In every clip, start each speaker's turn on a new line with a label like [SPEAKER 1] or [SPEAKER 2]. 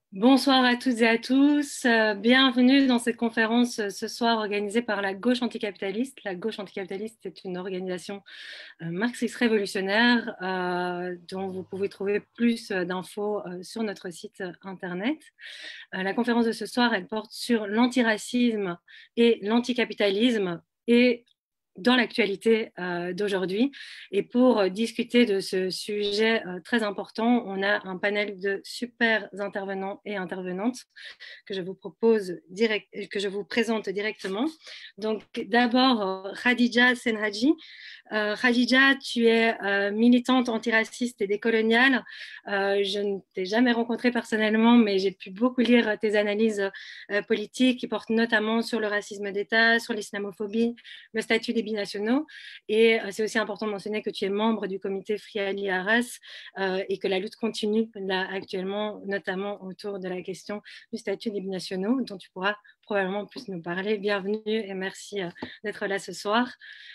[SPEAKER 1] Bonsoir à toutes et à tous. Bienvenue dans cette conférence ce soir organisée par la Gauche anticapitaliste. La Gauche anticapitaliste est une organisation marxiste révolutionnaire dont vous pouvez trouver plus d'infos sur notre site internet. La conférence de ce soir, elle porte sur l'antiracisme et l'anticapitalisme et dans l'actualité d'aujourd'hui. Et pour discuter de ce sujet très important, on a un panel de super intervenants et intervenantes que je vous que je vous présente directement. Donc d'abord, Khadija Senhaji. Khadija, tu es militante antiraciste et décoloniale. Je ne t'ai jamais rencontrée personnellement, mais j'ai pu beaucoup lire tes analyses politiques qui portent notamment sur le racisme d'État, sur l'islamophobie, le statut des binationaux. Et c'est aussi important de mentionner que tu es membre du comité Free Ali Arras et que la lutte continue là actuellement, notamment autour de la question du statut des binationaux, dont tu pourras probablement plus nous parler. Bienvenue et merci d'être là ce soir.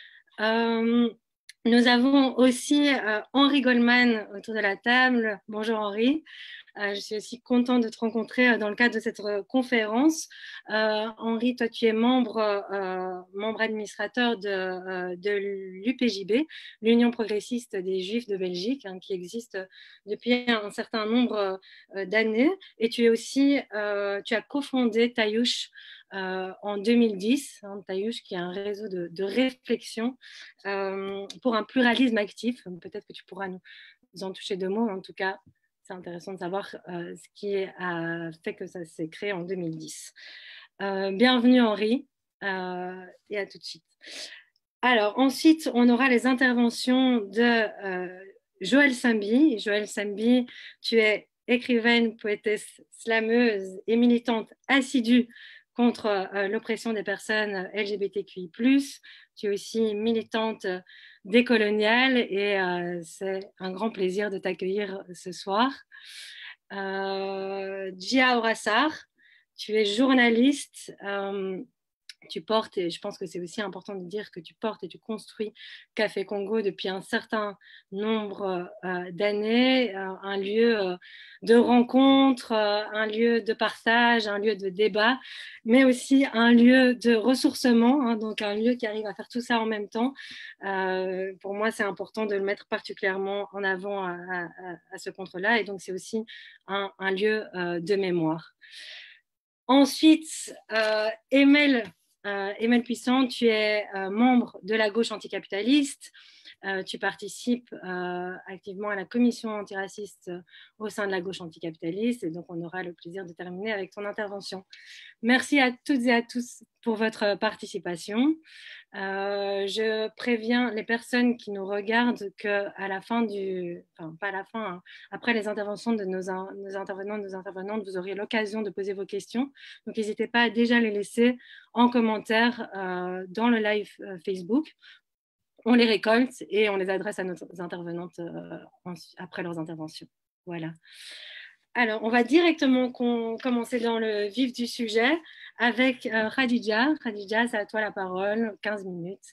[SPEAKER 1] Nous avons aussi Henri Goldman autour de la table. Bonjour Henri. Je suis aussi contente de te rencontrer dans le cadre de cette conférence. Henri, toi, tu es membre administrateur de l'UPJB, l'Union progressiste des Juifs de Belgique, qui existe depuis un certain nombre d'années. Et tu as cofondé Taïouch en 2010, Taïouch qui est un réseau de réflexion pour un pluralisme actif. Peut-être que tu pourras nous en toucher deux mots. En tout cas, c'est intéressant de savoir ce qui a fait que ça s'est créé en 2010. Bienvenue Henri et à tout de suite. Alors ensuite, on aura les interventions de Joëlle Sambi. Joëlle Sambi, tu es écrivaine, poétesse, slameuse et militante assidue contre l'oppression des personnes LGBTQI+. Tu es aussi militante décoloniale et c'est un grand plaisir de t'accueillir ce soir. Gia Horassar, tu es journaliste, tu portes, et je pense que c'est aussi important de dire que tu portes et tu construis Café Congo depuis un certain nombre d'années, un lieu de rencontre, un lieu de partage, un lieu de débat, mais aussi un lieu de ressourcement, donc un lieu qui arrive à faire tout ça en même temps. Pour moi, c'est important de le mettre particulièrement en avant à ce contre-là, et donc c'est aussi un lieu de mémoire. Ensuite, Emel Puissant, tu es membre de la Gauche anticapitaliste. Tu participes activement à la commission antiraciste au sein de la Gauche anticapitaliste et donc on aura le plaisir de terminer avec ton intervention. Merci à toutes et à tous pour votre participation. Je préviens les personnes qui nous regardent qu'à la fin pas à la fin, après les interventions de nos intervenants, de nos intervenantes, vous aurez l'occasion de poser vos questions. Donc, n'hésitez pas à déjà les laisser en commentaire dans le live Facebook. On les récolte et on les adresse à nos intervenantes après leurs interventions. Voilà. Alors, on va directement commencer dans le vif du sujet avec Khadija. Khadija, c'est à toi la parole, 15 minutes.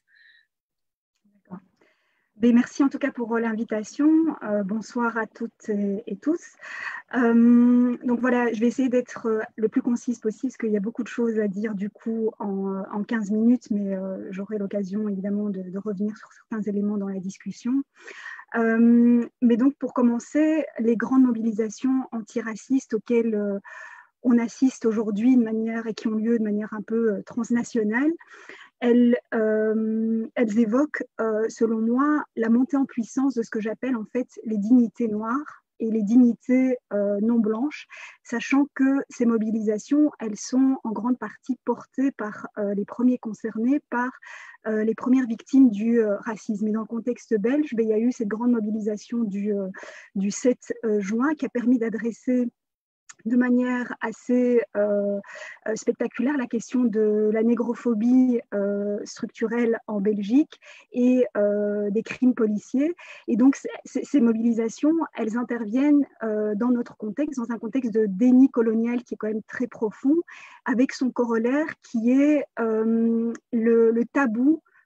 [SPEAKER 2] Merci en tout cas pour l'invitation. Bonsoir à toutes et tous. Donc voilà, je vais essayer d'être le plus concise possible parce qu'il y a beaucoup de choses à dire du coup en 15 minutes, mais j'aurai l'occasion évidemment de revenir sur certains éléments dans la discussion. Mais donc pour commencer, les grandes mobilisations antiracistes auxquelles on assiste aujourd'hui de manière et qui ont lieu de manière un peu transnationale, elles évoquent, selon moi, la montée en puissance de ce que j'appelle en fait les dignités noires et les dignités non blanches, sachant que ces mobilisations, elles sont en grande partie portées par les premiers concernés, par les premières victimes du racisme. Et dans le contexte belge, il y a eu cette grande mobilisation du 7 juin qui a permis d'adresser de manière assez spectaculaire la question de la négrophobie structurelle en Belgique et des crimes policiers. Et donc, ces mobilisations, elles interviennent dans notre contexte, dans un contexte de déni colonial qui est quand même très profond, avec son corollaire qui est le tabou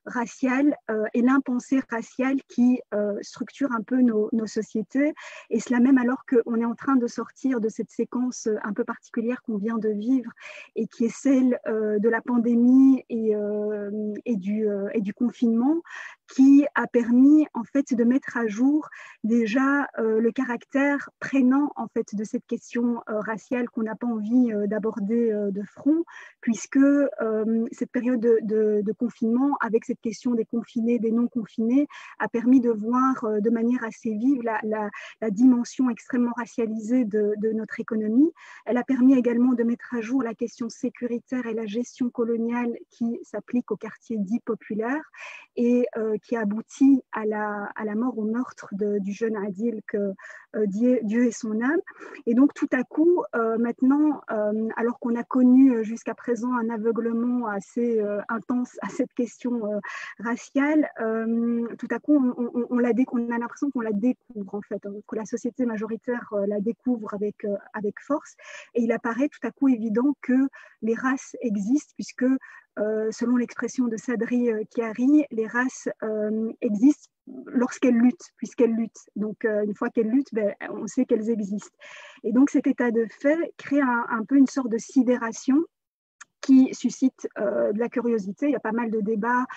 [SPEAKER 2] raciale et l'impensée raciale qui structure un peu nos sociétés. Et cela même alors qu'on est en train de sortir de cette séquence un peu particulière qu'on vient de vivre et qui est celle de la pandémie et du confinement, qui a permis en fait de mettre à jour déjà le caractère prégnant en fait de cette question raciale qu'on n'a pas envie d'aborder de front, puisque cette période de confinement, avec cette question des confinés, des non-confinés, a permis de voir de manière assez vive la dimension extrêmement racialisée de notre économie. Elle a permis également de mettre à jour la question sécuritaire et la gestion coloniale qui s'applique aux quartiers dits populaires et qui aboutit à la mort, au meurtre du jeune Adil, que Dieu ait son âme. Et donc tout à coup, maintenant, alors qu'on a connu jusqu'à présent un aveuglement assez intense à cette question raciale, tout à coup, on a l'impression qu'on la découvre, en fait, que la société majoritaire la découvre avec force. Et il apparaît tout à coup évident que les races existent, puisque selon l'expression de Sadri Chiari, les races existent lorsqu'elles luttent, puisqu'elles luttent. Donc, une fois qu'elles luttent, on sait qu'elles existent. Et donc, cet état de fait crée un peu une sorte de sidération qui suscite de la curiosité. Il y a pas mal de débats,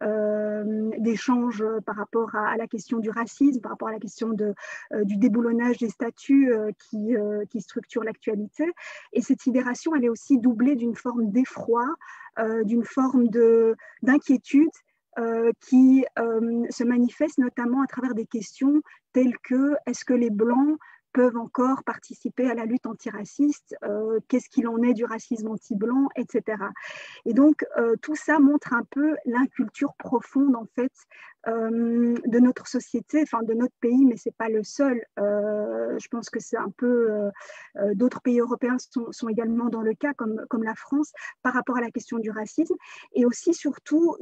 [SPEAKER 2] d'échanges par rapport à la question du racisme, par rapport à la question du déboulonnage des statuts qui structurent l'actualité. Et cette sidération, elle est aussi doublée d'une forme d'effroi, d'une forme d'inquiétude qui se manifeste notamment à travers des questions telles que est-ce que les Blancs peuvent encore participer à la lutte antiraciste, qu'est-ce qu'il en est du racisme anti-blanc, etc. Et donc, tout ça montre un peu l'inculture profonde, en fait, de notre société, enfin de notre pays, mais ce n'est pas le seul. Je pense que c'est un peu... d'autres pays européens sont également dans le cas, comme la France, par rapport à la question du racisme, et aussi, surtout,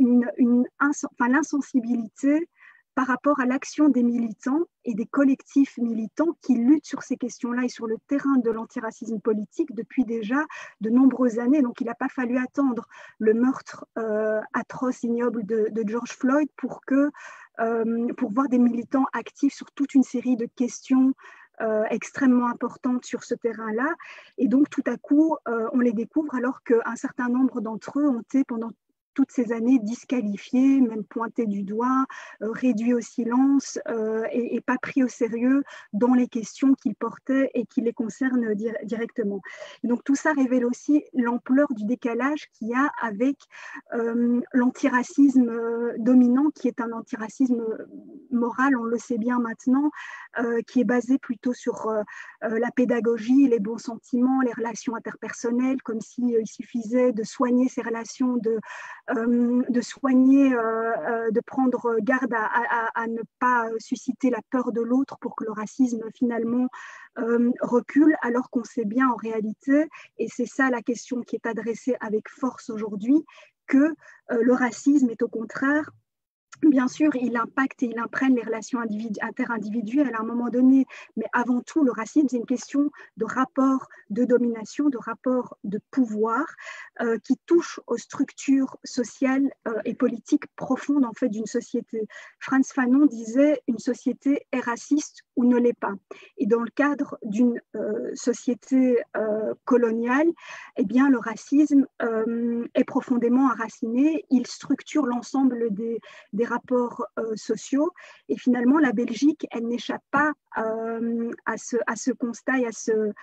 [SPEAKER 2] l'insensibilité par rapport à l'action des militants et des collectifs militants qui luttent sur ces questions-là et sur le terrain de l'antiracisme politique depuis déjà de nombreuses années. Donc, il n'a pas fallu attendre le meurtre atroce, ignoble de George Floyd pour voir des militants actifs sur toute une série de questions extrêmement importantes sur ce terrain-là. Et donc, tout à coup, on les découvre alors qu'un certain nombre d'entre eux ont été pendant toutes ces années disqualifiés, même pointés du doigt, réduits au silence et pas pris au sérieux dans les questions qu'ils portaient et qui les concernent directement. Et donc tout ça révèle aussi l'ampleur du décalage qu'il y a avec l'antiracisme dominant, qui est un antiracisme moral, on le sait bien maintenant, qui est basé plutôt sur la pédagogie, les bons sentiments, les relations interpersonnelles, comme s'il suffisait de soigner ces relations, de soigner, de prendre garde à ne pas susciter la peur de l'autre pour que le racisme finalement recule, alors qu'on sait bien en réalité, et c'est ça la question qui est adressée avec force aujourd'hui, que le racisme est au contraire, bien sûr, il impacte et il imprègne les relations interindividuelles à un moment donné, mais avant tout, le racisme, c'est une question de rapport de domination, de rapport de pouvoir qui touche aux structures sociales et politiques profondes en fait d'une société. Frantz Fanon disait « une société est raciste ou ne l'est pas ». Et dans le cadre d'une société coloniale, eh bien, le racisme est profondément enraciné, il structure l'ensemble des rapports sociaux. Et finalement, la Belgique, elle n'échappe pas à ce constat et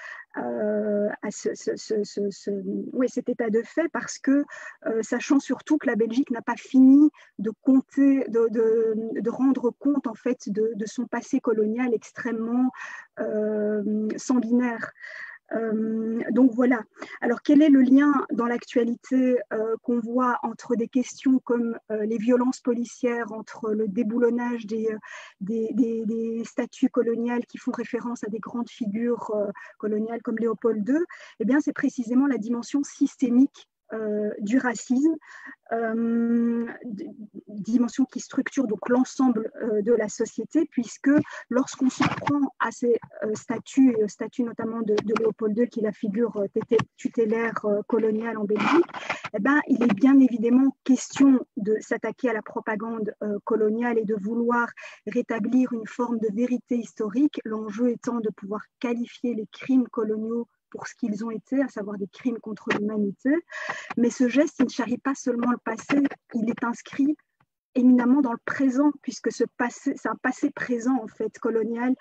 [SPEAKER 2] cet état de fait, parce que, sachant surtout que la Belgique n'a pas fini de compter, de rendre compte en fait de son passé colonial extrêmement sanguinaire. Donc voilà. Alors quel est le lien dans l'actualité qu'on voit entre des questions comme les violences policières, entre le déboulonnage des statues coloniales qui font référence à des grandes figures coloniales comme Léopold II? Eh bien, c'est précisément la dimension systémique du racisme, dimension qui structure donc l'ensemble de la société, puisque lorsqu'on se prend à ces statuts, et aux statuts notamment de Léopold II, qui est la figure tutélaire coloniale en Belgique, eh ben, il est bien évidemment question de s'attaquer à la propagande coloniale et de vouloir rétablir une forme de vérité historique, l'enjeu étant de pouvoir qualifier les crimes coloniaux pour ce qu'ils ont été, à savoir des crimes contre l'humanité. Mais ce geste, il ne charrie pas seulement le passé, il est inscrit éminemment dans le présent, puisque c'est un passé présent en fait colonial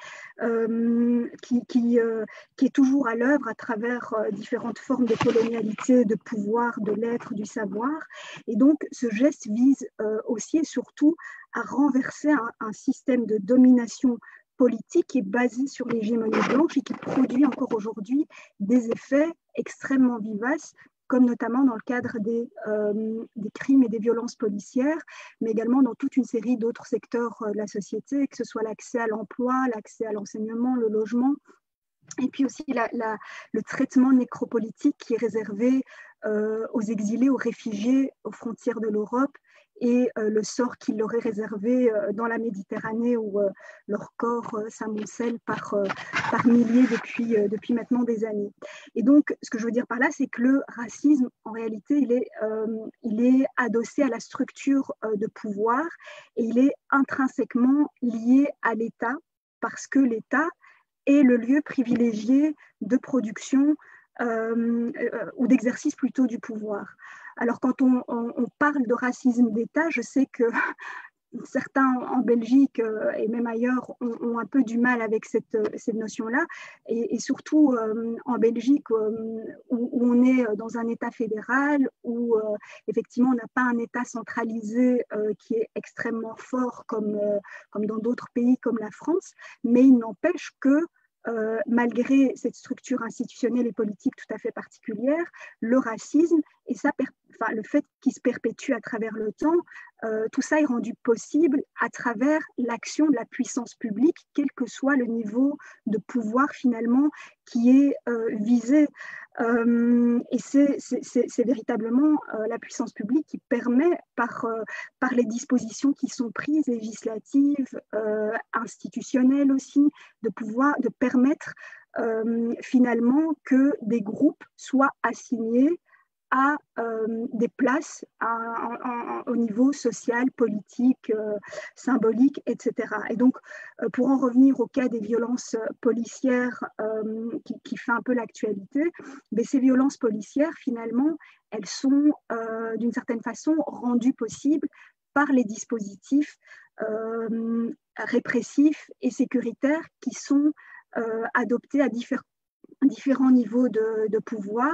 [SPEAKER 2] qui est toujours à l'œuvre à travers différentes formes de colonialité, de pouvoir, de l'être, du savoir. Et donc ce geste vise aussi et surtout à renverser un système de domination politique qui est basé sur l'hégémonie blanche et qui produit encore aujourd'hui des effets extrêmement vivaces, comme notamment dans le cadre des crimes et des violences policières, mais également dans toute une série d'autres secteurs de la société, que ce soit l'accès à l'emploi, l'accès à l'enseignement, le logement, et puis aussi le traitement nécropolitique qui est réservé aux exilés, aux réfugiés, aux frontières de l'Europe, et le sort qu'il leur est réservé dans la Méditerranée où leur corps s'amoncelle par milliers depuis maintenant des années. Et donc, ce que je veux dire par là, c'est que le racisme, en réalité, il est adossé à la structure de pouvoir et il est intrinsèquement lié à l'État parce que l'État est le lieu privilégié de production ou d'exercice plutôt du pouvoir. Alors quand on parle de racisme d'État, je sais que certains en Belgique et même ailleurs ont un peu du mal avec cette notion-là, et surtout en Belgique où on est dans un État fédéral, où effectivement on n'a pas un État centralisé qui est extrêmement fort comme dans d'autres pays comme la France, mais il n'empêche que malgré cette structure institutionnelle et politique tout à fait particulière, le racisme et le fait qu'il se perpétue à travers le temps, tout ça est rendu possible à travers l'action de la puissance publique, quel que soit le niveau de pouvoir finalement qui est visé. Et c'est véritablement la puissance publique qui permet, par les dispositions qui sont prises, législatives, institutionnelles aussi, de permettre finalement que des groupes soient assignés à des places au niveau social, politique, symbolique, etc. Et donc, pour en revenir au cas des violences policières qui fait un peu l'actualité, mais ces violences policières, finalement, elles sont d'une certaine façon rendues possibles par les dispositifs répressifs et sécuritaires qui sont adoptés à différents niveaux de pouvoir.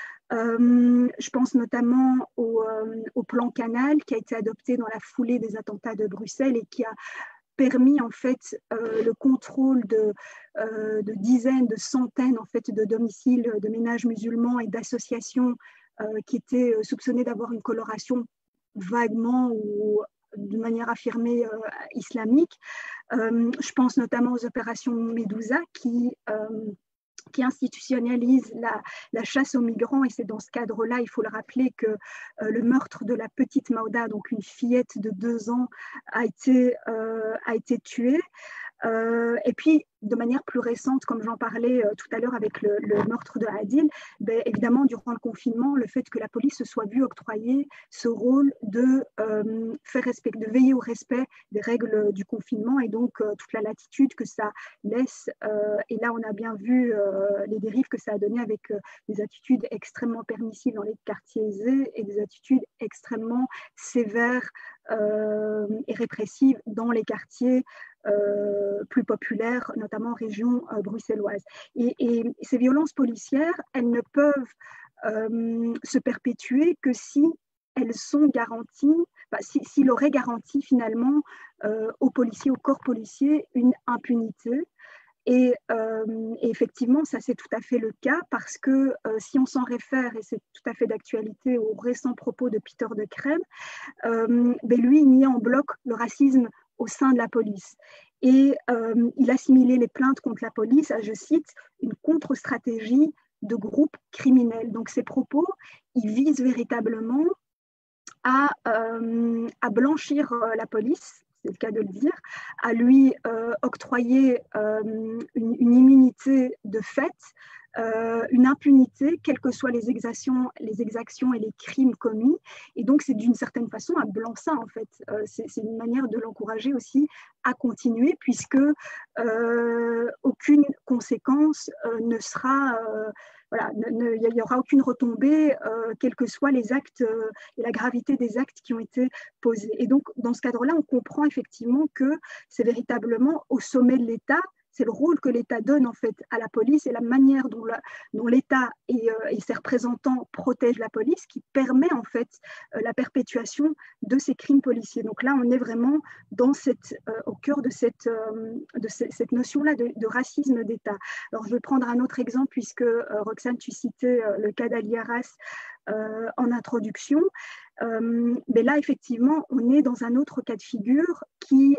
[SPEAKER 2] Je pense notamment au plan Canal qui a été adopté dans la foulée des attentats de Bruxelles et qui a permis en fait le contrôle de dizaines, de centaines en fait de domiciles de ménages musulmans et d'associations qui étaient soupçonnées d'avoir une coloration vaguement ou de manière affirmée islamique. Je pense notamment aux opérations Medusa qui institutionnalise la chasse aux migrants, et c'est dans ce cadre-là, il faut le rappeler, que le meurtre de la petite Mauda, donc une fillette de 2 ans, a été tuée. Et puis, de manière plus récente, comme j'en parlais tout à l'heure avec le meurtre de Adil, évidemment, durant le confinement, le fait que la police se soit vue octroyer ce rôle de veiller au respect des règles du confinement, et donc toute la latitude que ça laisse. Et là, on a bien vu les dérives que ça a donné avec des attitudes extrêmement permissives dans les quartiers aisés et des attitudes extrêmement sévères et répressives dans les quartiers plus populaires, notamment en région bruxelloise. Et ces violences policières, elles ne peuvent se perpétuer que si elles sont garanties, s'il aurait garanti finalement aux policiers, au corps policier, une impunité. Et effectivement, ça c'est tout à fait le cas, parce que si on s'en réfère, et c'est tout à fait d'actualité, aux récents propos de Peter de Crème, lui il nie en bloc le racisme au sein de la police. Et il assimilait les plaintes contre la police à, je cite, une contre-stratégie de groupes criminels. Donc ces propos, ils visent véritablement à blanchir la police, c'est le cas de le dire, à lui octroyer une immunité de fait une impunité, quelles que soient les exactions et les crimes commis. Et donc, c'est d'une certaine façon un blanc-seing, en fait. C'est une manière de l'encourager aussi à continuer, puisque aucune conséquence ne sera... voilà, il n'y aura aucune retombée, quels que soient les actes et la gravité des actes qui ont été posés. Et donc, dans ce cadre-là, on comprend effectivement que c'est véritablement au sommet de l'État, c'est le rôle que l'État donne en fait à la police et la manière dont l'État et ses représentants protègent la police qui permet en fait la perpétuation de ces crimes policiers. Donc là, on est vraiment au cœur de cette notion-là de racisme d'État. Alors, je vais prendre un autre exemple puisque, Roxane, tu citais le cas d'Ali Arras en introduction. Mais là, effectivement, on est dans un autre cas de figure qui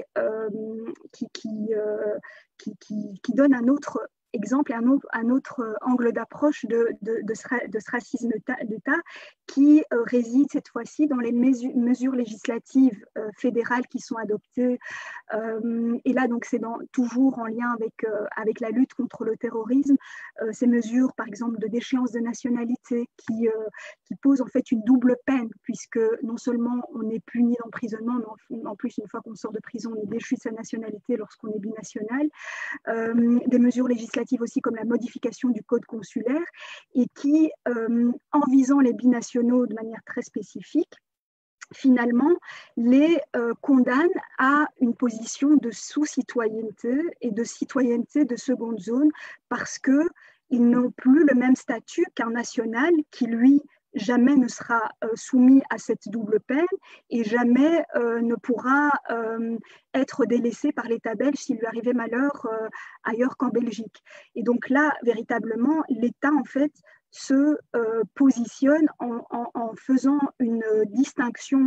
[SPEAKER 2] donne un autre exemple et un autre angle d'approche de ce racisme d'État qui réside cette fois-ci dans les mesures législatives fédérales qui sont adoptées. Et là, donc, c'est toujours en lien avec la lutte contre le terrorisme. Ces mesures, par exemple, de déchéance de nationalité qui posent en fait une double peine, puisque non seulement on est puni d'emprisonnement, mais en plus, une fois qu'on sort de prison, on est déchu de sa nationalité lorsqu'on est binational. Des mesures législatives aussi comme la modification du code consulaire et qui, en visant les binationaux de manière très spécifique, finalement, les condamnent à une position de sous-citoyenneté et de citoyenneté de seconde zone parce qu'ils n'ont plus le même statut qu'un national qui, lui, jamais ne sera soumis à cette double peine et jamais ne pourra être délaissé par l'État belge s'il lui arrivait malheur ailleurs qu'en Belgique. Et donc là, véritablement, l'État, en fait, se positionne en faisant une distinction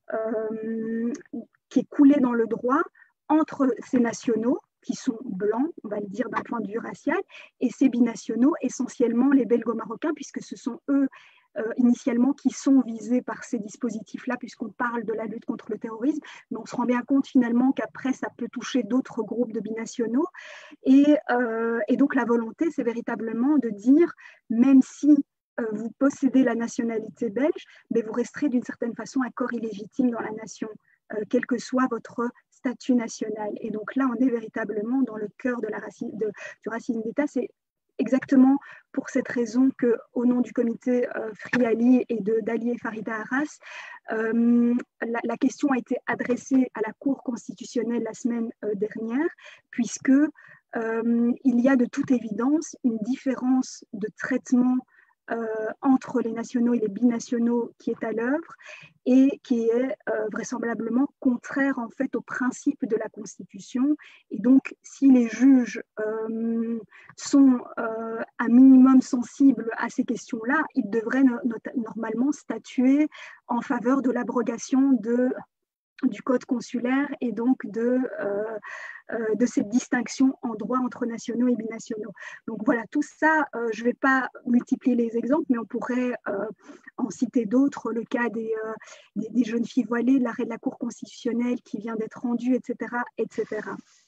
[SPEAKER 2] qui est coulée dans le droit entre ces nationaux qui sont blancs, on va le dire d'un point de vue racial, et ces binationaux, essentiellement les belgo-marocains, puisque ce sont eux initialement qui sont visés par ces dispositifs-là, puisqu'on parle de la lutte contre le terrorisme, mais on se rend bien compte finalement qu'après, ça peut toucher d'autres groupes de binationaux. Et donc, la volonté, c'est véritablement de dire, même si vous possédez la nationalité belge, mais vous resterez d'une certaine façon un corps illégitime dans la nation, quel que soit votre statut national. Et donc là, on est véritablement dans le cœur du racisme d'État. C'est exactement pour cette raison qu'au nom du comité Free Ali et d'Ali et Farida Arras, la question a été adressée à la Cour constitutionnelle la semaine dernière, puisque il y a de toute évidence une différence de traitement entre les nationaux et les binationaux qui est à l'œuvre et qui est vraisemblablement contraire en fait au principe de la Constitution. Et donc, si les juges sont un minimum sensibles à ces questions-là, ils devraient normalement statuer en faveur de l'abrogation du code consulaire et donc de cette distinction en droit entre nationaux et binationaux. Donc voilà, tout ça, je ne vais pas multiplier les exemples, mais on pourrait en citer d'autres, le cas des jeunes filles voilées, l'arrêt de la Cour constitutionnelle qui vient d'être rendu, etc., etc.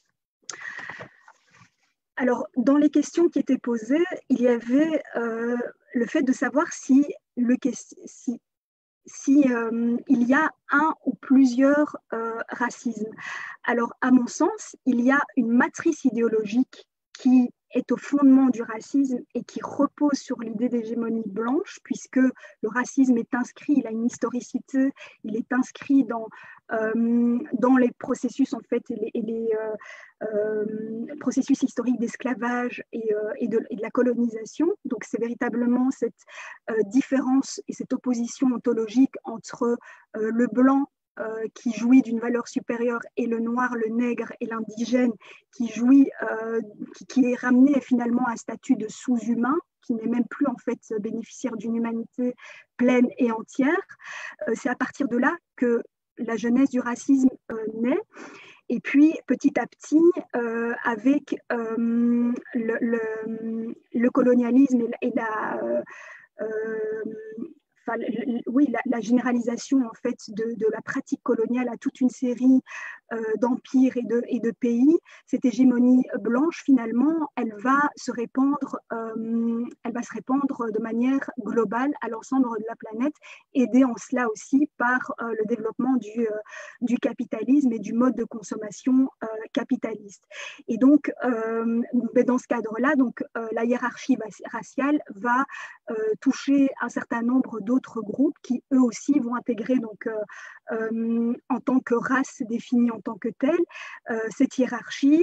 [SPEAKER 2] Alors, dans les questions qui étaient posées, il y avait le fait de savoir si il y a un ou plusieurs racismes. Alors, à mon sens, il y a une matrice idéologique qui est au fondement du racisme et qui repose sur l'idée d'hégémonie blanche, puisque le racisme est inscrit, il a une historicité, il est inscrit dans les processus en fait et les processus historiques d'esclavage et de la colonisation. Donc c'est véritablement cette différence et cette opposition ontologique entre le blanc qui jouit d'une valeur supérieure et le noir, le nègre et l'indigène qui est ramené finalement à un statut de sous-humain, qui n'est même plus en fait bénéficiaire d'une humanité pleine et entière. C'est à partir de là que la genèse du racisme naît. Et puis, petit à petit, avec le colonialisme et la généralisation en fait de la pratique coloniale à toute une série d'empires et de pays, cette hégémonie blanche, finalement, elle va se répandre de manière globale à l'ensemble de la planète, aidée en cela aussi par le développement du capitalisme et du mode de consommation capitaliste. Et donc, dans ce cadre-là, la hiérarchie raciale va toucher un certain nombre d'autres groupes qui, eux aussi, vont intégrer en tant que race définie en tant que telle cette hiérarchie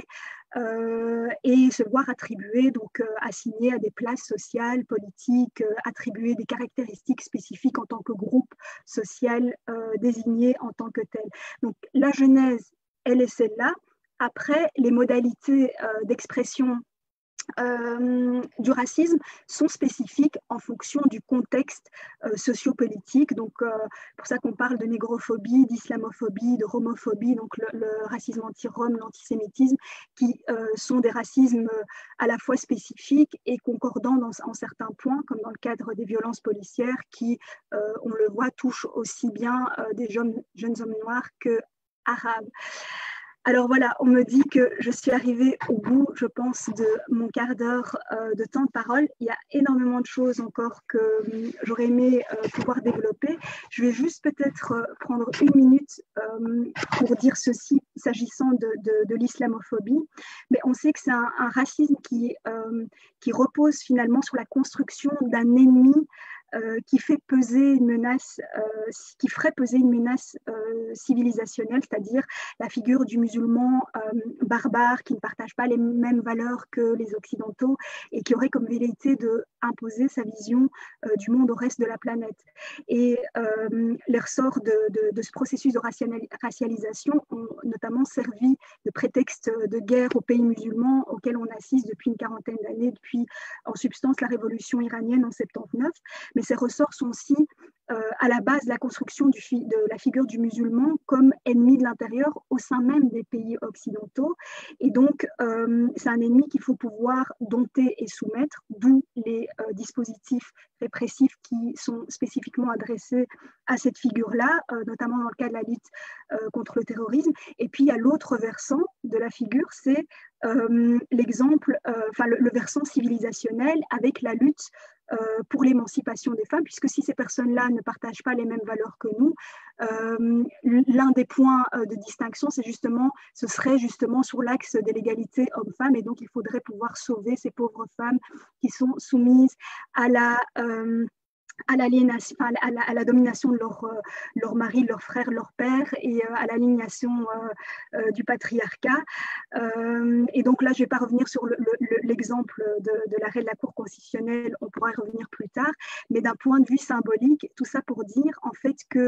[SPEAKER 2] et se voir attribuer, assigner à des places sociales, politiques, attribuer des caractéristiques spécifiques en tant que groupe social désigné en tant que tel. Donc la genèse, elle est celle-là. Après, les modalités d'expression du racisme sont spécifiques en fonction du contexte sociopolitique. Donc, pour ça qu'on parle de négrophobie, d'islamophobie, de romophobie, donc le racisme anti-rom, l'antisémitisme, qui sont des racismes à la fois spécifiques et concordants en certains points, comme dans le cadre des violences policières, qui, on le voit, touchent aussi bien des jeunes hommes noirs que arabes. Alors voilà, on me dit que je suis arrivée au bout, je pense, de mon quart d'heure de temps de parole. Il y a énormément de choses encore que j'aurais aimé pouvoir développer. Je vais juste peut-être prendre une minute pour dire ceci s'agissant de l'islamophobie. Mais on sait que c'est un racisme qui repose finalement sur la construction d'un ennemi qui fait peser une menace, qui ferait peser une menace civilisationnelle, c'est-à-dire la figure du musulman barbare qui ne partage pas les mêmes valeurs que les occidentaux et qui aurait comme velléité d'imposer sa vision du monde au reste de la planète. Et les ressorts de ce processus de racialisation ont notamment servi de prétexte de guerre aux pays musulmans auxquels on assiste depuis une quarantaine d'années, depuis en substance la révolution iranienne en 79. Mais ces ressorts sont aussi à la base de la construction de la figure du musulman comme ennemi de l'intérieur au sein même des pays occidentaux. Et donc, c'est un ennemi qu'il faut pouvoir dompter et soumettre, d'où les dispositifs répressifs qui sont spécifiquement adressés à cette figure-là, notamment dans le cas de la lutte contre le terrorisme. Et puis, il y a l'autre versant de la figure, c'est l'exemple, le versant civilisationnel avec la lutte pour l'émancipation des femmes, puisque si ces personnes-là ne partagent pas les mêmes valeurs que nous, l'un des points de distinction, ce serait justement sur l'axe de l'égalité homme-femme, et donc il faudrait pouvoir sauver ces pauvres femmes qui sont soumises à l'aliénation, à la domination de leur mari, leur frère, leur père et à l'aliénation du patriarcat. Et donc là, je ne vais pas revenir sur l'exemple de l'arrêt de la Cour constitutionnelle, on pourra y revenir plus tard, mais d'un point de vue symbolique, tout ça pour dire en fait que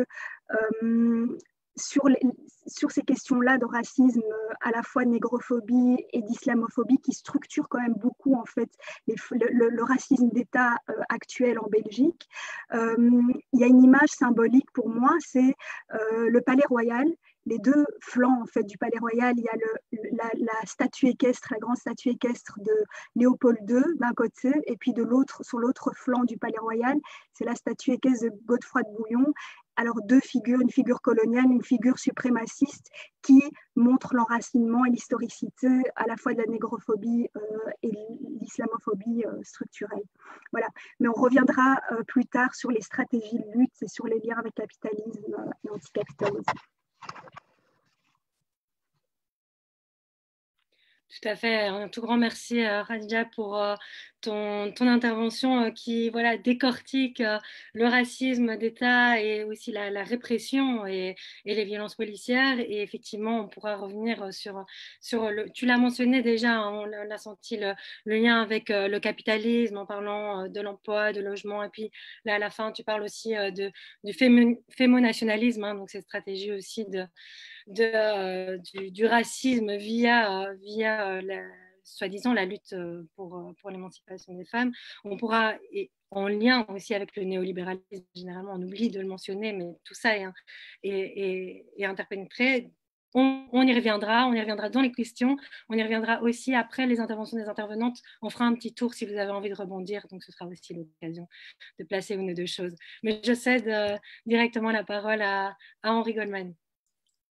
[SPEAKER 2] sur ces questions-là de racisme, à la fois de négrophobie et d'islamophobie, qui structurent quand même beaucoup en fait le racisme d'État actuel en Belgique, il y a une image symbolique pour moi, c'est le Palais Royal. Les deux flancs en fait, du Palais Royal, il y a la statue équestre, la grande statue équestre de Léopold II d'un côté, et puis sur l'autre flanc du Palais Royal, c'est la statue équestre de Godefroy de Bouillon. Alors deux figures, une figure coloniale, une figure suprémaciste qui montre l'enracinement et l'historicité à la fois de la négrophobie et l'islamophobie structurelle. Voilà. Mais on reviendra plus tard sur les stratégies de lutte et sur les liens avec capitalisme et anticapitalisme.
[SPEAKER 1] Tout à fait. Un tout grand merci, Radja, pour ton intervention qui décortique le racisme d'État et aussi la répression et les violences policières. Et effectivement, on pourra revenir sur tu l'as mentionné déjà, hein, on a senti le lien avec le capitalisme en parlant de l'emploi, de logement. Et puis là, à la fin, tu parles aussi du fémonationalisme, hein, donc cette stratégie aussi du racisme via soi-disant la lutte pour l'émancipation des femmes. On pourra, et en lien aussi avec le néolibéralisme, généralement on oublie de le mentionner, mais tout ça est interpénétré. On y reviendra dans les questions, on y reviendra aussi après les interventions des intervenantes. On fera un petit tour si vous avez envie de rebondir, donc ce sera aussi l'occasion de placer une ou deux choses. Mais je cède directement la parole à Henri Goldman.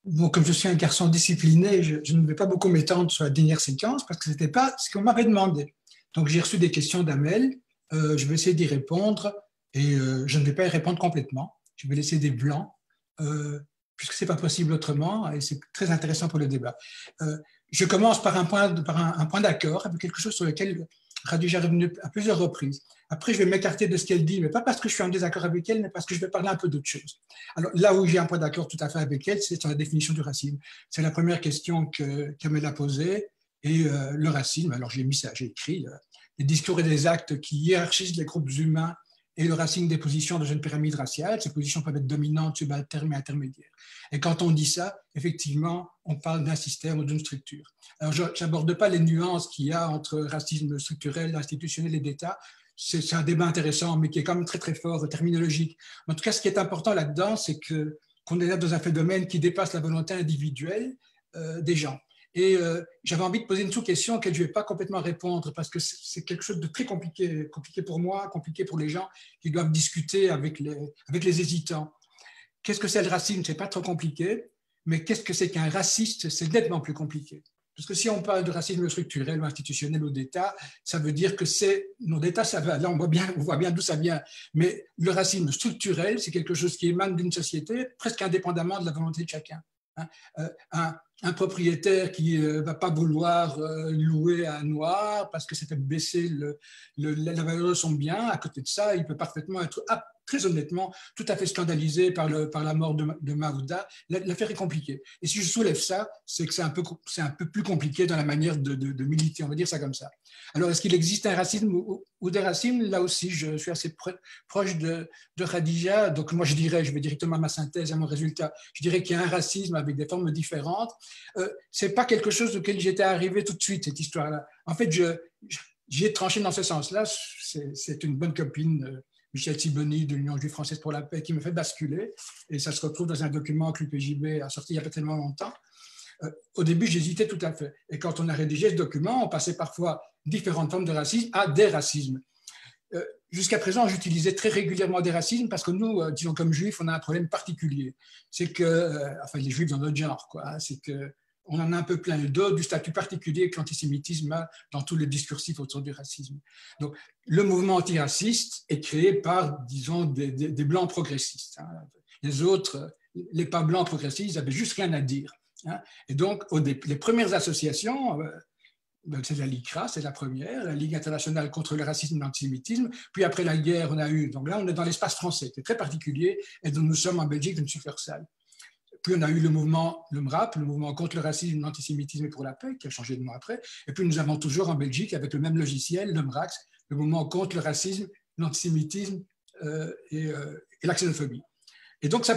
[SPEAKER 3] Bon, comme je suis un garçon discipliné, je ne vais pas beaucoup m'étendre sur la dernière séquence parce que ce n'était pas ce qu'on m'avait demandé. Donc, j'ai reçu des questions d'Amel. Je vais essayer d'y répondre et je ne vais pas y répondre complètement. Je vais laisser des blancs puisque ce n'est pas possible autrement et c'est très intéressant pour le débat. Je commence par un point d'accord, avec quelque chose sur lequel Khadija est revenue à plusieurs reprises. Après, je vais m'écarter de ce qu'elle dit, mais pas parce que je suis en désaccord avec elle, mais parce que je vais parler un peu d'autre chose. Alors, là où j'ai un point d'accord tout à fait avec elle, c'est sur la définition du racisme. C'est la première question qu'Amel a posée. Et le racisme, alors j'ai mis ça, j'ai écrit les discours et les actes qui hiérarchisent les groupes humains et le racisme des positions dans une pyramide raciale. Ces positions peuvent être dominantes, subalternes et intermédiaires. Et quand on dit ça, effectivement, on parle d'un système ou d'une structure. Alors, je n'aborde pas les nuances qu'il y a entre racisme structurel, institutionnel et d'État. C'est un débat intéressant, mais qui est quand même très, très fort, terminologique. En tout cas, ce qui est important là-dedans, c'est qu'on est là dans un phénomène qui dépasse la volonté individuelle des gens. Et j'avais envie de poser une sous-question auquel je ne vais pas complètement répondre parce que c'est quelque chose de très compliqué, compliqué pour moi, compliqué pour les gens qui doivent discuter avec les hésitants. Qu'est-ce que c'est le racisme? Ce n'est pas trop compliqué, mais qu'est-ce que c'est qu'un raciste? C'est nettement plus compliqué. Parce que si on parle de racisme structurel ou institutionnel ou d'État, ça veut dire que c'est... Non, d'État, ça va. Là, on voit bien d'où ça vient. Mais le racisme structurel, c'est quelque chose qui émane d'une société presque indépendamment de la volonté de chacun. Un propriétaire qui ne va pas vouloir louer à un noir parce que ça fait baisser la valeur de son bien. À côté de ça, il peut parfaitement être, très honnêtement, tout à fait scandalisé par la mort de Maouda. L'affaire est compliquée. Et si je soulève ça, c'est que c'est un peu plus compliqué dans la manière de militer, on va dire ça comme ça. Alors, est-ce qu'il existe un racisme ou des racismes? Là aussi, je suis assez proche de Khadija. Donc, moi, je vais directement à ma synthèse, à mon résultat. Je dirais qu'il y a un racisme avec des formes différentes. Ce n'est pas quelque chose auquel j'étais arrivé tout de suite, cette histoire-là. En fait, j'y ai tranché dans ce sens-là. C'est une bonne copine, Michel Sibony, de l'Union juive française pour la paix, qui me fait basculer. Et ça se retrouve dans un document que l'UPJB a sorti il n'y a pas tellement longtemps. Au début, j'hésitais tout à fait. Et quand on a rédigé ce document, on passait parfois différentes formes de racisme à des racismes. Jusqu'à présent, j'utilisais très régulièrement des racismes parce que nous, disons comme juifs, on a un problème particulier. C'est que, enfin les juifs dans notre genre, quoi, c'est qu'on en a un peu plein le dos du statut particulier que l'antisémitisme a dans tout le discursif autour du racisme. Donc, le mouvement antiraciste est créé par, disons, des blancs progressistes. Hein. Les autres, les pas blancs progressistes, ils n'avaient juste rien à dire. Hein. Et donc, les premières associations... c'est la LICRA, c'est la première, la Ligue internationale contre le racisme et l'antisémitisme. Puis après la guerre, on a eu, donc là on est dans l'espace français, c'est très particulier, et donc nous sommes en Belgique une succursale. Puis on a eu le mouvement, le MRAP, le mouvement contre le racisme, l'antisémitisme et pour la paix, qui a changé de nom après. Et puis nous avons toujours en Belgique, avec le même logiciel, le MRAX, le mouvement contre le racisme, l'antisémitisme et la xénophobie. Et donc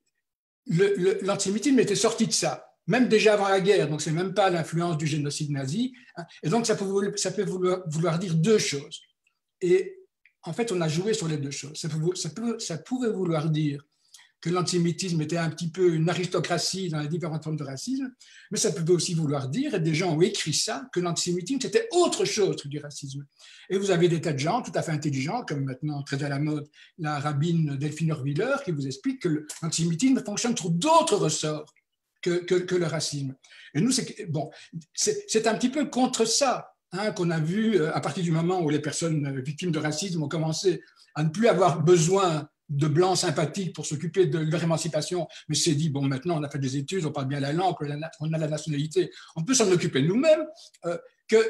[SPEAKER 3] l'antisémitisme était sorti de ça. Même déjà avant la guerre, donc ce n'est même pas l'influence du génocide nazi. Hein, et donc, ça peut vouloir dire deux choses. Et en fait, on a joué sur les deux choses. Ça pouvait vouloir dire que l'antisémitisme était un petit peu une aristocratie dans les différentes formes de racisme, mais ça pouvait aussi vouloir dire, et des gens ont écrit ça, que l'antisémitisme, c'était autre chose que du racisme. Et vous avez des tas de gens tout à fait intelligents, comme maintenant très à la mode, la rabbine Delphine Horviller, qui vous explique que l'antisémitisme fonctionne sur d'autres ressorts que le racisme. Et nous, c'est un petit peu contre ça hein, qu'on a vu à partir du moment où les personnes victimes de racisme ont commencé à ne plus avoir besoin de blancs sympathiques pour s'occuper de leur émancipation, mais c'est dit, bon, maintenant on a fait des études, on parle bien la langue, on a la nationalité, on peut s'en occuper nous-mêmes, que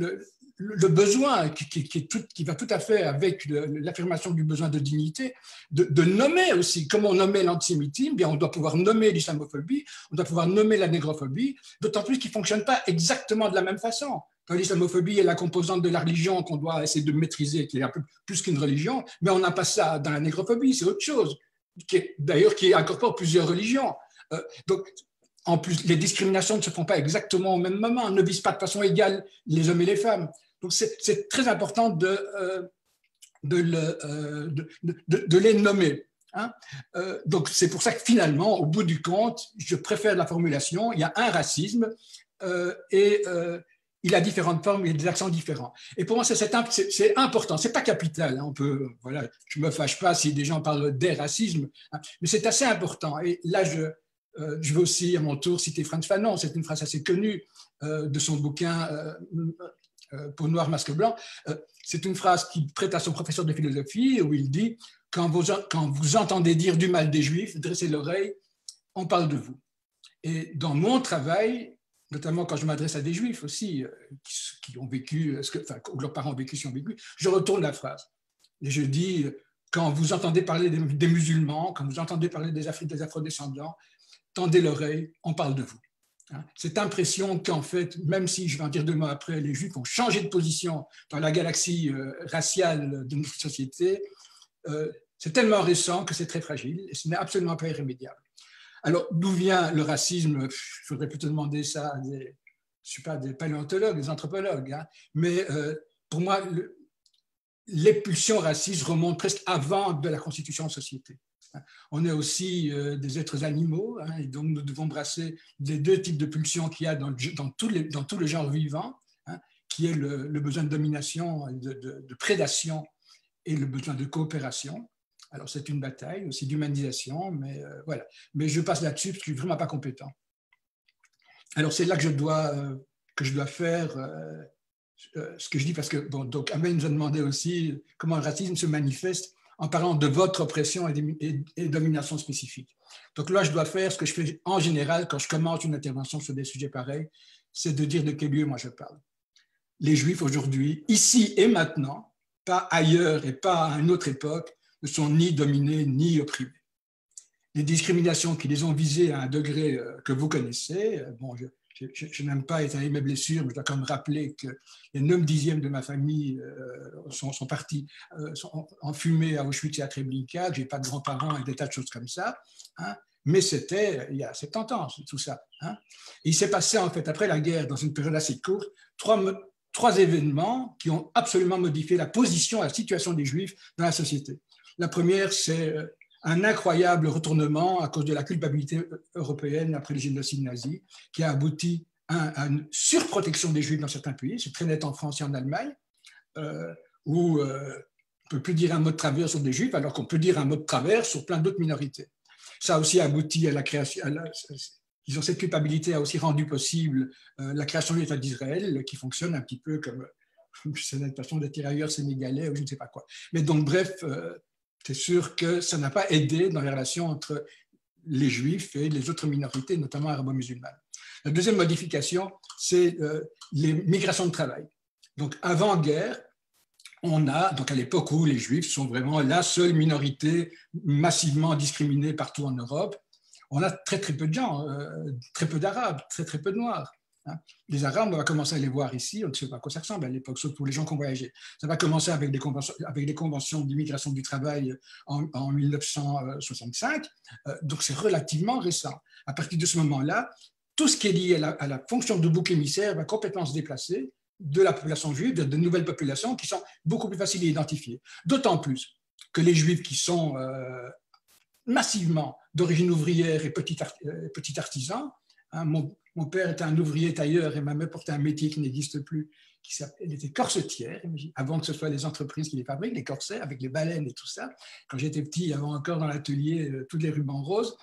[SPEAKER 3] le besoin qui va tout à fait avec l'affirmation du besoin de dignité, de nommer aussi, comme on nommait l'antisémitisme, bien on doit pouvoir nommer l'islamophobie, on doit pouvoir nommer la négrophobie, d'autant plus qu'ils ne fonctionnent pas exactement de la même façon. Quand l'islamophobie est la composante de la religion qu'on doit essayer de maîtriser, qui est un peu plus qu'une religion, mais on n'a pas ça dans la négrophobie, c'est autre chose, d'ailleurs qui incorpore plusieurs religions. Donc, en plus, les discriminations ne se font pas exactement au même moment, ne visent pas de façon égale les hommes et les femmes. Donc, c'est très important de les nommer. Hein. Donc, c'est pour ça que finalement, au bout du compte, je préfère la formulation, il y a un racisme il a différentes formes, il y a des accents différents. Et pour moi, c'est important, c'est pas capital. Hein, voilà, je me fâche pas si des gens parlent des racismes, hein, mais c'est assez important. Et là, Je veux aussi à mon tour citer Frantz Fanon, c'est une phrase assez connue de son bouquin Peau noire, masque blanc. C'est une phrase qu'il prête à son professeur de philosophie où il dit « Quand vous entendez dire du mal des Juifs, dressez l'oreille, on parle de vous ». Et dans mon travail, notamment quand je m'adresse à des Juifs aussi, qui ont vécu, ou leurs parents ont vécu, qui ont vécu, je retourne la phrase. Et je dis, quand vous entendez parler des musulmans, quand vous entendez parler des afrodescendants, tendez l'oreille, on parle de vous. Cette impression qu'en fait, même si, je vais en dire 2 mots après, les Juifs ont changé de position dans la galaxie raciale de notre société, c'est tellement récent que c'est très fragile et ce n'est absolument pas irrémédiable. Alors, d'où vient le racisme? Il faudrait plutôt demander ça à je ne suis pas des paléontologues, des anthropologues, hein, mais pour moi, les pulsions racistes remontent presque avant de la constitution de société. On est aussi des êtres animaux, hein, et donc nous devons brasser les 2 types de pulsions qu'il y a dans tout le genre vivant, hein, qui est le besoin de domination, de prédation et le besoin de coopération. Alors c'est une bataille aussi d'humanisation, mais voilà. Mais je passe là-dessus parce que je ne suis vraiment pas compétent. Alors c'est là que je dois faire ce que je dis, parce que, bon, donc Amel nous a demandé aussi comment le racisme se manifeste en parlant de votre oppression et domination spécifique. Donc là, je dois faire ce que je fais en général quand je commence une intervention sur des sujets pareils, c'est de dire de quel lieu moi je parle. Les Juifs aujourd'hui, ici et maintenant, pas ailleurs et pas à une autre époque, ne sont ni dominés ni opprimés. Les discriminations qui les ont visées à un degré que vous connaissez, bon, je n'aime pas étaler mes blessures, mais je dois quand même rappeler que les 9/10 de ma famille sont partis en fumée à Auschwitz et à Treblinka, que je n'ai pas de grands-parents et des tas de choses comme ça, hein, mais c'était il y a 70 ans, tout ça. Hein. Et il s'est passé, en fait, après la guerre, dans une période assez courte, trois événements qui ont absolument modifié la position, la situation des Juifs dans la société. La première, c'est un incroyable retournement à cause de la culpabilité européenne après le génocide nazi, qui a abouti à une surprotection des Juifs dans certains pays. C'est très net en France et en Allemagne, où on ne peut plus dire un mot de travers sur des Juifs, alors qu'on peut dire un mot de travers sur plein d'autres minorités. Ça a aussi abouti à la création... Disons, cette culpabilité a aussi rendu possible la création de l'État d'Israël, qui fonctionne un petit peu comme une façon de tirailleurs sénégalais ou je ne sais pas quoi. Mais donc, bref... c'est sûr que ça n'a pas aidé dans les relations entre les Juifs et les autres minorités, notamment arabo-musulmanes. La deuxième modification, c'est les migrations de travail. Donc, avant-guerre, on a, donc à l'époque où les Juifs sont vraiment la seule minorité massivement discriminée partout en Europe, on a très peu de gens, très peu d'Arabes, très peu de Noirs. Les Arabes, on va commencer à les voir ici, on ne sait pas à quoi ça ressemble à l'époque, sauf pour les gens qui ont voyagé. Ça va commencer avec des conventions d'immigration du travail en 1965, donc c'est relativement récent. À partir de ce moment-là, tout ce qui est lié à la fonction de bouc émissaire va complètement se déplacer de la population juive vers de nouvelles populations qui sont beaucoup plus faciles à identifier. D'autant plus que les Juifs qui sont massivement d'origine ouvrière et petit artisan, hein, mon père était un ouvrier tailleur et ma mère portait un métier qui n'existe plus, elle était corsetière, avant que ce soit les entreprises qui les fabriquent, les corsets avec les baleines et tout ça. Quand j'étais petit, il y avait encore dans l'atelier tous les rubans roses.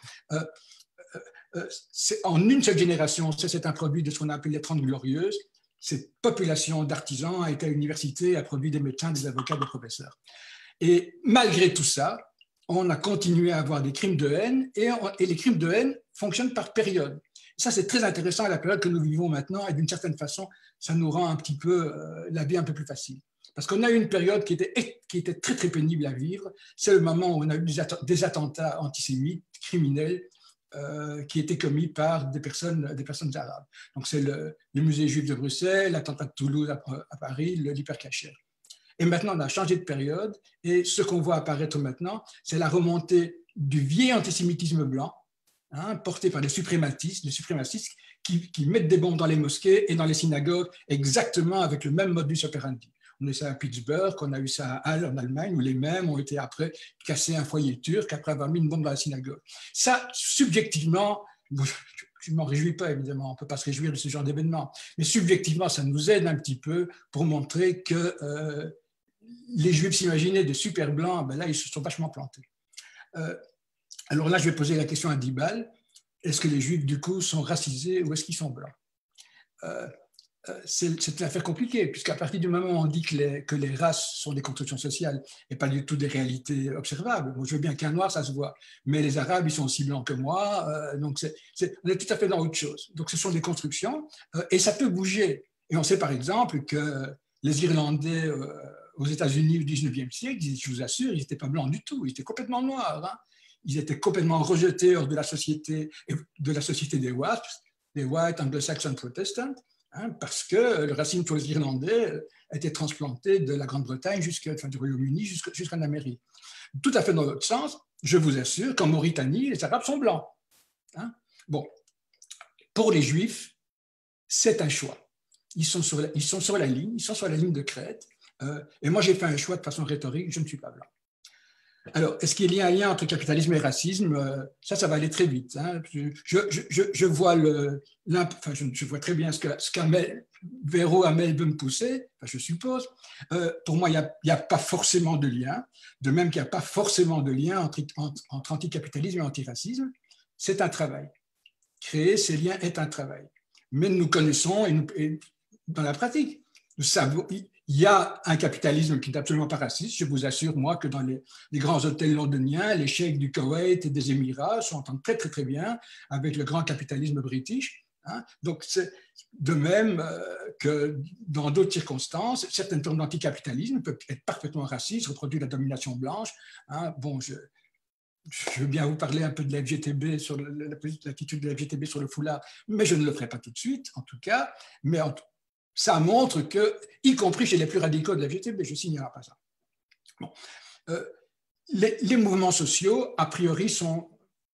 [SPEAKER 3] En une seule génération, c'est un produit de ce qu'on a appelé les 30 Glorieuses. Cette population d'artisans a été à l'université, a produit des médecins, des avocats, des professeurs. Et malgré tout ça, on a continué à avoir des crimes de haine et les crimes de haine fonctionnent par période. Ça, c'est très intéressant à la période que nous vivons maintenant et d'une certaine façon, ça nous rend un petit peu la vie un peu plus facile. Parce qu'on a eu une période qui était très pénible à vivre. C'est le moment où on a eu des attentats antisémites, criminels, qui étaient commis par des personnes arabes. Donc, c'est le musée juif de Bruxelles, l'attentat de Toulouse à Paris, l'hypercacher. Et maintenant, on a changé de période et ce qu'on voit apparaître maintenant, c'est la remontée du vieil antisémitisme blanc, hein, porté par des suprématistes qui mettent des bombes dans les mosquées et dans les synagogues exactement avec le même modus operandi. On a eu ça à Pittsburgh, on a eu ça à Halle en Allemagne, où les mêmes ont été après cassé un foyer turc après avoir mis une bombe dans la synagogue. Ça, subjectivement, je ne m'en réjouis pas évidemment, on ne peut pas se réjouir de ce genre d'événement, mais subjectivement, ça nous aide un petit peu pour montrer que les Juifs s'imaginaient des super blancs, ben là, ils se sont vachement plantés. Alors là, je vais poser la question à Dibal. est-ce que les Juifs, du coup, sont racisés ou est-ce qu'ils sont blancs? C'est une affaire compliquée, puisqu'à partir du moment où on dit que les races sont des constructions sociales et pas du tout des réalités observables, moi, je veux bien qu'un noir, ça se voit, mais les Arabes, ils sont aussi blancs que moi, donc on est tout à fait dans autre chose. Donc ce sont des constructions, et ça peut bouger. Et on sait par exemple que les Irlandais aux États-Unis au 19e siècle, je vous assure, ils n'étaient pas blancs du tout, ils étaient complètement noirs. Hein. Ils étaient complètement rejetés hors de la société des White Anglo-Saxon Protestants, hein, parce que le racisme pour les Irlandais a été transplanté de la Grande-Bretagne, du Royaume-Uni jusqu'en Amérique. Tout à fait dans l'autre sens, je vous assure qu'en Mauritanie, les Arabes sont blancs. Hein. Bon, pour les Juifs, c'est un choix. Ils sont sur la ligne de crête. Et moi, j'ai fait un choix de façon rhétorique, je ne suis pas blanc. Alors, est-ce qu'il y a un lien entre capitalisme et racisme? Ça va aller très vite. Hein. Je vois je vois très bien ce qu'Amel veut me pousser, je suppose. Pour moi, il n'y a pas forcément de lien, de même qu'il n'y a pas forcément de lien entre anticapitalisme et antiracisme. C'est un travail. Créer ces liens est un travail. Mais nous connaissons, et dans la pratique, nous savons, il y a un capitalisme qui n'est absolument pas raciste. Je vous assure, moi, que dans les grands hôtels londoniens, les cheikhs du Koweït et des Émirats s'entendent très, très, très bien avec le grand capitalisme british. Hein. Donc, c'est de même que dans d'autres circonstances, certaines formes d'anticapitalisme peuvent être parfaitement racistes, reproduire la domination blanche. Hein. Bon, je veux bien vous parler un peu de la FGTB, sur l'attitude de la FGTB sur le foulard, mais je ne le ferai pas tout de suite, en tout cas. Mais ça montre que, y compris chez les plus radicaux de la FGTB, je ne signerai pas ça. Bon. Les mouvements sociaux, a priori, sont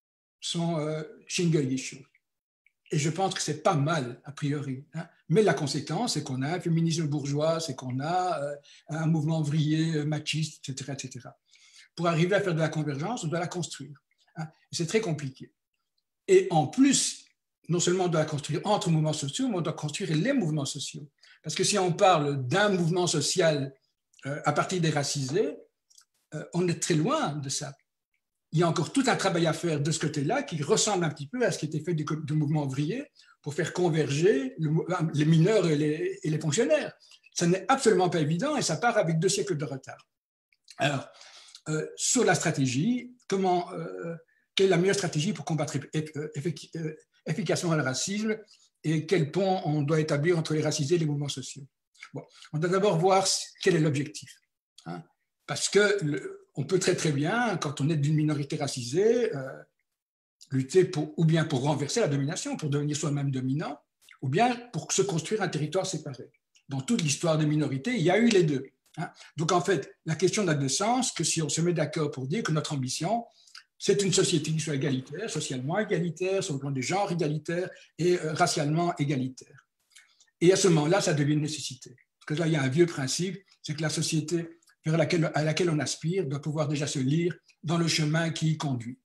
[SPEAKER 3] shingle issue. Et je pense que c'est pas mal, a priori. Hein. Mais la conséquence, c'est qu'on a un féminisme bourgeois, c'est qu'on a un mouvement ouvrier machiste, etc., etc. Pour arriver à faire de la convergence, on doit la construire. Hein. C'est très compliqué. Et en plus, non seulement on doit la construire entre mouvements sociaux, mais on doit construire les mouvements sociaux. Parce que si on parle d'un mouvement social à partir des racisés, on est très loin de ça. Il y a encore tout un travail à faire de ce côté-là qui ressemble un petit peu à ce qui était fait du mouvement ouvrier pour faire converger les mineurs et les fonctionnaires. Ça n'est absolument pas évident et ça part avec 2 siècles de retard. Alors, sur la stratégie, quelle est la meilleure stratégie pour combattre efficacement le racisme et quel pont on doit établir entre les racisés et les mouvements sociaux? Bon, on doit d'abord voir quel est l'objectif. Hein, parce qu'on peut très très bien, quand on est d'une minorité racisée, lutter ou bien pour renverser la domination, pour devenir soi-même dominant, ou bien pour se construire un territoire séparé. Dans toute l'histoire des minorités, il y a eu les deux. Hein. Donc en fait, la question n'a de sens que si on se met d'accord pour dire que notre ambition, c'est une société qui soit égalitaire, socialement égalitaire, sur le plan des genres égalitaire et racialement égalitaire. Et à ce moment-là, ça devient une nécessité. Parce que là, il y a un vieux principe, c'est que la société à laquelle on aspire doit pouvoir déjà se lire dans le chemin qui y conduit.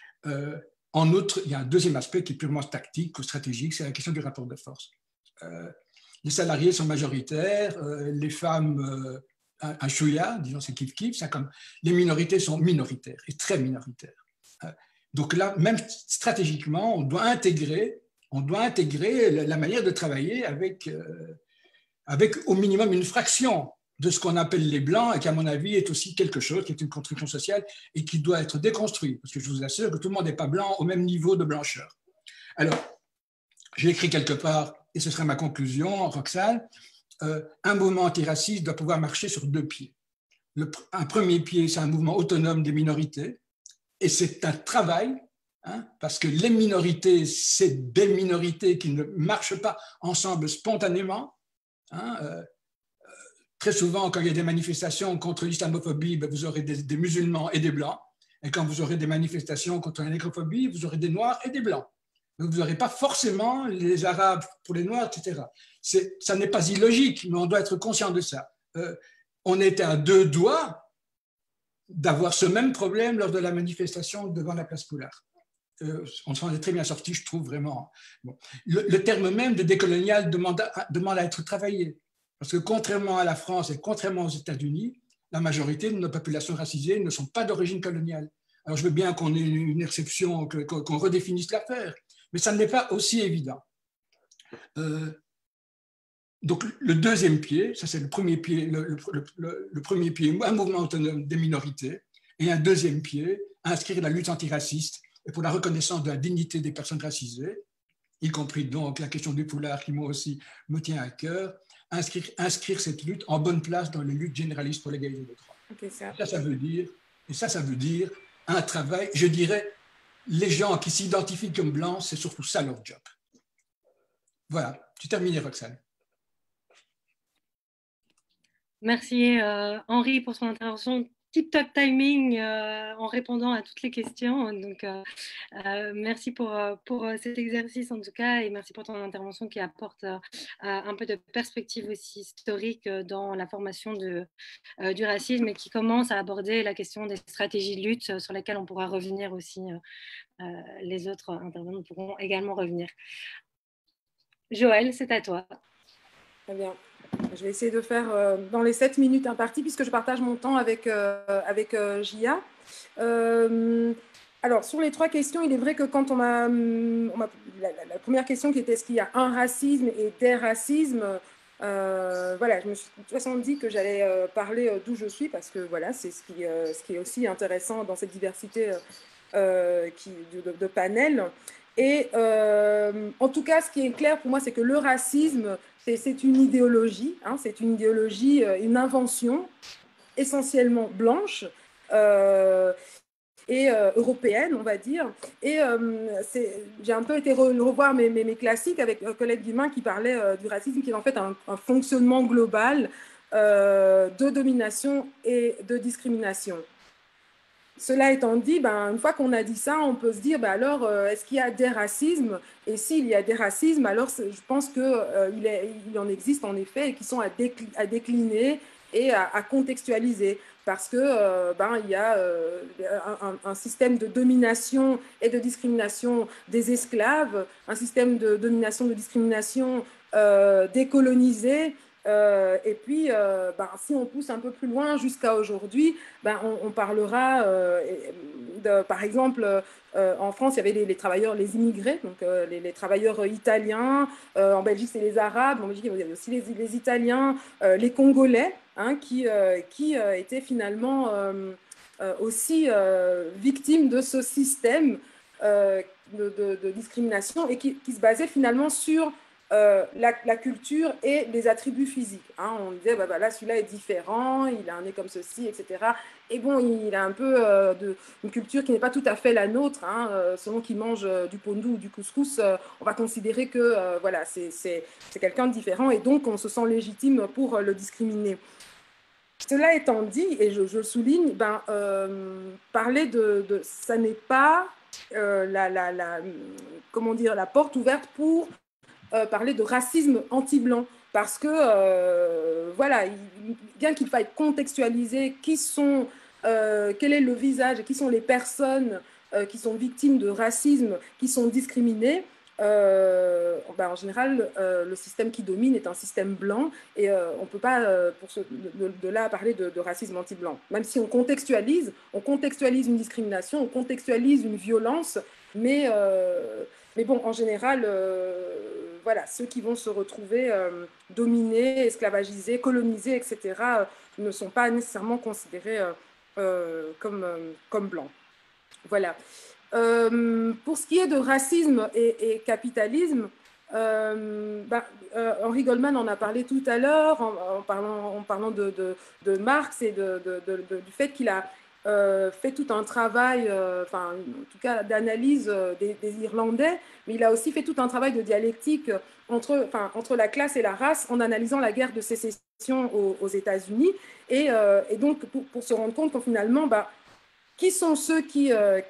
[SPEAKER 3] En outre, il y a un deuxième aspect qui est purement tactique ou stratégique, c'est la question du rapport de force. Les salariés sont majoritaires, les femmes, un chouïa, disons c'est kiff-kiff, les minorités sont minoritaires et très minoritaires. Donc là, même stratégiquement, on doit intégrer la manière de travailler avec au minimum une fraction de ce qu'on appelle les blancs et qui, à mon avis, est aussi quelque chose qui est une construction sociale et qui doit être déconstruit. Parce que je vous assure que tout le monde n'est pas blanc au même niveau de blancheur. Alors, j'ai écrit quelque part, et ce sera ma conclusion, Roxane, un mouvement antiraciste doit pouvoir marcher sur 2 pieds. Un premier pied, c'est un mouvement autonome des minorités, et c'est un travail, hein, parce que les minorités, c'est des minorités qui ne marchent pas ensemble spontanément. Hein, très souvent, quand il y a des manifestations contre l'islamophobie, vous aurez des musulmans et des blancs, et quand vous aurez des manifestations contre la négrophobie, vous aurez des noirs et des blancs. Donc, vous n'aurez pas forcément les Arabes pour les Noirs, etc. Ça n'est pas illogique, mais on doit être conscient de ça. On était à 2 doigts d'avoir ce même problème lors de la manifestation devant la place Poulard. On s'en est très bien sorti, je trouve, vraiment. Bon. Le terme même de décolonial demande à être travaillé. Parce que contrairement à la France et contrairement aux États-Unis, la majorité de nos populations racisées ne sont pas d'origine coloniale. Alors, je veux bien qu'on ait une exception, qu'on redéfinisse l'affaire. Mais ça n'est pas aussi évident. Donc, le deuxième pied, ça c'est le premier pied, le premier pied, un mouvement autonome des minorités, et un deuxième pied, inscrire la lutte antiraciste et pour la reconnaissance de la dignité des personnes racisées, y compris donc la question du foulard qui moi aussi me tient à cœur, inscrire cette lutte en bonne place dans les luttes généralistes pour l'égalité des droits.
[SPEAKER 4] Okay,
[SPEAKER 3] ça veut dire un travail, je dirais, les gens qui s'identifient comme blancs, c'est surtout ça leur job. Voilà, tu termines, Roxane.
[SPEAKER 1] Merci Henri pour ton intervention. Tip-top timing en répondant à toutes les questions. Donc, merci pour cet exercice en tout cas et merci pour ton intervention qui apporte un peu de perspective aussi historique dans la formation du racisme et qui commence à aborder la question des stratégies de lutte sur lesquelles on pourra revenir aussi. Les autres intervenants pourront également revenir. Joël, c'est à toi.
[SPEAKER 4] Très bien. Je vais essayer de faire dans les 7 minutes imparties, puisque je partage mon temps avec Jia. Alors, sur les 3 questions, il est vrai que quand la première question qui était est-ce qu'il y a un racisme et des racismes, voilà, je me suis de toute façon dit que j'allais parler d'où je suis, parce que voilà, c'est ce qui est aussi intéressant dans cette diversité de panels. Et en tout cas, ce qui est clair pour moi, c'est que le racisme, c'est une idéologie, hein, c'est une idéologie, une invention essentiellement blanche et européenne, on va dire. Et j'ai un peu été revoir mes classiques avec Colette Guillemin qui parlait du racisme, qui est en fait un fonctionnement global de domination et de discrimination. Cela étant dit, une fois qu'on a dit ça, on peut se dire, alors, est-ce qu'il y a des racismes? Et s'il y a des racismes, alors je pense qu'il en existe en effet et qui sont à décliner et à contextualiser. Parce que il y a un système de domination et de discrimination des esclaves, un système de domination et de discrimination décolonisé. Et puis, si on pousse un peu plus loin jusqu'à aujourd'hui, on parlera, par exemple, en France, il y avait les travailleurs, les immigrés, donc les travailleurs italiens. En Belgique, c'est les Arabes. En Belgique, il y avait aussi les Italiens, les Congolais, hein, qui étaient finalement aussi victimes de ce système de discrimination et qui se basait finalement sur la culture et les attributs physiques. Hein. On disait, là, celui-là est différent, il a un nez comme ceci, etc. Et bon, il a un peu une culture qui n'est pas tout à fait la nôtre. Hein. Selon qu'il mange du pondou ou du couscous, on va considérer que voilà, c'est quelqu'un de différent et donc on se sent légitime pour le discriminer. Cela étant dit, et je le souligne, parler ça n'est pas comment dire, la porte ouverte pour parler de racisme anti-blanc, parce que, voilà, bien qu'il faille contextualiser quel est le visage et qui sont les personnes qui sont victimes de racisme, qui sont discriminées, en général, le système qui domine est un système blanc et on ne peut pas, de là, parler de racisme anti-blanc. Même si on contextualise une discrimination, on contextualise une violence, mais bon, en général, voilà, ceux qui vont se retrouver dominés, esclavagisés, colonisés, etc., ne sont pas nécessairement considérés comme blancs. Voilà. Pour ce qui est de racisme et capitalisme, Henri Goldman en a parlé tout à l'heure en parlant de Marx et du fait qu'il a fait tout un travail, en tout cas d'analyse des Irlandais, mais il a aussi fait tout un travail de dialectique entre la classe et la race en analysant la guerre de sécession aux États-Unis et donc pour se rendre compte que finalement, qui sont ceux qui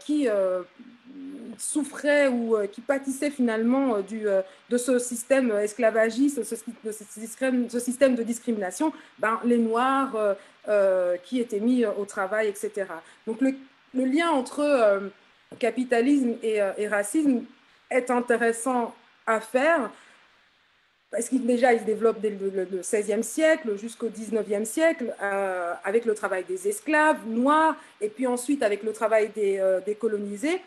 [SPEAKER 4] souffraient ou qui pâtissaient finalement de ce système esclavagiste, ce système de discrimination, les Noirs qui étaient mis au travail, etc. Donc le lien entre capitalisme et racisme est intéressant à faire, parce qu'il déjà il se développe dès le XVIe siècle jusqu'au XIXe siècle, avec le travail des esclaves noirs, et puis ensuite avec le travail des colonisés.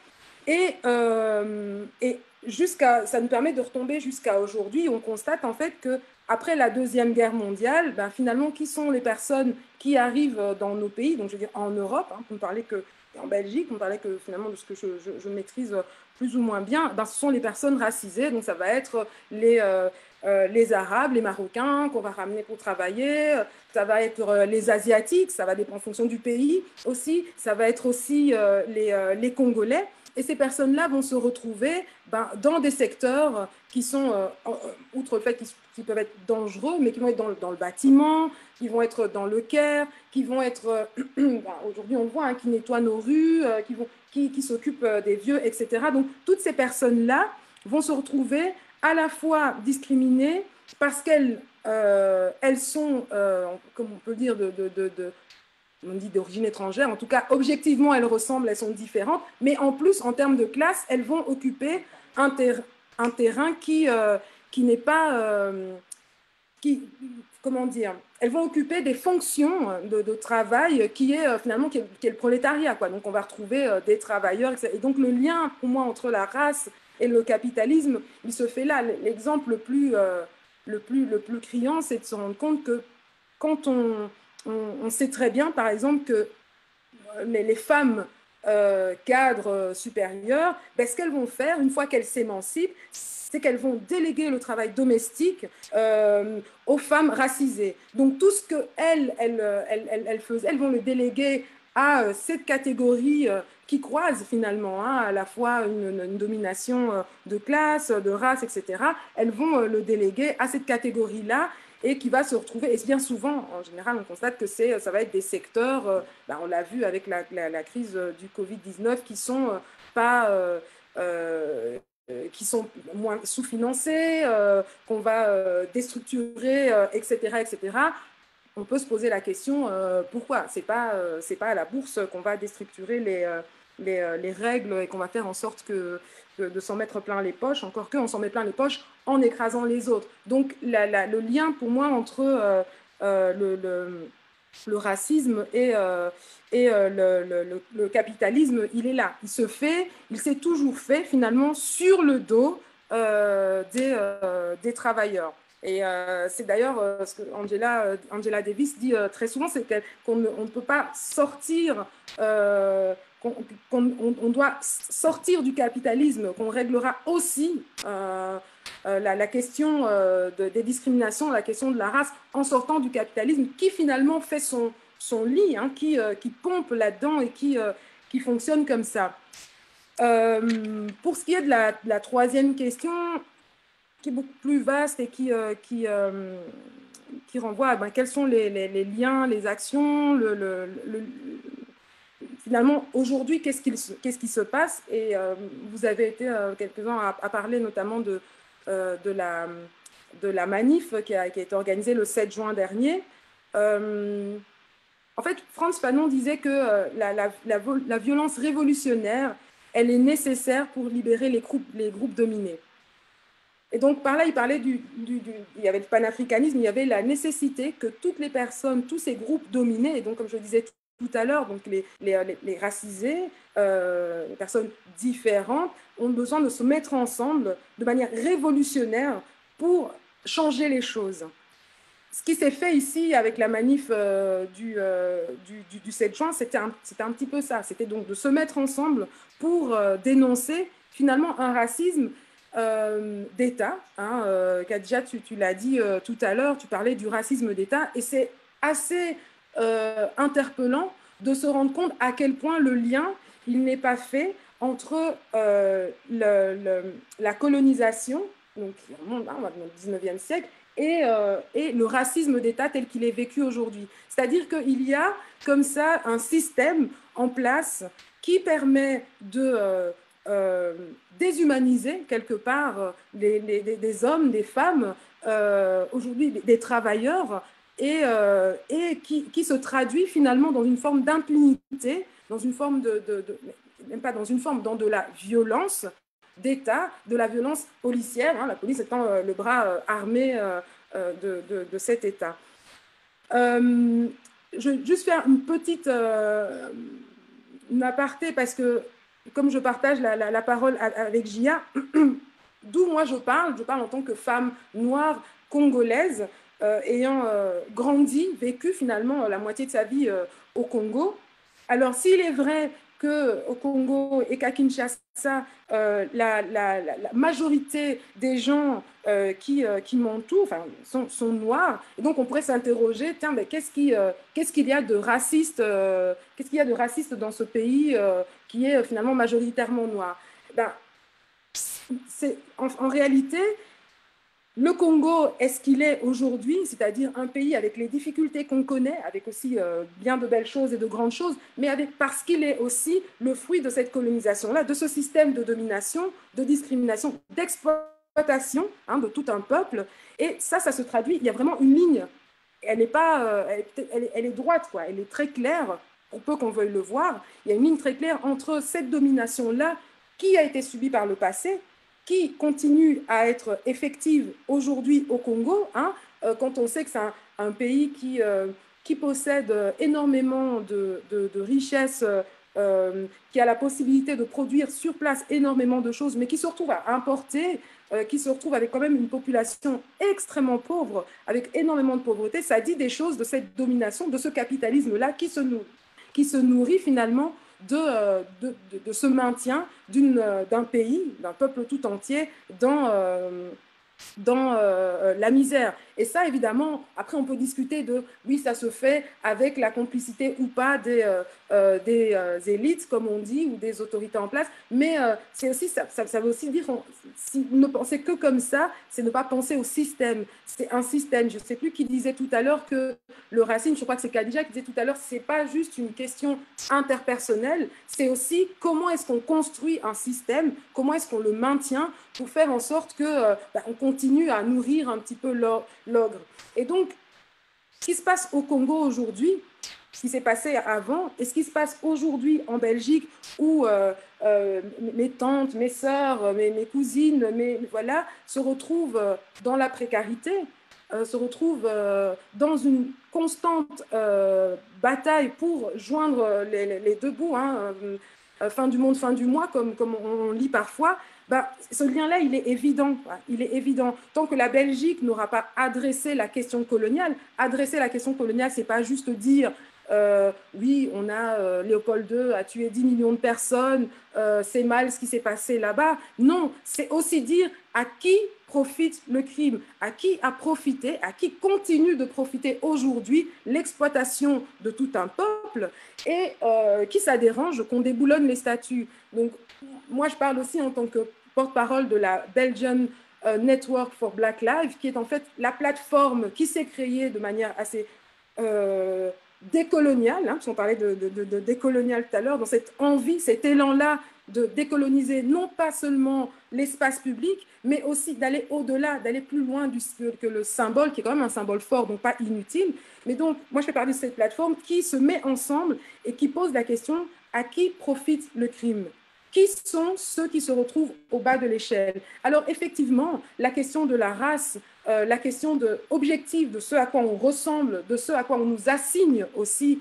[SPEAKER 4] Et ça nous permet de retomber jusqu'à aujourd'hui. On constate en fait qu'après la Deuxième Guerre mondiale, ben, finalement, qui sont les personnes qui arrivent dans nos pays, donc je veux dire en Europe, hein, on ne parlait que en Belgique, on parlait que finalement de ce que je maîtrise plus ou moins bien, ben, ce sont les personnes racisées, donc ça va être les Arabes, les Marocains qu'on va ramener pour travailler, ça va être les Asiatiques, ça va dépendre en fonction du pays aussi, ça va être aussi les Congolais. Et ces personnes-là vont se retrouver dans des secteurs qui sont, outre le fait qu'ils peuvent être dangereux, mais qui vont être dans le bâtiment, qui vont être dans le care, qui vont être, aujourd'hui on le voit, hein, qui nettoient nos rues, qui s'occupent des vieux, etc. Donc toutes ces personnes-là vont se retrouver à la fois discriminées parce qu'elles sont, comme on peut dire, on dit d'origine étrangère, en tout cas, objectivement, elles ressemblent, elles sont différentes, mais en plus, en termes de classe, elles vont occuper un terrain qui n'est pas... comment dire, elles vont occuper des fonctions de travail qui est finalement qui est le prolétariat, quoi. Donc, on va retrouver des travailleurs, etc. Et donc, le lien, pour moi, entre la race et le capitalisme, il se fait là. L'exemple le plus criant, c'est de se rendre compte que quand on sait très bien, par exemple, que les femmes cadres supérieures, ben, ce qu'elles vont faire, une fois qu'elles s'émancipent, c'est qu'elles vont déléguer le travail domestique aux femmes racisées. Donc, tout ce qu'elles faisaient, elles vont le déléguer à cette catégorie qui croise finalement hein, à la fois une domination de classe, de race, etc. Elles vont le déléguer à cette catégorie-là et qui va se retrouver, et bien souvent, en général, on constate que ça va être des secteurs, on l'a vu avec la crise du Covid-19, qui sont pas... qui sont moins sous-financés, qu'on va déstructurer, etc., etc. On peut se poser la question pourquoi c'est pas à la bourse qu'on va déstructurer les règles et qu'on va faire en sorte de s'en mettre plein les poches, encore qu'on s'en met plein les poches en écrasant les autres. Donc le lien pour moi entre le racisme et le capitalisme, il est là. Il s'est toujours fait finalement sur le dos des travailleurs. Et c'est d'ailleurs ce que Angela Davis dit très souvent, c'est qu'on ne peut pas sortir, on doit sortir du capitalisme, qu'on réglera aussi la question des discriminations, la question de la race en sortant du capitalisme qui finalement fait son lit, hein, qui pompe là-dedans et qui fonctionne comme ça. Pour ce qui est de la troisième question, qui est beaucoup plus vaste et qui renvoie à quels sont les liens, les actions, finalement, aujourd'hui, qu'est-ce qui se passe? Et vous avez été quelques-uns à parler notamment de la manif qui a été organisée le 7 juin dernier. En fait, Frantz Fanon disait que la violence révolutionnaire, elle est nécessaire pour libérer les groupes dominés. Et donc, par là, il parlait il y avait le panafricanisme, il y avait la nécessité que toutes les personnes, tous ces groupes dominés, et donc, comme je disais tout à l'heure, donc les racisés, les personnes différentes, ont besoin de se mettre ensemble de manière révolutionnaire pour changer les choses. Ce qui s'est fait ici avec la manif du 7 juin, c'était un petit peu ça. C'était donc de se mettre ensemble pour dénoncer finalement un racisme d'État. Hein, Khadija, tu l'as dit tout à l'heure, tu parlais du racisme d'État, et c'est assez interpellant de se rendre compte à quel point le lien, il n'est pas fait entre la colonisation, donc qui remonte dans le 19e siècle, et le racisme d'État tel qu'il est vécu aujourd'hui. C'est-à-dire qu'il y a comme ça un système en place qui permet de déshumaniser quelque part des hommes, des femmes, aujourd'hui des travailleurs, et qui se traduit finalement dans une forme d'impunité, dans une forme même pas dans une forme, dans de la violence d'État, de la violence policière, hein, la police étant le bras armé de cet État. Je vais juste faire une petite une aparté, parce que comme je partage la parole avec Gia, d'où moi je parle en tant que femme noire congolaise, ayant grandi, vécu finalement la moitié de sa vie au Congo. Alors, s'il est vrai qu'au Congo et qu'à Kinshasa, la majorité des gens qui m'entourent sont noirs, et donc on pourrait s'interroger, tiens, mais qu'est-ce qu'il y a de raciste, qu'est-ce qu'il y a de raciste dans ce pays qui est finalement majoritairement noir? Ben, en réalité, le Congo est ce qu'il est aujourd'hui, c'est-à-dire un pays avec les difficultés qu'on connaît, avec aussi bien de belles choses et de grandes choses, mais parce qu'il est aussi le fruit de cette colonisation-là, de ce système de domination, de discrimination, d'exploitation de tout un peuple. Et ça se traduit, il y a vraiment une ligne. Elle n'est pas, elle est droite, quoi. Elle est très claire, pour peu qu'on veuille le voir. Il y a une ligne très claire entre cette domination-là qui a été subie par le passé, qui continue à être effective aujourd'hui au Congo, quand on sait que c'est un pays qui possède énormément de richesses, qui a la possibilité de produire sur place énormément de choses, mais qui se retrouve à importer, qui se retrouve avec quand même une population extrêmement pauvre, avec énormément de pauvreté. Ça dit des choses de cette domination, de ce capitalisme-là qui se nourrit finalement de ce maintien d'un pays, d'un peuple tout entier dans la misère. Et ça, évidemment, après, on peut discuter de, oui, ça se fait avec la complicité ou pas des élites, comme on dit, ou des autorités en place, mais c'est aussi, ça veut aussi dire, si ne penser que comme ça, c'est ne pas penser au système. C'est un système. Je ne sais plus qui disait tout à l'heure que le racisme, je crois que c'est Khadija qui disait tout à l'heure, c'est pas juste une question interpersonnelle, c'est aussi comment est-ce qu'on construit un système, comment est-ce qu'on le maintient pour faire en sorte que on continue à nourrir un petit peu l'ogre. Et donc, ce qui se passe au Congo aujourd'hui, ce qui s'est passé avant, et ce qui se passe aujourd'hui en Belgique, où mes tantes, mes sœurs, mes cousines, voilà, se retrouvent dans la précarité, se retrouvent dans une constante bataille pour joindre les deux bouts, fin du monde, fin du mois, comme on lit parfois. Ce lien-là, il est évident. Il est évident. Tant que la Belgique n'aura pas adressé la question coloniale, c'est pas juste dire oui, on a Léopold II a tué 10 millions de personnes, c'est mal ce qui s'est passé là-bas. Non, c'est aussi dire à qui profite le crime, à qui a profité, à qui continue de profiter aujourd'hui l'exploitation de tout un peuple et qui ça dérange qu'on déboulonne les statuts. Donc, moi, je parle aussi en tant que porte-parole de la Belgian Network for Black Lives, qui est en fait la plateforme qui s'est créée de manière assez décoloniale, parce qu'on parlait de décolonial tout à l'heure, dans cette envie, cet élan-là de décoloniser non pas seulement l'espace public, mais aussi d'aller au-delà, d'aller plus loin que le symbole, qui est quand même un symbole fort, donc pas inutile. Mais donc, moi, je fais partie de cette plateforme qui se met ensemble et qui pose la question à qui profite le crime ? Qui sont ceux qui se retrouvent au bas de l'échelle? Alors, effectivement, la question de la race, la question objective de ce à quoi on ressemble, de ce à quoi on nous assigne aussi,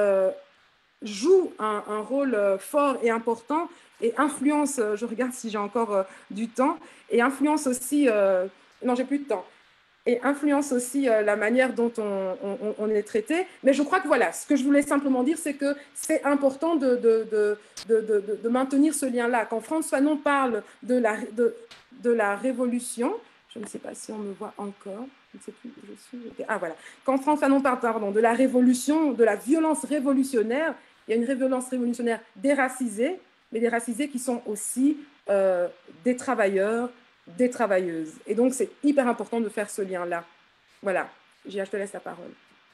[SPEAKER 4] joue un rôle fort et important et influence, je regarde si j'ai encore du temps, et influence aussi, non, j'ai plus de temps, et influence aussi la manière dont on est traité. Mais je crois que voilà, ce que je voulais simplement dire, c'est que c'est important de maintenir ce lien-là. Quand Frantz Fanon parle de la révolution, je ne sais pas si on me voit encore, je ne sais plus où je suis. Ah voilà. Quand Frantz Fanon parle, pardon, de la révolution, de la violence révolutionnaire, il y a une violence révolutionnaire déracisée, mais des racisés qui sont aussi des travailleurs, des travailleuses. Et donc, c'est hyper important de faire ce lien-là. Voilà, Gia, je te laisse la parole.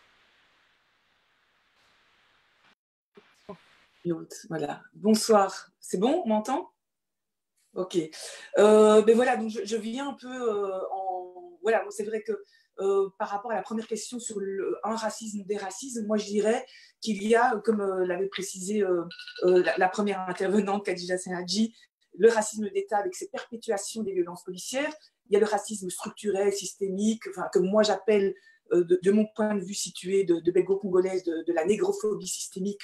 [SPEAKER 5] Voilà. Bonsoir. C'est bon, on m'entend? Ok. Ben voilà, donc je viens un peu Voilà, c'est vrai que par rapport à la première question sur un racisme, des racismes, moi je dirais qu'il y a, comme l'avait précisé la première intervenante, Khadija Senadji, le racisme d'État avec ses perpétuations des violences policières. Il y a le racisme structurel, systémique, que moi j'appelle, de mon point de vue situé de belgo-congolaise, de la négrophobie systémique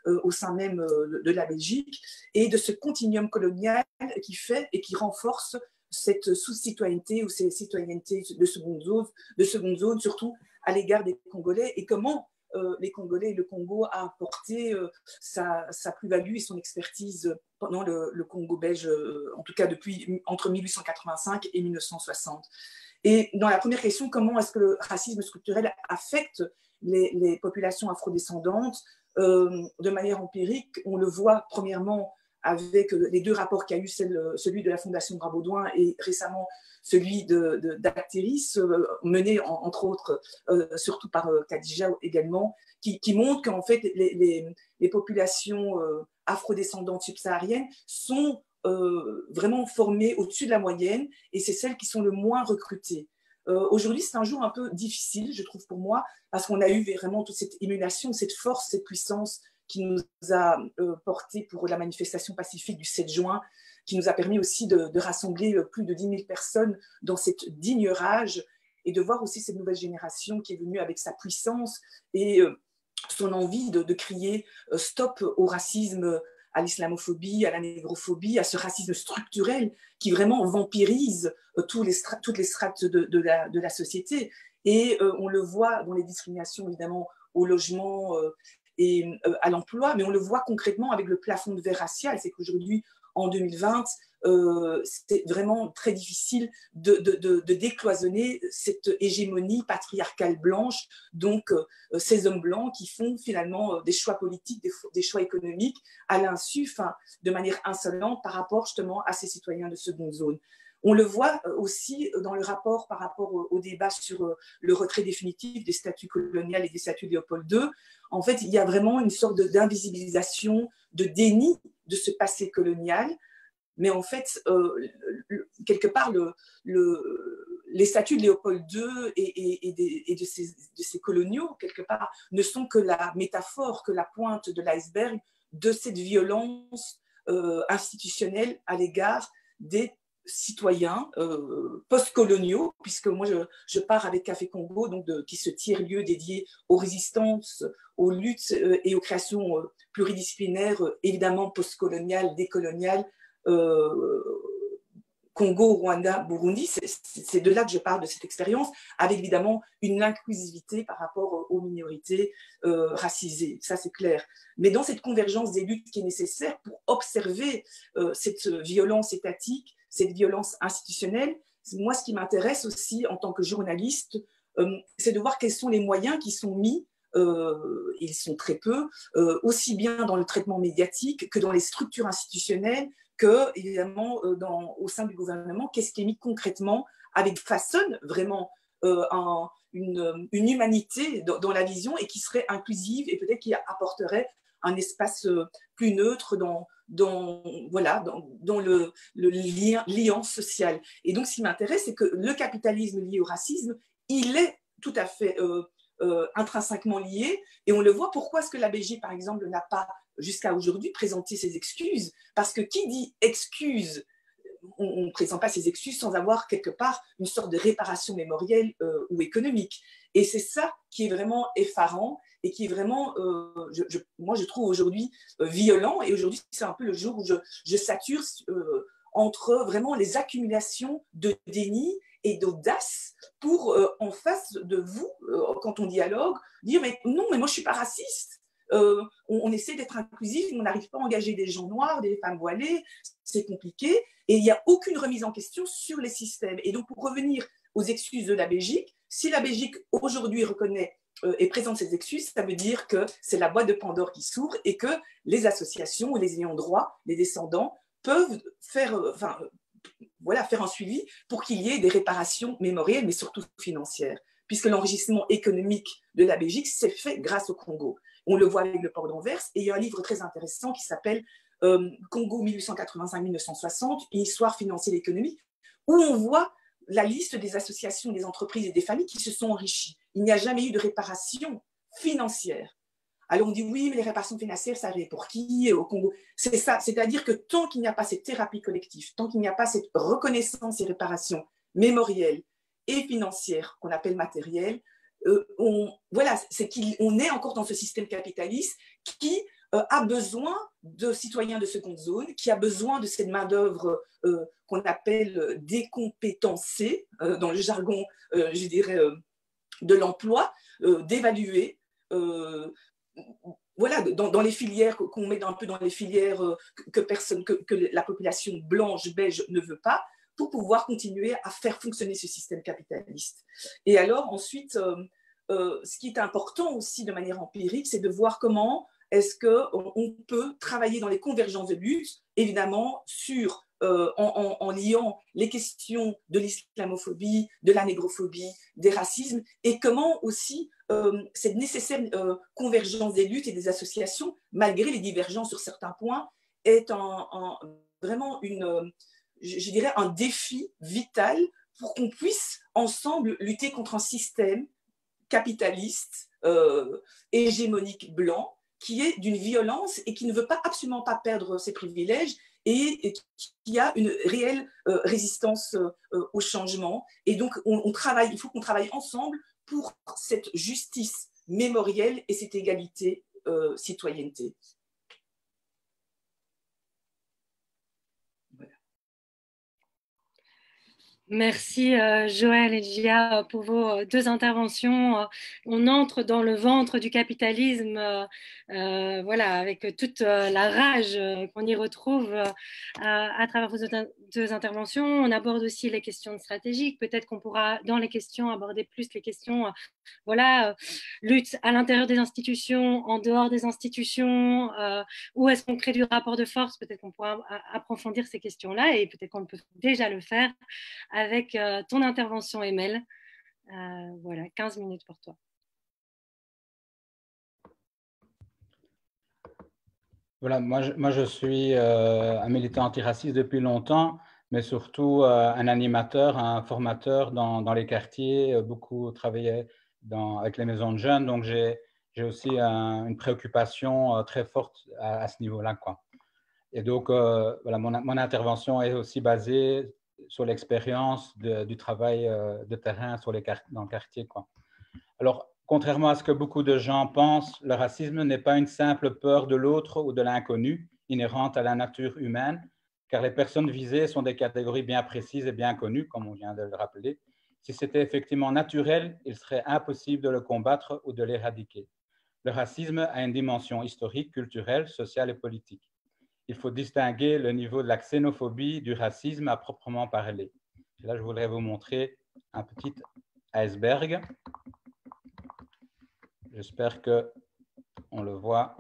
[SPEAKER 5] au sein même de la Belgique, et de ce continuum colonial qui fait et qui renforce cette sous-citoyenneté ou ces citoyennetés de seconde zone, surtout à l'égard des Congolais, et comment les Congolais et le Congo a apporté sa plus-value et son expertise pendant le Congo belge, en tout cas entre 1885 et 1960. Et dans la première question, comment est-ce que le racisme structurel affecte les populations afrodescendantes de manière empirique? On le voit premièrement avec les deux rapports qu'il y a eu, celui de la Fondation Brabaudouin et récemment celui d'Acteris, mené entre autres, surtout par Khadija également, qui montre qu'en fait les populations afrodescendantes subsahariennes sont vraiment formées au-dessus de la moyenne, et c'est celles qui sont le moins recrutées. Aujourd'hui, c'est un jour un peu difficile, je trouve, pour moi, parce qu'on a eu vraiment toute cette émulation, cette force, cette puissance qui nous a porté pour la manifestation pacifique du 7 juin, qui nous a permis aussi de rassembler plus de 10 000 personnes dans cette digne rage, et de voir aussi cette nouvelle génération qui est venue avec sa puissance et son envie de crier stop au racisme, à l'islamophobie, à la négrophobie, à ce racisme structurel qui vraiment vampirise toutes les strates de la société. Et on le voit dans les discriminations, évidemment, au logement et à l'emploi, mais on le voit concrètement avec le plafond de verre racial. C'est qu'aujourd'hui, en 2020, c'est vraiment très difficile de décloisonner cette hégémonie patriarcale blanche, donc ces hommes blancs qui font finalement des choix politiques, des choix économiques à l'insu, de manière insolente par rapport justement à ces citoyens de seconde zone. On le voit aussi dans le rapport par rapport au débat sur le retrait définitif des statuts coloniales et des statuts Léopold II. En fait, il y a vraiment une sorte d'invisibilisation, de déni de ce passé colonial. Mais en fait, quelque part, les statuts de Léopold II et de ces coloniaux, quelque part, ne sont que la métaphore, que la pointe de l'iceberg de cette violence institutionnelle à l'égard des citoyens post-coloniaux, puisque moi je pars avec Café Congo, donc qui se tiers-lieu dédié aux résistances, aux luttes et aux créations pluridisciplinaires, évidemment post-coloniales, décoloniales, Congo, Rwanda, Burundi. C'est de là que je parle de cette expérience, avec évidemment une inclusivité par rapport aux minorités racisées, ça c'est clair. Mais dans cette convergence des luttes qui est nécessaire pour observer cette violence étatique, cette violence institutionnelle, moi ce qui m'intéresse aussi en tant que journaliste, c'est de voir quels sont les moyens qui sont mis, ils sont très peu, aussi bien dans le traitement médiatique que dans les structures institutionnelles, que, évidemment, au sein du gouvernement, qu'est-ce qui est mis concrètement façonne vraiment une humanité dans la vision et qui serait inclusive et peut-être qui apporterait un espace plus neutre dans le lien social. Et donc, ce qui m'intéresse, c'est que le capitalisme lié au racisme, il est tout à fait intrinsèquement lié, et on le voit. Pourquoi est-ce que la Belgique, par exemple, n'a pas jusqu'à aujourd'hui présenté ses excuses? Parce que qui dit excuse, on ne présente pas ses excuses sans avoir quelque part une sorte de réparation mémorielle ou économique. Et c'est ça qui est vraiment effarant et qui est vraiment, moi je trouve aujourd'hui violent. Et aujourd'hui, c'est un peu le jour où je sature entre vraiment les accumulations de déni et d'audace pour, en face de vous, quand on dialogue, dire mais non, mais moi je ne suis pas raciste. On essaie d'être inclusif, mais on n'arrive pas à engager des gens noirs, des femmes voilées, c'est compliqué, et il n'y a aucune remise en question sur les systèmes. Et donc, pour revenir aux excuses de la Belgique, si la Belgique aujourd'hui reconnaît et présente ses excuses, ça veut dire que c'est la boîte de Pandore qui s'ouvre et que les associations ou les ayants droit, les descendants, peuvent faire un suivi pour qu'il y ait des réparations mémorielles, mais surtout financières, puisque l'enrichissement économique de la Belgique s'est fait grâce au Congo. On le voit avec le port d'Anvers, et il y a un livre très intéressant qui s'appelle Congo 1885-1960, une histoire financière et économique, où on voit la liste des associations, des entreprises et des familles qui se sont enrichies. Il n'y a jamais eu de réparation financière. Alors on dit oui, mais les réparations financières, ça arrive pour qui au Congo? C'est ça, c'est-à-dire que tant qu'il n'y a pas cette thérapie collective, tant qu'il n'y a pas cette reconnaissance et réparation mémorielle et financière qu'on appelle matérielle, c'est qu'on est encore dans ce système capitaliste qui a besoin de citoyens de seconde zone, qui a besoin de cette main-d'œuvre qu'on appelle décompétencée, dans le jargon, je dirais, de l'emploi, d'évaluer. Voilà, dans les filières qu'on met un peu dans les filières que la population blanche, beige ne veut pas, pour pouvoir continuer à faire fonctionner ce système capitaliste. Et alors, ensuite, ce qui est important aussi de manière empirique, c'est de voir comment est-ce qu'on peut travailler dans les convergences de lutte, évidemment, en liant les questions de l'islamophobie, de la négrophobie, des racismes, et comment aussi cette nécessaire convergence des luttes et des associations, malgré les divergences sur certains points, est vraiment je dirais un défi vital pour qu'on puisse ensemble lutter contre un système capitaliste, hégémonique blanc, qui est d'une violence et qui ne veut absolument pas perdre ses privilèges et qui a une réelle résistance au changement. Et donc, il faut qu'on travaille ensemble pour cette justice mémorielle et cette égalité citoyenneté.
[SPEAKER 1] Merci Joël et Gia pour vos deux interventions. On entre dans le ventre du capitalisme, voilà, avec toute la rage qu'on y retrouve à travers vos deux interventions. On aborde aussi les questions stratégiques. Peut-être qu'on pourra, dans les questions, aborder plus les questions, voilà, lutte à l'intérieur des institutions, en dehors des institutions, où est-ce qu'on crée du rapport de force. Peut-être qu'on pourra approfondir ces questions-là et peut-être qu'on peut déjà le faire avec ton intervention, Emel. Voilà, 15 minutes pour toi.
[SPEAKER 6] Voilà, moi je suis un militant antiraciste depuis longtemps, mais surtout un animateur, un formateur dans les quartiers, beaucoup travaillé avec les maisons de jeunes, donc j'ai aussi une préoccupation très forte à ce niveau-là, quoi. Et donc, voilà, mon intervention est aussi basée sur l'expérience du travail de terrain dans le quartier, quoi. Alors, contrairement à ce que beaucoup de gens pensent, le racisme n'est pas une simple peur de l'autre ou de l'inconnu inhérente à la nature humaine, car les personnes visées sont des catégories bien précises et bien connues, comme on vient de le rappeler. Si c'était effectivement naturel, il serait impossible de le combattre ou de l'éradiquer. Le racisme a une dimension historique, culturelle, sociale et politique. Il faut distinguer le niveau de la xénophobie du racisme à proprement parler. Et là, je voudrais vous montrer un petit iceberg. J'espère qu'on le voit.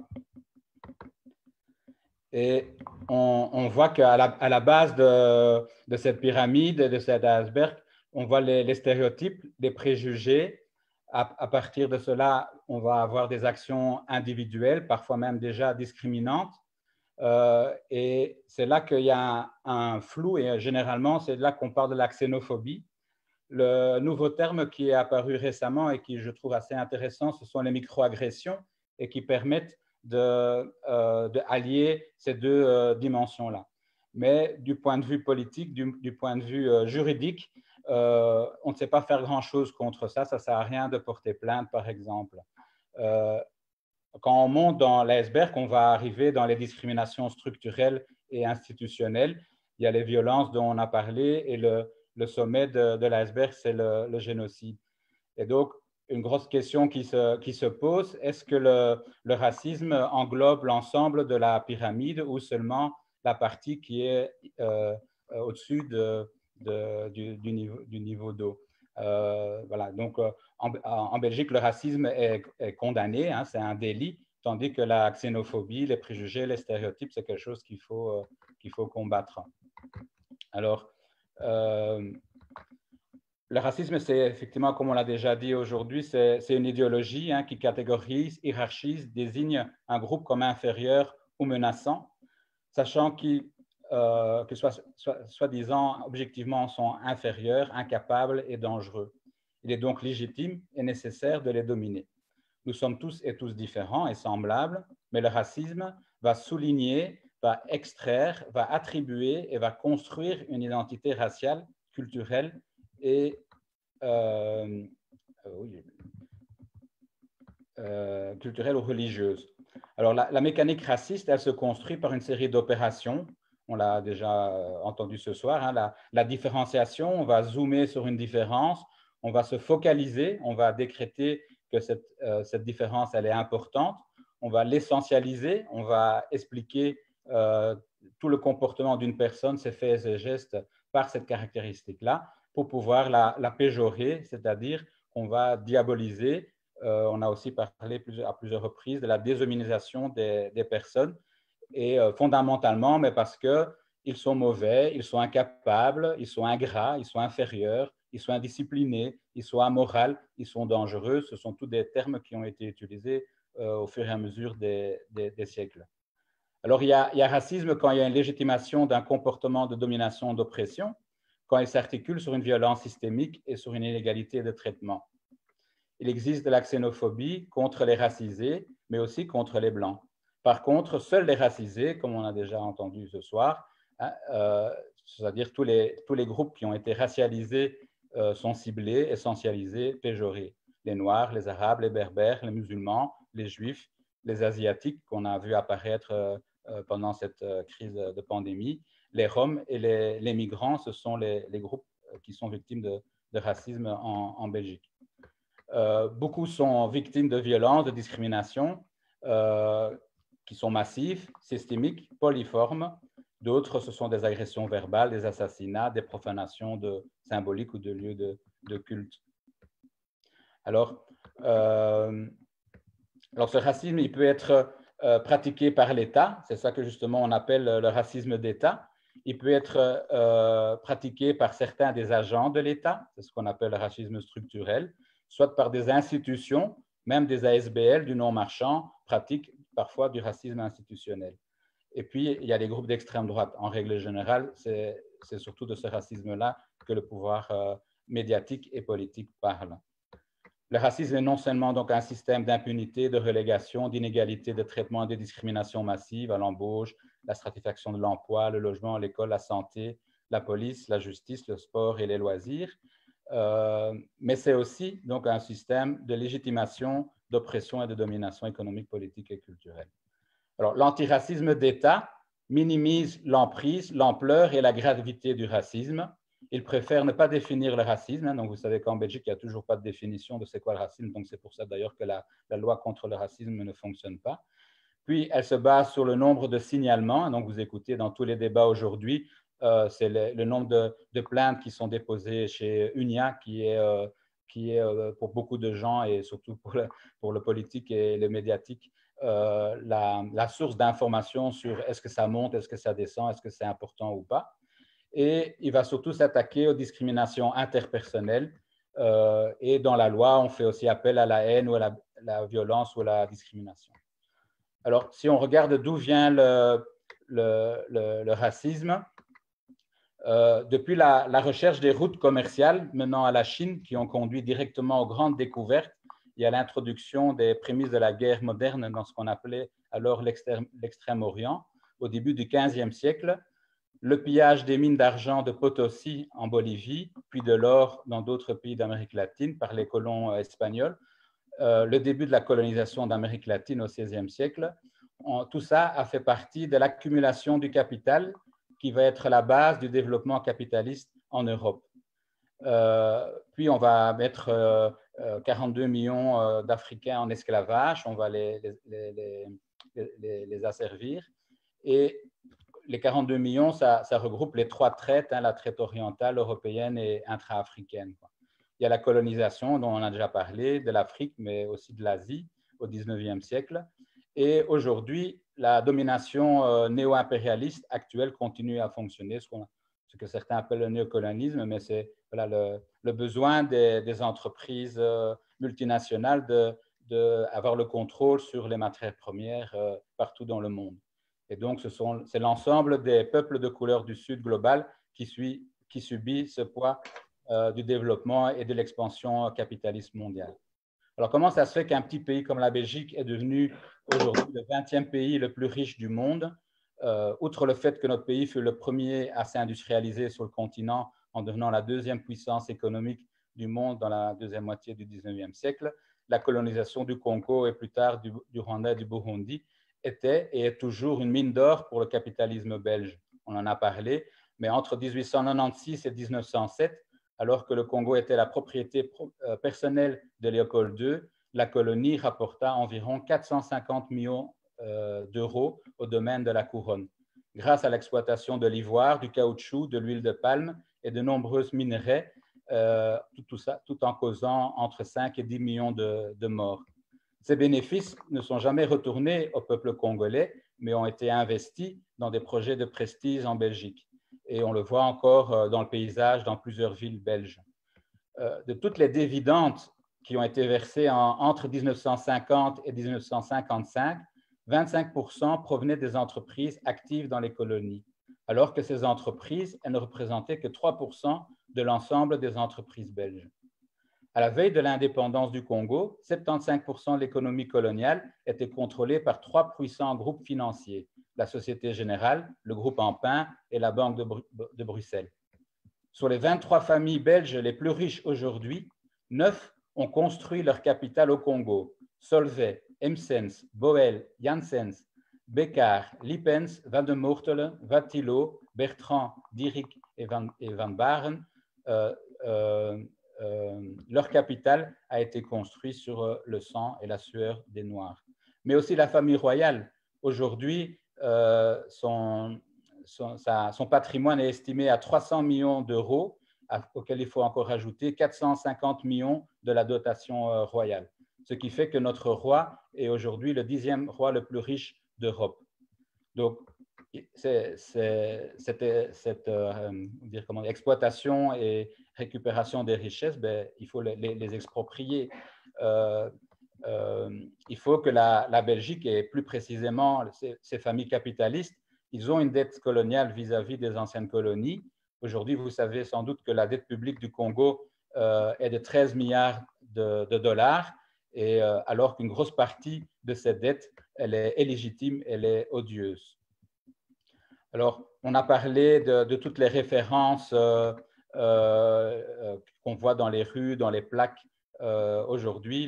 [SPEAKER 6] Et on voit qu'à la base de cette pyramide, de cet iceberg, on voit les stéréotypes, les préjugés. À partir de cela, on va avoir des actions individuelles, parfois même déjà discriminantes. Et c'est là qu'il y a un flou, et généralement, c'est là qu'on parle de la xénophobie. Le nouveau terme qui est apparu récemment et qui je trouve assez intéressant, ce sont les microagressions et qui permettent d'allier ces deux dimensions-là. Mais du point de vue politique, du point de vue juridique, on ne sait pas faire grand-chose contre ça. Ça ne sert à rien de porter plainte, par exemple. Quand on monte dans l'iceberg, on va arriver dans les discriminations structurelles et institutionnelles. Il y a les violences dont on a parlé et le sommet de l'iceberg, c'est le génocide. Et donc, une grosse question qui se pose, est-ce que le racisme englobe l'ensemble de la pyramide ou seulement la partie qui est au-dessus du niveau d'eau? Voilà, donc en Belgique, le racisme est condamné, hein, c'est un délit, tandis que la xénophobie, les préjugés, les stéréotypes, c'est quelque chose qu'il faut combattre. Alors, le racisme, c'est effectivement, comme on l'a déjà dit aujourd'hui, c'est une idéologie qui catégorise, hiérarchise, désigne un groupe comme inférieur ou menaçant, sachant que soi-disant, objectivement, sont inférieurs, incapables et dangereux. Il est donc légitime et nécessaire de les dominer. Nous sommes tous et tous différents et semblables, mais le racisme va souligner, va extraire, va attribuer et va construire une identité raciale, culturelle et culturelle ou religieuse. Alors, la mécanique raciste, elle se construit par une série d'opérations. On l'a déjà entendu ce soir, hein, la différenciation, on va zoomer sur une différence, on va se focaliser, on va décréter que cette différence, elle est importante, on va l'essentialiser, on va expliquer tout le comportement d'une personne, ses faits et ses gestes par cette caractéristique-là, pour pouvoir la péjorer, c'est-à-dire qu'on va diaboliser. On a aussi parlé à plusieurs reprises de la déshumanisation des personnes, et fondamentalement, mais parce qu'ils sont mauvais, ils sont incapables, ils sont ingrats, ils sont inférieurs, ils sont indisciplinés, ils sont amoraux, ils sont dangereux. Ce sont tous des termes qui ont été utilisés au fur et à mesure des siècles. Alors, il y a racisme quand il y a une légitimation d'un comportement de domination, d'oppression, quand il s'articule sur une violence systémique et sur une inégalité de traitement. Il existe de la xénophobie contre les racisés, mais aussi contre les blancs. Par contre, seuls les racisés, comme on a déjà entendu ce soir, c'est-à-dire tous les groupes qui ont été racialisés sont ciblés, essentialisés, péjorés. Les Noirs, les Arabes, les Berbères, les musulmans, les Juifs, les Asiatiques qu'on a vu apparaître pendant cette crise de pandémie, les Roms et les migrants, ce sont les groupes qui sont victimes de racisme en Belgique. Beaucoup sont victimes de violences, de discriminations qui sont massives, systémiques, poliformes. D'autres, ce sont des agressions verbales, des assassinats, des profanations symboliques ou de lieux de culte. Alors, ce racisme, il peut être pratiqué par l'État, c'est ça que justement on appelle le racisme d'État. Il peut être pratiqué par certains des agents de l'État, c'est ce qu'on appelle le racisme structurel, soit par des institutions, même des ASBL du non-marchand, pratiquent parfois du racisme institutionnel. Et puis, il y a les groupes d'extrême droite. En règle générale, c'est surtout de ce racisme-là que le pouvoir médiatique et politique parle. Le racisme est non seulement donc un système d'impunité, de relégation, d'inégalité de traitement et de discrimination massive à l'embauche, la stratification de l'emploi, le logement, l'école, la santé, la police, la justice, le sport et les loisirs, mais c'est aussi donc un système de légitimation, d'oppression et de domination économique, politique et culturelle. Alors, l'antiracisme d'État minimise l'emprise, l'ampleur et la gravité du racisme. Il préfère ne pas définir le racisme. Hein, donc, vous savez qu'en Belgique, il n'y a toujours pas de définition de c'est quoi le racisme. Donc, c'est pour ça d'ailleurs que la loi contre le racisme ne fonctionne pas. Puis, elle se base sur le nombre de signalements. Donc, vous écoutez dans tous les débats aujourd'hui, c'est le nombre de plaintes qui sont déposées chez UNIA, qui est pour beaucoup de gens et surtout pour le politique et le médiatique, la source d'information sur est-ce que ça monte, est-ce que ça descend, est-ce que c'est important ou pas. Et il va surtout s'attaquer aux discriminations interpersonnelles. Et dans la loi, on fait aussi appel à la haine ou à la violence ou à la discrimination. Alors, si on regarde d'où vient le racisme, depuis la recherche des routes commerciales menant à la Chine, qui ont conduit directement aux grandes découvertes, il y a l'introduction des prémices de la guerre moderne dans ce qu'on appelait alors l'Extrême-Orient, au début du XVe siècle, le pillage des mines d'argent de Potosí en Bolivie, puis de l'or dans d'autres pays d'Amérique latine par les colons espagnols, le début de la colonisation d'Amérique latine au XVIe siècle, tout ça a fait partie de l'accumulation du capital qui va être la base du développement capitaliste en Europe. Puis on va mettre 42 millions d'Africains en esclavage, on va les asservir. Et les 42 millions, ça regroupe les trois traites, hein, la traite orientale, européenne et intra-africaine. Il y a la colonisation dont on a déjà parlé, de l'Afrique, mais aussi de l'Asie au XIXe siècle. Et aujourd'hui, la domination néo-impérialiste actuelle continue à fonctionner, ce que certains appellent le néocolonialisme, mais c'est voilà, le besoin des entreprises multinationales d'avoir le contrôle sur les matières premières partout dans le monde. Et donc, c'est l'ensemble des peuples de couleur du Sud global qui subit ce poids du développement et de l'expansion capitaliste mondiale. Alors, comment ça se fait qu'un petit pays comme la Belgique est devenu aujourd'hui le 20e pays le plus riche du monde, outre le fait que notre pays fut le premier à s'industrialiser sur le continent en devenant la deuxième puissance économique du monde dans la deuxième moitié du 19e siècle, la colonisation du Congo et plus tard du Rwanda et du Burundi était et est toujours une mine d'or pour le capitalisme belge. On en a parlé, mais entre 1896 et 1907, alors que le Congo était la propriété personnelle de Léopold II, la colonie rapporta environ 450 millions d'euros au domaine de la couronne, grâce à l'exploitation de l'ivoire, du caoutchouc, de l'huile de palme et de nombreuses minerais, tout en causant entre 5 et 10 millions de morts. Ces bénéfices ne sont jamais retournés au peuple congolais, mais ont été investis dans des projets de prestige en Belgique. Et on le voit encore dans le paysage dans plusieurs villes belges. De toutes les dividendes qui ont été versées entre 1950 et 1955, 25% provenaient des entreprises actives dans les colonies, alors que ces entreprises, elles ne représentaient que 3% de l'ensemble des entreprises belges. À la veille de l'indépendance du Congo, 75% de l'économie coloniale était contrôlée par 3 puissants groupes financiers, la Société Générale, le groupe Empin et la Banque de Bruxelles. Sur les 23 familles belges les plus riches aujourd'hui, 9 ont construit leur capital au Congo. Solvay, Emsens, Boel, Janssens, Bekkar, Lippens, Van de Moortelen, Wattilo, Bertrand, Dierik et Van Baren, leur capital a été construit sur le sang et la sueur des Noirs. Mais aussi la famille royale. Aujourd'hui, son patrimoine est estimé à 300 millions d'euros, auquel il faut encore ajouter 450 millions de la dotation royale. Ce qui fait que notre roi est aujourd'hui le 10e roi le plus riche d'Europe. Donc, cette exploitation et récupération des richesses, il faut les exproprier. Il faut que la Belgique, et plus précisément ces familles capitalistes, ils ont une dette coloniale vis-à-vis des anciennes colonies. Aujourd'hui, vous savez sans doute que la dette publique du Congo est de 13 milliards de dollars, et alors qu'une grosse partie de cette dette, elle est illégitime, elle est odieuse. Alors, on a parlé de toutes les références qu'on voit dans les rues, dans les plaques aujourd'hui,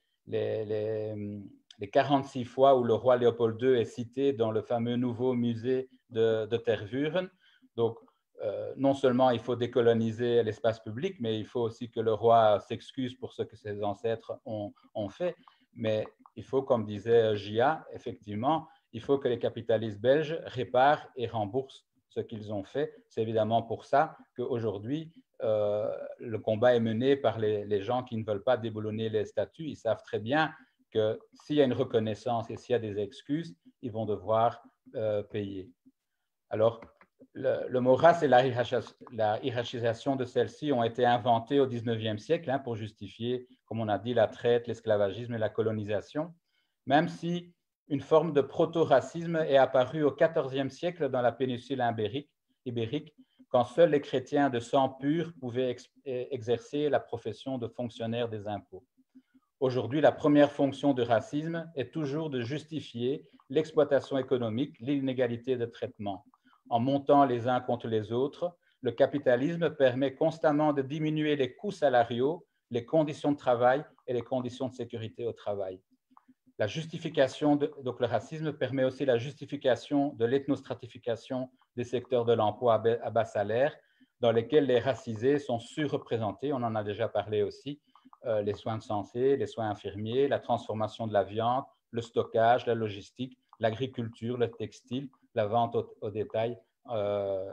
[SPEAKER 6] les 46 fois où le roi Léopold II est cité dans le fameux nouveau musée de Tervuren. Donc, non seulement il faut décoloniser l'espace public, mais il faut aussi que le roi s'excuse pour ce que ses ancêtres ont fait. Mais il faut, comme disait Gia, effectivement, il faut que les capitalistes belges réparent et remboursent ce qu'ils ont fait. C'est évidemment pour ça qu'aujourd'hui, le combat est mené par les gens qui ne veulent pas déboulonner les statuts. Ils savent très bien que s'il y a une reconnaissance et s'il y a des excuses, ils vont devoir payer. Alors, le mot race et la hiérarchisation de celle-ci ont été inventés au XIXe siècle pour justifier, comme on a dit, la traite, l'esclavagisme et la colonisation, même si une forme de proto-racisme est apparue au XIVe siècle dans la péninsule ibérique, quand seuls les chrétiens de sang pur pouvaient exercer la profession de fonctionnaire des impôts. Aujourd'hui, la première fonction du racisme est toujours de justifier l'exploitation économique, l'inégalité de traitement. En montant les uns contre les autres, le capitalisme permet constamment de diminuer les coûts salariaux, les conditions de travail et les conditions de sécurité au travail. La justification, donc le racisme permet aussi la justification de l'ethnostratification des secteurs de l'emploi à bas salaire, dans lesquels les racisés sont surreprésentés. On en a déjà parlé aussi. Les soins de santé, les soins infirmiers, la transformation de la viande, le stockage, la logistique, l'agriculture, le textile, la vente au détail dans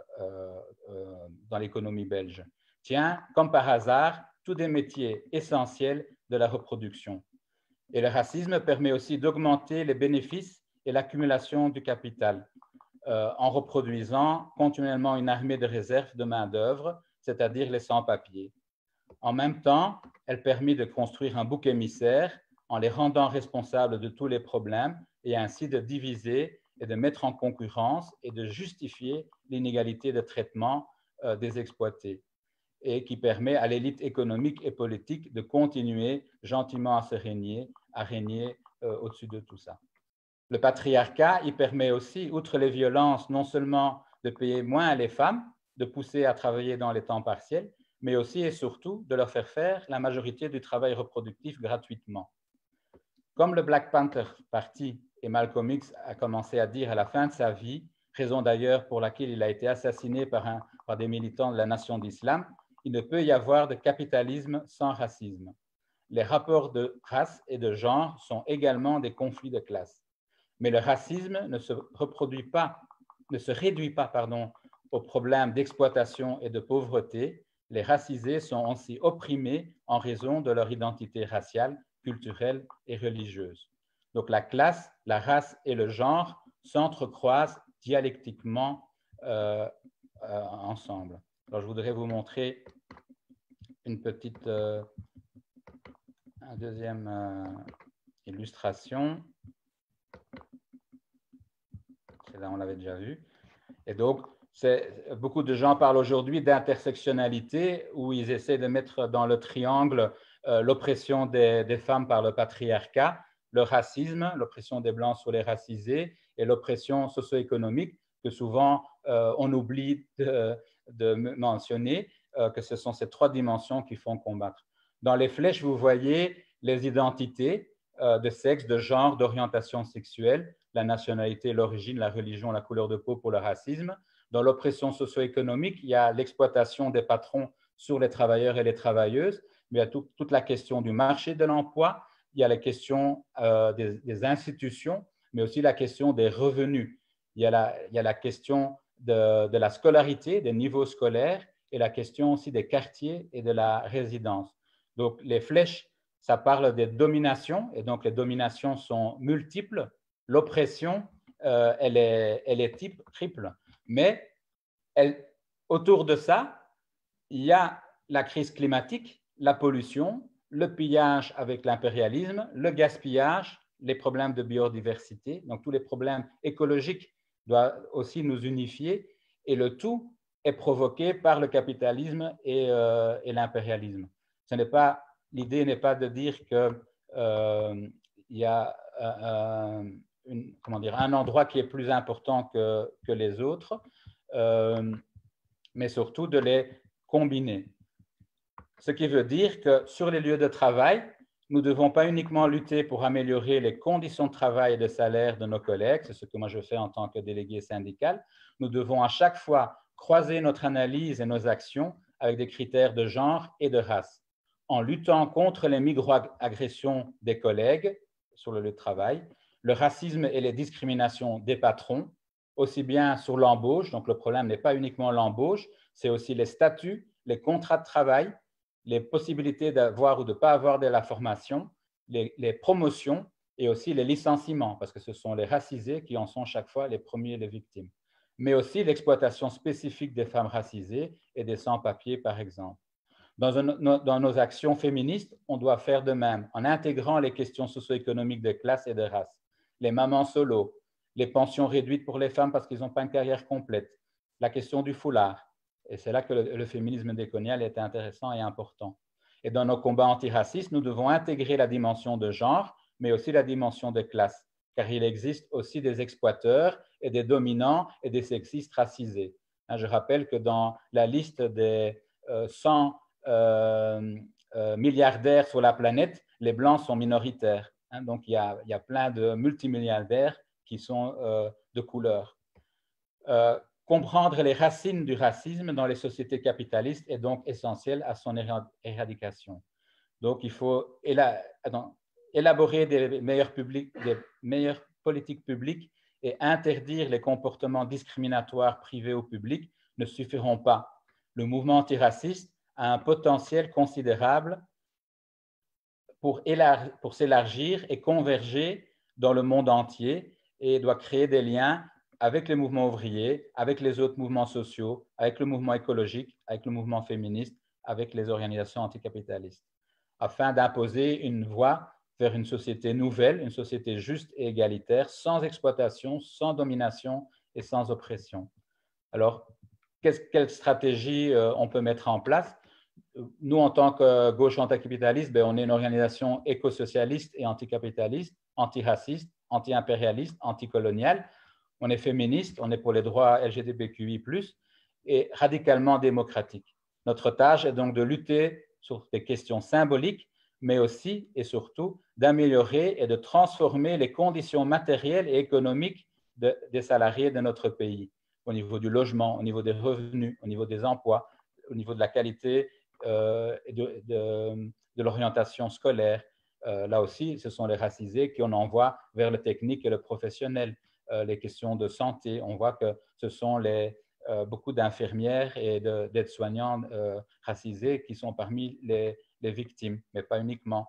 [SPEAKER 6] l'économie belge. Tiens, comme par hasard, tous des métiers essentiels de la reproduction. Et le racisme permet aussi d'augmenter les bénéfices et l'accumulation du capital en reproduisant continuellement une armée de réserve de main-d'œuvre, c'est-à-dire les sans-papiers. En même temps, elle permet de construire un bouc émissaire en les rendant responsables de tous les problèmes et ainsi de diviser et de mettre en concurrence et de justifier l'inégalité de traitement des exploités, et qui permet à l'élite économique et politique de continuer gentiment à régner au-dessus de tout ça. Le patriarcat, il permet aussi, outre les violences, non seulement de payer moins les femmes, de pousser à travailler dans les temps partiels, mais aussi et surtout de leur faire la majorité du travail reproductif gratuitement. Comme le Black Panther Party et Malcolm X a commencé à dire à la fin de sa vie, raison d'ailleurs pour laquelle il a été assassiné par des militants de la Nation d'Islam, il ne peut y avoir de capitalisme sans racisme. Les rapports de race et de genre sont également des conflits de classe. Mais le racisme ne se réduit pas aux problèmes d'exploitation et de pauvreté. Les racisés sont aussi opprimés en raison de leur identité raciale, culturelle et religieuse. Donc la classe, la race et le genre s'entrecroisent dialectiquement ensemble. Alors je voudrais vous montrer une deuxième illustration. Celle-là, on l'avait déjà vue. Et donc, beaucoup de gens parlent aujourd'hui d'intersectionnalité, où ils essaient de mettre dans le triangle l'oppression des femmes par le patriarcat, le racisme, l'oppression des Blancs sur les racisés, et l'oppression socio-économique, que souvent on oublie de mentionner, que ce sont ces trois dimensions qui font combattre. Dans les flèches, vous voyez les identités de sexe, de genre, d'orientation sexuelle, la nationalité, l'origine, la religion, la couleur de peau pour le racisme. Dans l'oppression socio-économique, il y a l'exploitation des patrons sur les travailleurs et les travailleuses, mais il y a toute la question du marché de l'emploi, il y a la question des institutions, mais aussi la question des revenus. Il y a la question de la scolarité, des niveaux scolaires, et la question aussi des quartiers et de la résidence. Donc, les flèches, ça parle des dominations, et donc les dominations sont multiples. L'oppression, elle est triple. Mais autour de ça, il y a la crise climatique, la pollution, le pillage avec l'impérialisme, le gaspillage, les problèmes de biodiversité. Donc, tous les problèmes écologiques doivent aussi nous unifier, et le tout est provoqué par le capitalisme et l'impérialisme. L'idée n'est pas de dire qu'il y a un endroit qui est plus important que les autres, mais surtout de les combiner. Ce qui veut dire que sur les lieux de travail, nous ne devons pas uniquement lutter pour améliorer les conditions de travail et de salaire de nos collègues, c'est ce que moi je fais en tant que délégué syndical, nous devons à chaque fois croiser notre analyse et nos actions avec des critères de genre et de race, en luttant contre les micro-agressions des collègues sur le lieu de travail, le racisme et les discriminations des patrons, aussi bien sur l'embauche, donc le problème n'est pas uniquement l'embauche, c'est aussi les statuts, les contrats de travail, les possibilités d'avoir ou de ne pas avoir de la formation, les promotions et aussi les licenciements, parce que ce sont les racisés qui en sont chaque fois les premiers les victimes, mais aussi l'exploitation spécifique des femmes racisées et des sans-papiers, par exemple. Dans nos actions féministes, on doit faire de même, en intégrant les questions socio-économiques de classe et de race, les mamans solo, les pensions réduites pour les femmes parce qu'ils n'ont pas une carrière complète, la question du foulard. Et c'est là que le féminisme décolonial est intéressant et important. Et dans nos combats antiracistes, nous devons intégrer la dimension de genre, mais aussi la dimension de classe, car il existe aussi des exploiteurs et des dominants et des sexistes racisés. Je rappelle que dans la liste des 100 milliardaires sur la planète, les Blancs sont minoritaires. Donc, il y a plein de multimilliardaires qui sont de couleur. Comprendre les racines du racisme dans les sociétés capitalistes est donc essentiel à son éradication. Donc, il faut élaborer des meilleures politiques publiques et interdire les comportements discriminatoires privés ou publics ne suffiront pas. Le mouvement antiraciste a un potentiel considérable pour s'élargir et converger dans le monde entier et doit créer des liens avec les mouvements ouvriers, avec les autres mouvements sociaux, avec le mouvement écologique, avec le mouvement féministe, avec les organisations anticapitalistes, afin d'imposer une voie vers une société nouvelle, une société juste et égalitaire, sans exploitation, sans domination et sans oppression. Alors, quelle stratégie on peut mettre en place? Nous, en tant que gauche anticapitaliste, on est une organisation éco-socialiste et anticapitaliste, antiraciste, anti-impérialiste, anticoloniale. On est féministe, on est pour les droits LGBTQI+, et radicalement démocratique. Notre tâche est donc de lutter sur des questions symboliques mais aussi et surtout d'améliorer et de transformer les conditions matérielles et économiques des salariés de notre pays, au niveau du logement, au niveau des revenus, au niveau des emplois, au niveau de la qualité et de l'orientation scolaire. Là aussi, ce sont les racisés qu'on envoie vers le technique et le professionnel. Les questions de santé, on voit que ce sont beaucoup d'infirmières et d'aides-soignants racisés qui sont parmi les victimes, mais pas uniquement.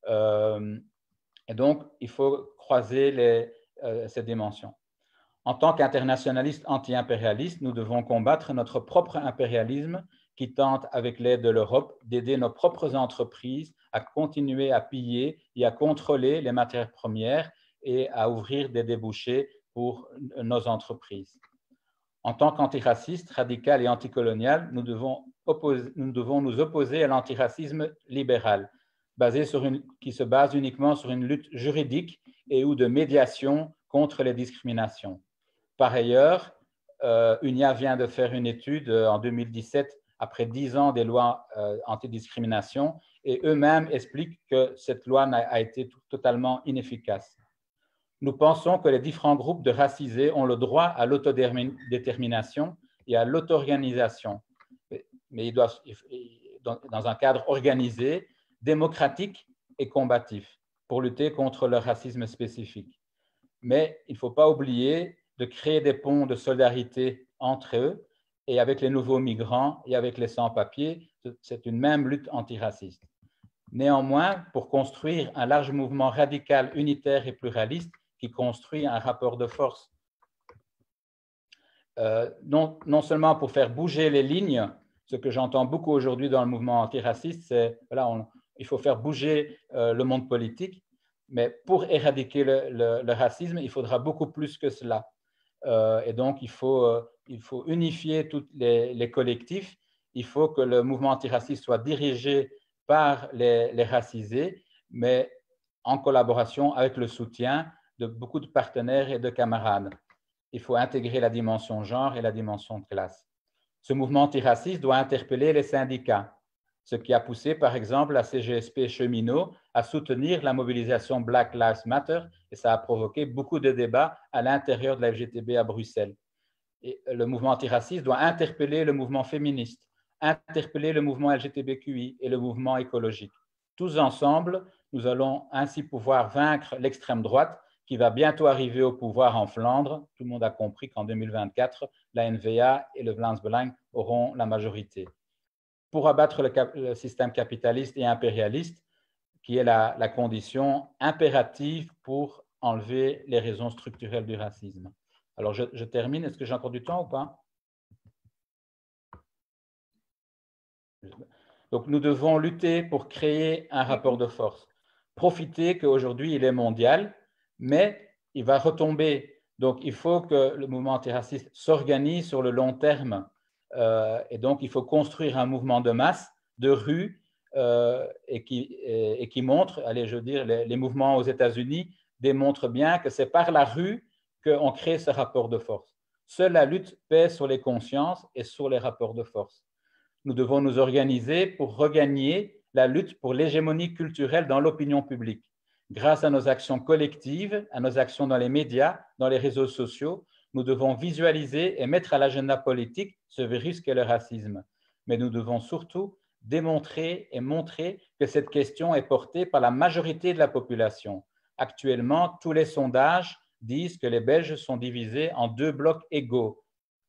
[SPEAKER 6] Et donc, il faut croiser ces dimensions. En tant qu'internationalistes anti-impérialistes, nous devons combattre notre propre impérialisme qui tente, avec l'aide de l'Europe, d'aider nos propres entreprises à continuer à piller et à contrôler les matières premières et à ouvrir des débouchés pour nos entreprises. En tant qu'antiracistes, radicales et anticoloniales, nous devons nous opposer à l'antiracisme libéral, qui se base uniquement sur une lutte juridique et ou de médiation contre les discriminations. Par ailleurs, UNIA vient de faire une étude en 2017, après 10 ans des lois antidiscrimination, et eux-mêmes expliquent que cette loi a été totalement inefficace. Nous pensons que les différents groupes de racisés ont le droit à l'autodétermination et à l'auto-organisation, mais ils doivent, dans un cadre organisé, démocratique et combatif, pour lutter contre le racisme spécifique. Mais il ne faut pas oublier de créer des ponts de solidarité entre eux et avec les nouveaux migrants et avec les sans-papiers. C'est une même lutte antiraciste. Néanmoins, pour construire un large mouvement radical, unitaire et pluraliste qui construit un rapport de force, non seulement pour faire bouger les lignes, ce que j'entends beaucoup aujourd'hui dans le mouvement antiraciste, c'est il faut faire bouger le monde politique, mais pour éradiquer le racisme, il faudra beaucoup plus que cela. Et donc, il faut unifier tous les collectifs. Il faut que le mouvement antiraciste soit dirigé par les racisés, mais en collaboration avec le soutien de beaucoup de partenaires et de camarades. Il faut intégrer la dimension genre et la dimension de classe. Ce mouvement antiraciste doit interpeller les syndicats, ce qui a poussé, par exemple, la CGSP Cheminots à soutenir la mobilisation Black Lives Matter, et ça a provoqué beaucoup de débats à l'intérieur de la FGTB à Bruxelles. Et le mouvement antiraciste doit interpeller le mouvement féministe, interpeller le mouvement LGTBQI et le mouvement écologique. Tous ensemble, nous allons ainsi pouvoir vaincre l'extrême droite qui va bientôt arriver au pouvoir en Flandre. Tout le monde a compris qu'en 2024, la NVA et le Vlaams Belang auront la majorité. Pour abattre le système capitaliste et impérialiste, qui est la condition impérative pour enlever les raisons structurelles du racisme. Alors, je termine. Est-ce que j'ai encore du temps ou pas? Donc, nous devons lutter pour créer un rapport de force. Profiter qu'aujourd'hui, il est mondial, mais il va retomber. Donc, il faut que le mouvement antiraciste s'organise sur le long terme. Et donc, il faut construire un mouvement de masse, de rue, et qui montre, allez, je veux dire, les mouvements aux États-Unis démontrent bien que c'est par la rue qu'on crée ce rapport de force. Seule la lutte pèse sur les consciences et sur les rapports de force. Nous devons nous organiser pour regagner la lutte pour l'hégémonie culturelle dans l'opinion publique. Grâce à nos actions collectives, à nos actions dans les médias, dans les réseaux sociaux, nous devons visualiser et mettre à l'agenda politique ce virus qu'est le racisme. Mais nous devons surtout démontrer et montrer que cette question est portée par la majorité de la population. Actuellement, tous les sondages disent que les Belges sont divisés en 2 blocs égaux.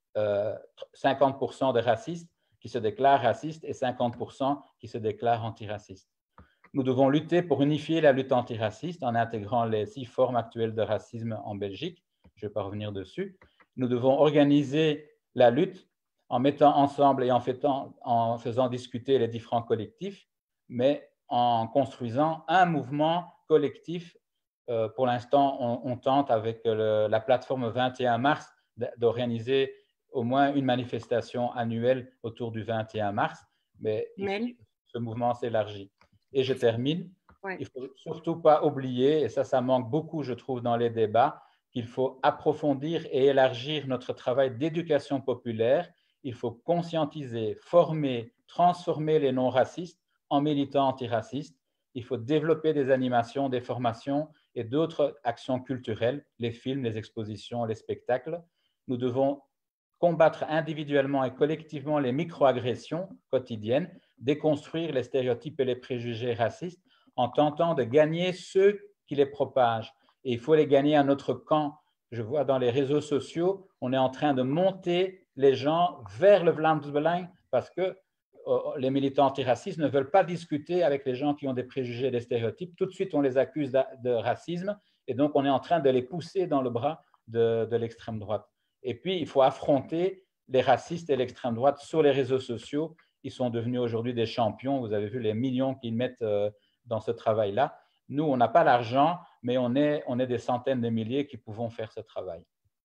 [SPEAKER 6] 50% de racistes qui se déclarent racistes et 50% qui se déclarent antiracistes. Nous devons lutter pour unifier la lutte antiraciste en intégrant les 6 formes actuelles de racisme en Belgique. Je ne vais pas revenir dessus. Nous devons organiser la lutte en mettant ensemble et en faisant discuter les différents collectifs, mais en construisant un mouvement collectif. Pour l'instant, on tente avec la plateforme 21 mars d'organiser au moins une manifestation annuelle autour du 21 mars, mais ce mouvement s'élargit. Et je termine. Ouais. Il ne faut surtout pas oublier, et ça manque beaucoup, je trouve, dans les débats, qu'il faut approfondir et élargir notre travail d'éducation populaire. Il faut conscientiser, former, transformer les non-racistes en militants antiracistes. il faut développer des animations, des formations et d'autres actions culturelles, les films, les expositions, les spectacles. Nous devons combattre individuellement et collectivement les microagressions quotidiennes, déconstruire les stéréotypes et les préjugés racistes en tentant de gagner ceux qui les propagent. Et il faut les gagner à notre camp. Je vois dans les réseaux sociaux, on est en train de monter les gens vers le Vlaams-Belang parce que les militants antiracistes ne veulent pas discuter avec les gens qui ont des préjugés et des stéréotypes. Tout de suite, on les accuse de racisme et donc on est en train de les pousser dans le bras de l'extrême droite. Et puis, il faut affronter les racistes et l'extrême droite sur les réseaux sociaux. Ils sont devenus aujourd'hui des champions. Vous avez vu les millions qu'ils mettent dans ce travail-là. Nous, on n'a pas l'argent, mais on est des centaines de milliers qui pouvons faire ce travail.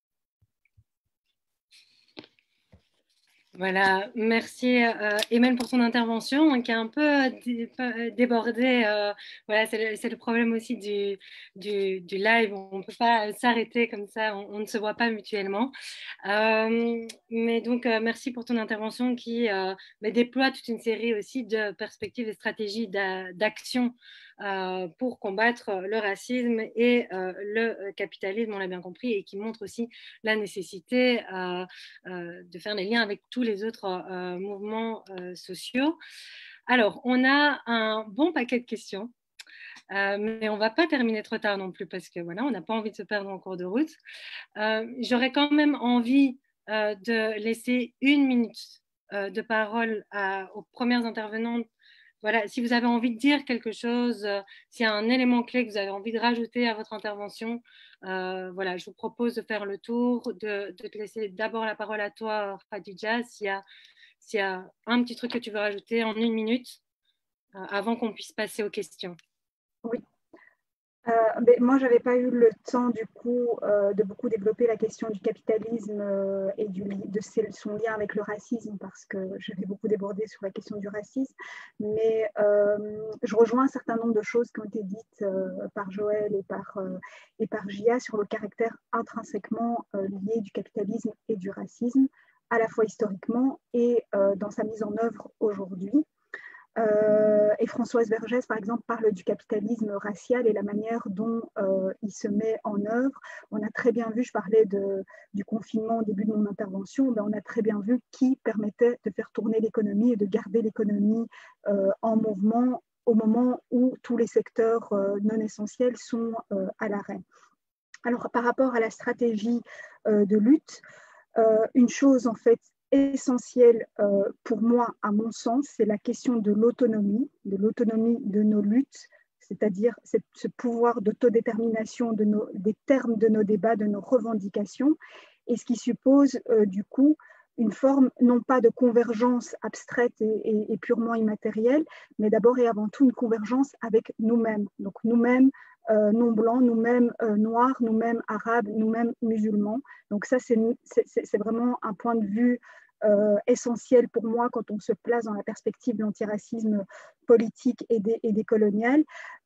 [SPEAKER 1] Voilà, merci Emmanuel pour ton intervention qui a un peu débordé. Voilà, c'est le problème aussi du live. On ne peut pas s'arrêter comme ça, on ne se voit pas mutuellement. Mais donc, merci pour ton intervention qui déploie toute une série aussi de perspectives et stratégies d'action pour combattre le racisme et le capitalisme, on l'a bien compris, et qui montre aussi la nécessité de faire des liens avec tous les autres mouvements sociaux. Alors, on a un bon paquet de questions, mais on ne va pas terminer trop tard non plus parce que voilà, on n'a pas envie de se perdre en cours de route. J'aurais quand même envie de laisser 1 minute de parole aux premières intervenantes. Voilà, si vous avez envie de dire quelque chose, s'il y a un élément clé que vous avez envie de rajouter à votre intervention, voilà, je vous propose de faire le tour, de te laisser d'abord la parole à toi, Khadija, s'il y a un petit truc que tu veux rajouter en 1 minute, avant qu'on puisse passer aux questions.
[SPEAKER 2] Oui. Moi, je n'avais pas eu le temps, du coup, de beaucoup développer la question du capitalisme et de son lien avec le racisme, parce que j'avais beaucoup débordé sur la question du racisme. Mais je rejoins un certain nombre de choses qui ont été dites par Joël et par Gia sur le caractère intrinsèquement lié du capitalisme et du racisme, à la fois historiquement et dans sa mise en œuvre aujourd'hui. Et Françoise Vergès, par exemple, parle du capitalisme racial et la manière dont il se met en œuvre. On a très bien vu, je parlais du confinement au début de mon intervention, on a très bien vu qui permettait de faire tourner l'économie et de garder l'économie en mouvement au moment où tous les secteurs non essentiels sont à l'arrêt. Alors, par rapport à la stratégie de lutte, une chose en fait essentielle pour moi, à mon sens, c'est la question de l'autonomie de nos luttes, c'est-à-dire ce pouvoir d'autodétermination des termes de nos débats, de nos revendications, et ce qui suppose du coup une forme non pas de convergence abstraite et purement immatérielle, mais d'abord et avant tout une convergence avec nous-mêmes. Donc nous-mêmes, non blancs, nous-mêmes noirs, nous-mêmes arabes, nous-mêmes musulmans. Donc ça, c'est vraiment un point de vue essentiel pour moi quand on se place dans la perspective de l'antiracisme politique et décolonial,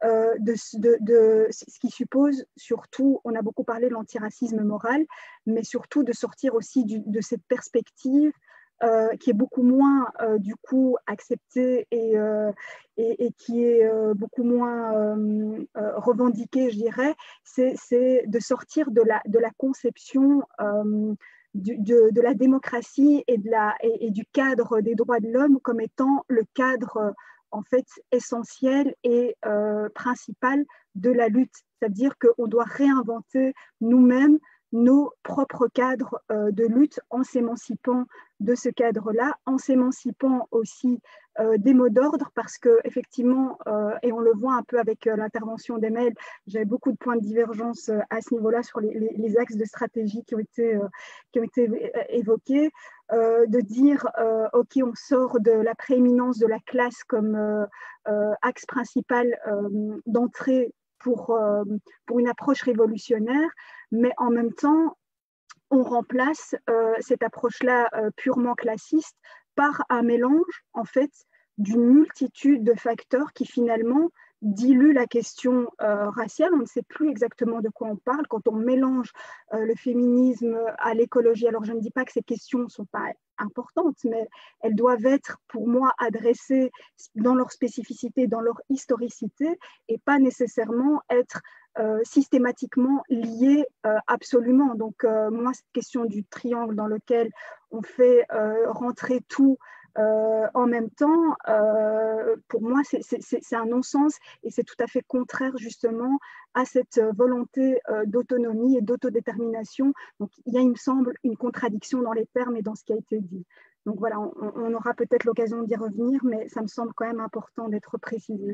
[SPEAKER 2] ce qui suppose surtout, on a beaucoup parlé de l'antiracisme moral, mais surtout de sortir aussi de cette perspective qui est beaucoup moins du coup acceptée et qui est beaucoup moins revendiquée, je dirais, c'est de sortir de la conception de la démocratie et du cadre des droits de l'homme comme étant le cadre en fait essentiel et principal de la lutte. C'est-à-dire qu'on doit réinventer nous-mêmes nos propres cadres de lutte en s'émancipant de ce cadre-là, en s'émancipant aussi des mots d'ordre, parce qu'effectivement, et on le voit un peu avec l'intervention d'Emel, j'avais beaucoup de points de divergence à ce niveau-là sur les axes de stratégie qui ont été évoqués, de dire, OK, on sort de la prééminence de la classe comme axe principal d'entrée pour une approche révolutionnaire, mais en même temps, on remplace cette approche-là purement classiste par un mélange, en fait, d'une multitude de facteurs qui finalement diluent la question raciale. On ne sait plus exactement de quoi on parle quand on mélange le féminisme à l'écologie. Alors, je ne dis pas que ces questions ne sont pas importantes, mais elles doivent être, pour moi, adressées dans leur spécificité, dans leur historicité, et pas nécessairement être systématiquement liées absolument. Donc, moi, cette question du triangle dans lequel on fait rentrer tout en même temps, pour moi, c'est un non-sens et c'est tout à fait contraire justement à cette volonté d'autonomie et d'autodétermination. Donc, il y a, il me semble, une contradiction dans les termes et dans ce qui a été dit. Donc voilà, on aura peut-être l'occasion d'y revenir, mais ça me semble quand même important d'être précisé.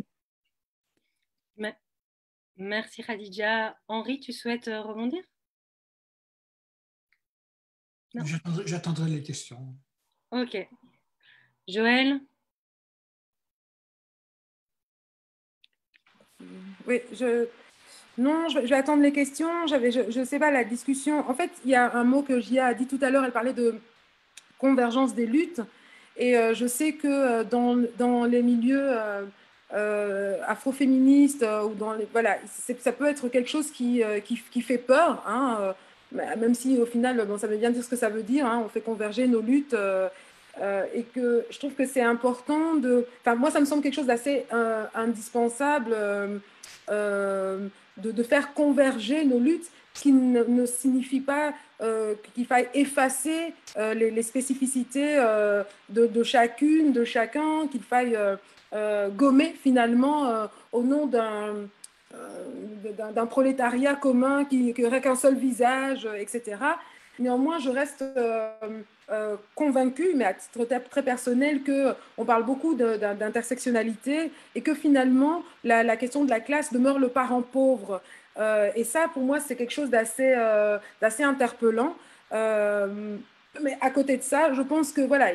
[SPEAKER 1] Merci Khadija. Henri, tu souhaites rebondir?
[SPEAKER 3] J'attendrai les questions.
[SPEAKER 1] Ok. Joël?
[SPEAKER 4] Oui, je vais attendre les questions. Je sais pas, la discussion. En fait, il y a un mot que Gia a dit tout à l'heure, elle parlait de convergence des luttes. Et je sais que dans les milieux afroféministes, ou voilà, ça peut être quelque chose qui fait peur, hein, même si au final, bon, ça veut bien dire ce que ça veut dire, hein, on fait converger nos luttes. Et que je trouve que c'est important enfin, moi, ça me semble quelque chose d'assez indispensable de faire converger nos luttes, ce qui ne signifie pas qu'il faille effacer les spécificités de chacune, de chacun, qu'il faille gommer finalement au nom d'un prolétariat commun qui n'aurait qu'un seul visage, etc. Néanmoins, je reste convaincue, mais à titre très personnel, qu'on parle beaucoup d'intersectionnalité et que finalement, la question de la classe demeure le parent pauvre. Et ça, pour moi, c'est quelque chose d'assez interpellant. Mais à côté de ça, je pense que voilà,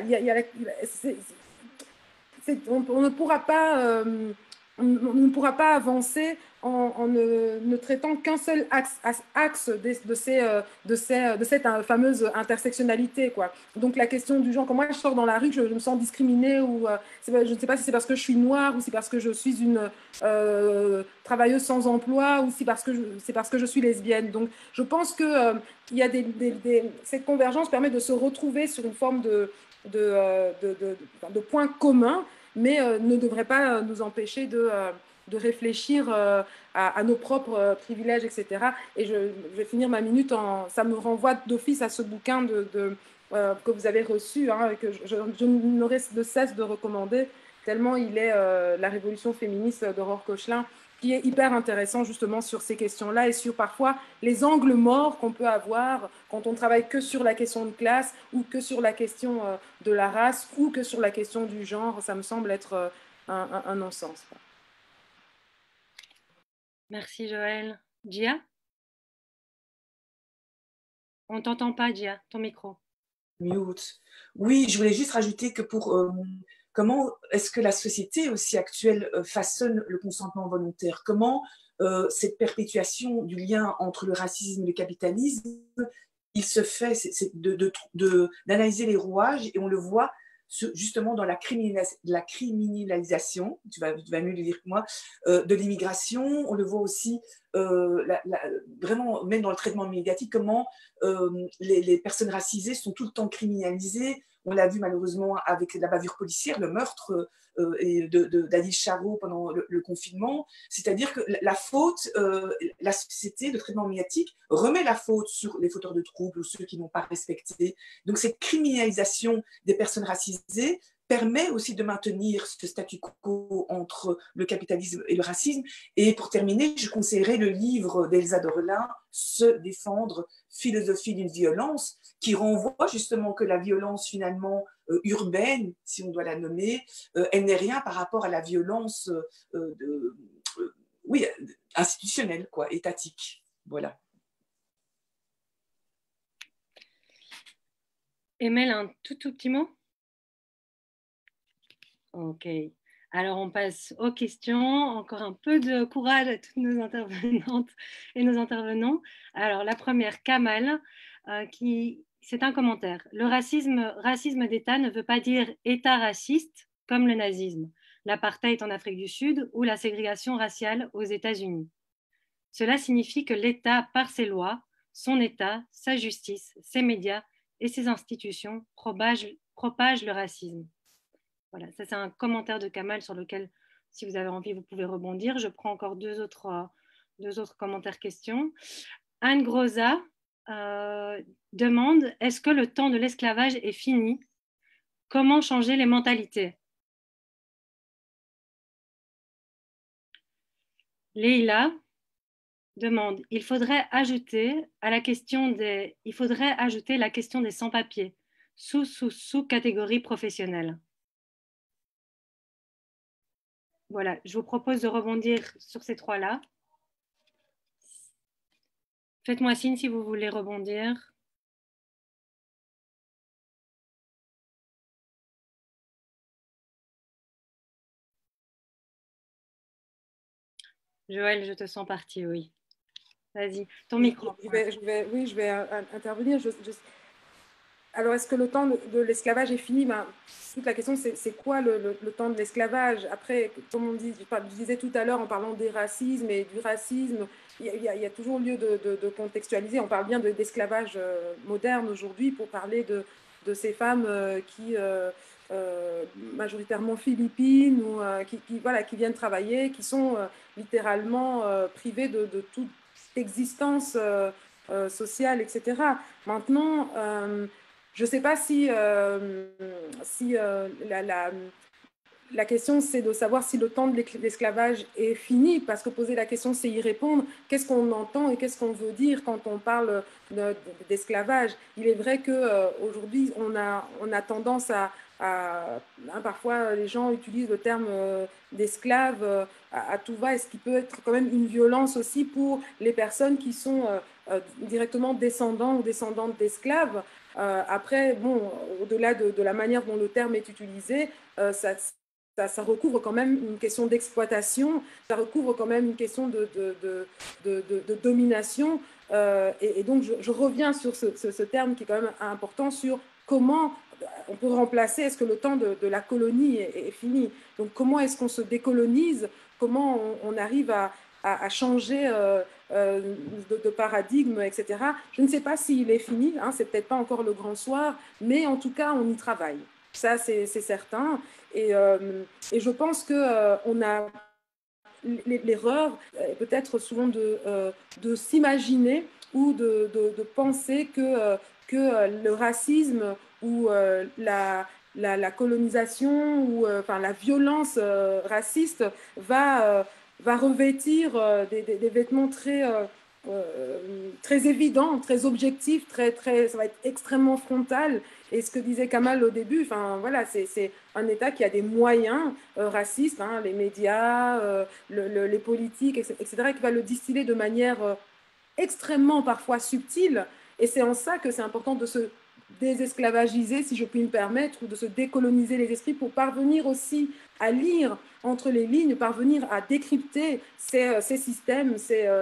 [SPEAKER 4] on ne pourra pas... on ne pourra pas avancer en ne traitant qu'un seul axe de cette fameuse intersectionnalité, quoi. Donc la question du genre, quand moi je sors dans la rue, je me sens discriminée, ou je ne sais pas si c'est parce que je suis noire, ou si parce que je suis une travailleuse sans emploi, ou si c'est parce que je suis lesbienne. Donc je pense que cette convergence permet de se retrouver sur une forme de points communs, mais ne devrait pas nous empêcher de réfléchir à nos propres privilèges, etc. Et je vais finir ma minute ça me renvoie d'office à ce bouquin que vous avez reçu, hein, que je n'aurai de cesse de recommander, tellement il est La Révolution féministe d'Aurore Cochelin, qui est hyper intéressant justement sur ces questions-là et sur parfois les angles morts qu'on peut avoir quand on travaille que sur la question de classe, ou que sur la question de la race, ou que sur la question du genre. Ça me semble être un non-sens.
[SPEAKER 1] Merci Joël. Gia? On ne t'entend pas, Gia, ton micro.
[SPEAKER 5] Mute. Oui, je voulais juste rajouter que comment est-ce que la société aussi actuelle façonne le consentement volontaire? Comment cette perpétuation du lien entre le racisme et le capitalisme, il se fait, c'est d'analyser les rouages, et on le voit justement dans la criminalisation, tu vas mieux le dire que moi, de l'immigration. On le voit aussi vraiment, même dans le traitement médiatique, comment les personnes racisées sont tout le temps criminalisées. On l'a vu malheureusement avec la bavure policière, le meurtre d'Adil Charot pendant le confinement. C'est-à-dire que la faute, la société de traitement médiatique remet la faute sur les fauteurs de troubles ou ceux qui n'ont pas respecté. Donc cette criminalisation des personnes racisées permet aussi de maintenir ce statu quo entre le capitalisme et le racisme. Et pour terminer, je conseillerais le livre d'Elsa Dorelin, Se défendre, philosophie d'une violence, qui renvoie justement que la violence finalement urbaine, si on doit la nommer, elle n'est rien par rapport à la violence institutionnelle, quoi, étatique. Voilà.
[SPEAKER 1] Emel, un tout petit mot? Ok. Alors, on passe aux questions. Encore un peu de courage à toutes nos intervenantes et nos intervenants. Alors, la première, Kamal, c'est un commentaire. Le racisme d'État ne veut pas dire État raciste comme le nazisme, l'apartheid en Afrique du Sud ou la ségrégation raciale aux États-Unis. Cela signifie que l'État, par ses lois, son État, sa justice, ses médias et ses institutions propagent le racisme. Voilà, ça c'est un commentaire de Kamal sur lequel, si vous avez envie, vous pouvez rebondir. Je prends encore deux autres commentaires questions. Anne Groza demande, est-ce que le temps de l'esclavage est fini? Comment changer les mentalités? Leïla demande, il faudrait ajouter la question des sans-papiers, sous-catégorie professionnelle. Voilà, je vous propose de rebondir sur ces trois-là. Faites-moi signe si vous voulez rebondir. Joël, je te sens partie, oui. Vas-y, ton micro.
[SPEAKER 4] Je vais intervenir. Alors, est-ce que le temps de l'esclavage est fini? Toute la question, c'est quoi le temps de l'esclavage? Après, comme je disais tout à l'heure en parlant des racismes et du racisme, il y a toujours lieu de contextualiser. On parle bien d'esclavage moderne aujourd'hui pour parler de ces femmes qui, majoritairement philippines, ou qui viennent travailler, qui sont littéralement privées de toute existence sociale, etc. Maintenant, je ne sais pas si la question, c'est de savoir si le temps de l'esclavage est fini, parce que poser la question, c'est y répondre. Qu'est-ce qu'on entend et qu'est-ce qu'on veut dire quand on parle d'esclavage? Il est vrai qu'aujourd'hui, on a tendance parfois, les gens utilisent le terme d'esclave à tout va, et ce qui peut être quand même une violence aussi pour les personnes qui sont directement descendants ou descendantes d'esclaves. Après, bon, au-delà de la manière dont le terme est utilisé, ça recouvre quand même une question d'exploitation, ça recouvre quand même une question de domination. Et donc, je reviens sur ce terme qui est quand même important, sur comment on peut remplacer, est-ce que le temps de la colonie est fini? Donc, comment est-ce qu'on se décolonise? Comment on arrive à changer de paradigme, etc. Je ne sais pas s'il est fini, hein, c'est peut-être pas encore le grand soir, mais en tout cas, on y travaille. Ça, c'est certain. Et je pense qu'on a l'erreur, peut-être souvent de s'imaginer ou de penser que le racisme ou la colonisation ou la violence raciste va revêtir des vêtements très évidents, très objectifs, ça va être extrêmement frontal. Et ce que disait Kamal au début, voilà, c'est un État qui a des moyens racistes, hein, les médias, les politiques, etc., qui va le distiller de manière extrêmement parfois subtile. Et c'est en ça que c'est important de se désesclavagiser, si je puis me permettre, ou de se décoloniser les esprits pour parvenir aussi à lire entre les lignes, parvenir à décrypter ces systèmes,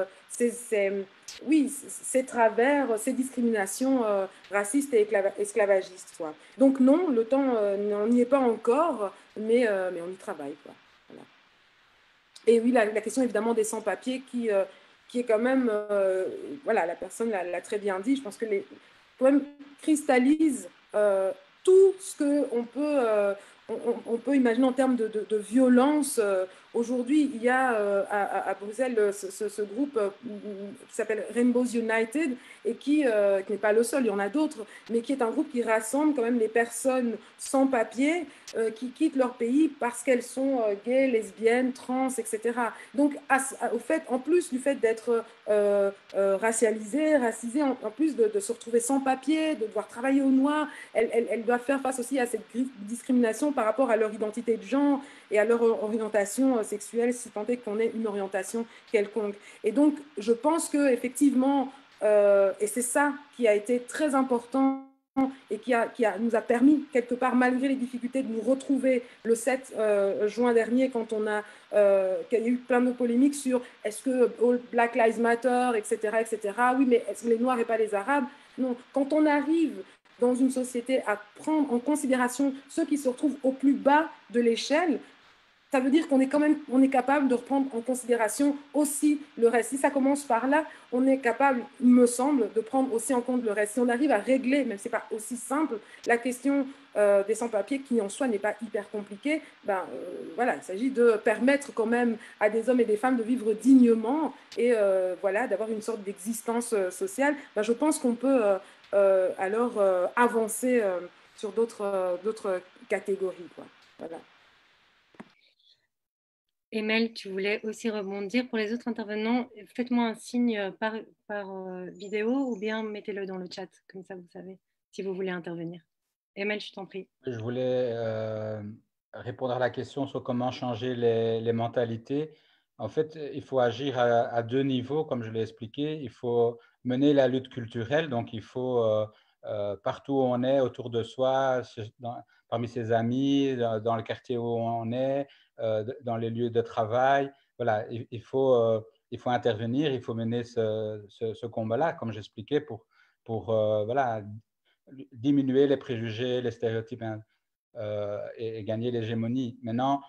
[SPEAKER 4] ces travers, ces discriminations racistes et esclavagistes. Quoi. Donc non, le temps n'y est pas encore, mais on y travaille. Quoi. Voilà. Et oui, la question évidemment des sans-papiers qui est quand même, voilà, la personne l'a très bien dit, je pense que quand même cristallise tout ce qu'on peut... on peut imaginer en termes de violence. Aujourd'hui, il y a à Bruxelles ce groupe qui s'appelle Rainbows United et qui n'est pas le seul, il y en a d'autres, mais qui est un groupe qui rassemble quand même les personnes sans papier qui quittent leur pays parce qu'elles sont gays, lesbiennes, trans, etc. Donc, au fait, en plus du fait d'être racisées, en plus de se retrouver sans papier, de devoir travailler au noir, elles doivent faire face aussi à cette discrimination par rapport à leur identité de genre et à leur orientation sexuelle, si tant est qu'on ait une orientation quelconque. Et donc, je pense qu'effectivement, et c'est ça qui a été très important et qui nous a permis, quelque part, malgré les difficultés, de nous retrouver le 7 juin dernier, quand qu'il y a eu plein de polémiques sur est-ce que Black Lives Matter, etc., etc. Oui, mais est-ce que les Noirs et pas les Arabes? Non, quand on arrive dans une société à prendre en considération ceux qui se retrouvent au plus bas de l'échelle, ça veut dire qu'on est quand même, on est capable de reprendre en considération aussi le reste. Si ça commence par là, on est capable, il me semble, de prendre aussi en compte le reste. Si on arrive à régler, même si ce n'est pas aussi simple, la question des sans-papiers, qui en soi n'est pas hyper compliquée, voilà, il s'agit de permettre quand même à des hommes et des femmes de vivre dignement et voilà, d'avoir une sorte d'existence sociale. Je pense qu'on peut alors avancer sur d'autres catégories, quoi. Voilà.
[SPEAKER 1] Emel, tu voulais aussi rebondir. Pour les autres intervenants, faites-moi un signe par vidéo ou bien mettez-le dans le chat, comme ça vous savez si vous voulez intervenir. Emel, je t'en prie.
[SPEAKER 6] Je voulais répondre à la question sur comment changer les mentalités. En fait, il faut agir à deux niveaux, comme je l'ai expliqué. Il faut mener la lutte culturelle, donc il faut partout où on est, autour de soi, parmi ses amis, dans le quartier où on est, dans les lieux de travail. Voilà, il faut intervenir, il faut mener ce combat-là, comme j'expliquais, pour voilà, diminuer les préjugés, les stéréotypes et gagner l'hégémonie. Maintenant,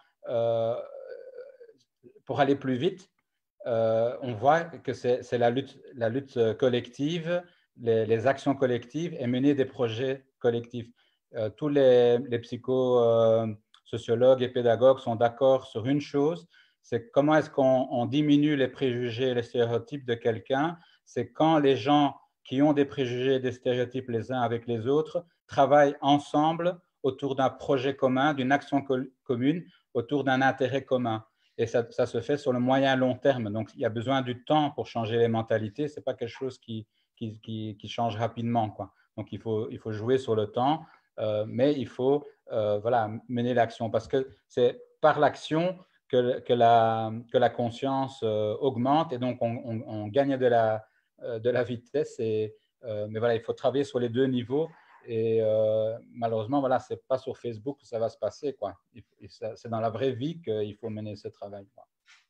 [SPEAKER 6] pour aller plus vite, on voit que c'est la lutte collective, les actions collectives et mener des projets collectifs. Tous les psychosociologues et pédagogues sont d'accord sur une chose, c'est comment est-ce qu'on diminue les préjugés et les stéréotypes de quelqu'un. C'est quand les gens qui ont des préjugés et des stéréotypes les uns avec les autres travaillent ensemble autour d'un projet commun, d'une action commune, autour d'un intérêt commun. Et ça se fait sur le moyen long terme. Donc, il y a besoin du temps pour changer les mentalités. Ce n'est pas quelque chose qui change rapidement, quoi. Donc, il faut jouer sur le temps, mais il faut voilà, mener l'action. Parce que c'est par l'action que la conscience augmente et donc on gagne de la vitesse. Mais voilà, il faut travailler sur les deux niveaux. Et malheureusement, voilà, ce n'est pas sur Facebook que ça va se passer, quoi. C'est dans la vraie vie qu'il faut mener ce travail, quoi.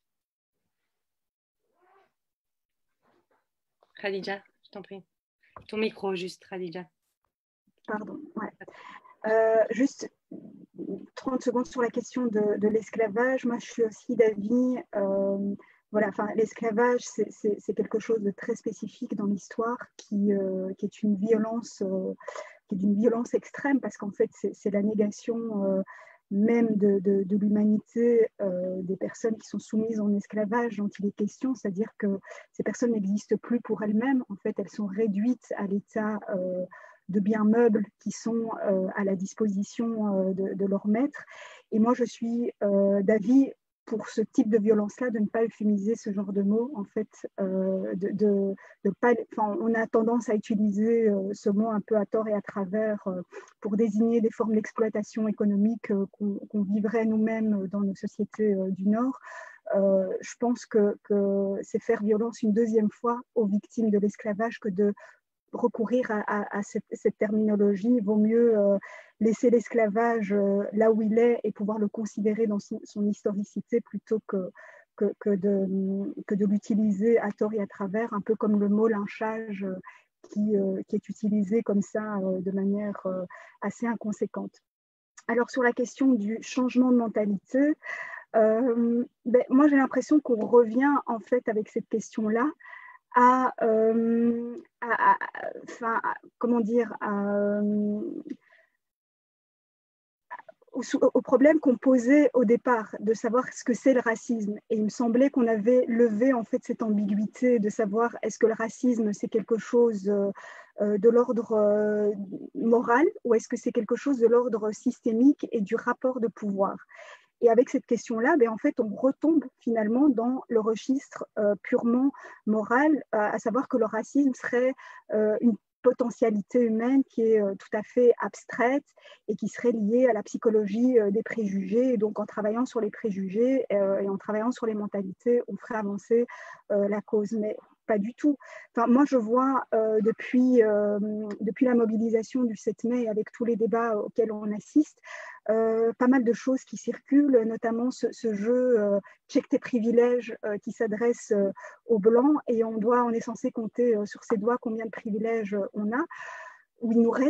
[SPEAKER 1] Khadija, je t'en prie. Ton micro, juste, Khadija.
[SPEAKER 2] Pardon, ouais. Juste 30 secondes sur la question de l'esclavage. Moi, je suis aussi d'avis, voilà, enfin, l'esclavage, c'est quelque chose de très spécifique dans l'histoire qui est une violence qui est d'une violence extrême, parce qu'en fait, c'est la négation même de l'humanité des personnes qui sont soumises en esclavage dont il est question, c'est-à-dire que ces personnes n'existent plus pour elles-mêmes. En fait, elles sont réduites à l'état de biens meubles qui sont à la disposition de leur maître. Et moi, je suis d'avis, pour ce type de violence-là, de ne pas euphémiser ce genre de mots, en fait, on a tendance à utiliser ce mot un peu à tort et à travers pour désigner des formes d'exploitation économique qu'on vivrait nous-mêmes dans nos sociétés du Nord. Je pense que c'est faire violence une deuxième fois aux victimes de l'esclavage que de recourir à cette terminologie. Il vaut mieux laisser l'esclavage là où il est et pouvoir le considérer dans son historicité plutôt que de l'utiliser à tort et à travers, un peu comme le mot lynchage qui est utilisé comme ça de manière assez inconséquente. Alors sur la question du changement de mentalité, moi j'ai l'impression qu'on revient en fait avec cette question-là au problème qu'on posait au départ de savoir ce que c'est le racisme. Et il me semblait qu'on avait levé en fait cette ambiguïté de savoir est-ce que le racisme c'est quelque chose de l'ordre moral ou est-ce que c'est quelque chose de l'ordre systémique et du rapport de pouvoir. Et avec cette question-là, en fait, on retombe finalement dans le registre purement moral, à savoir que le racisme serait une potentialité humaine qui est tout à fait abstraite et qui serait liée à la psychologie des préjugés. Et donc, en travaillant sur les préjugés et en travaillant sur les mentalités, on ferait avancer la cause. Mais pas du tout. Enfin, moi, je vois depuis la mobilisation du 7 mai, avec tous les débats auxquels on assiste, pas mal de choses qui circulent, notamment ce jeu check tes privilèges qui s'adresse aux Blancs et on est censé compter sur ses doigts combien de privilèges on a, où il nous reste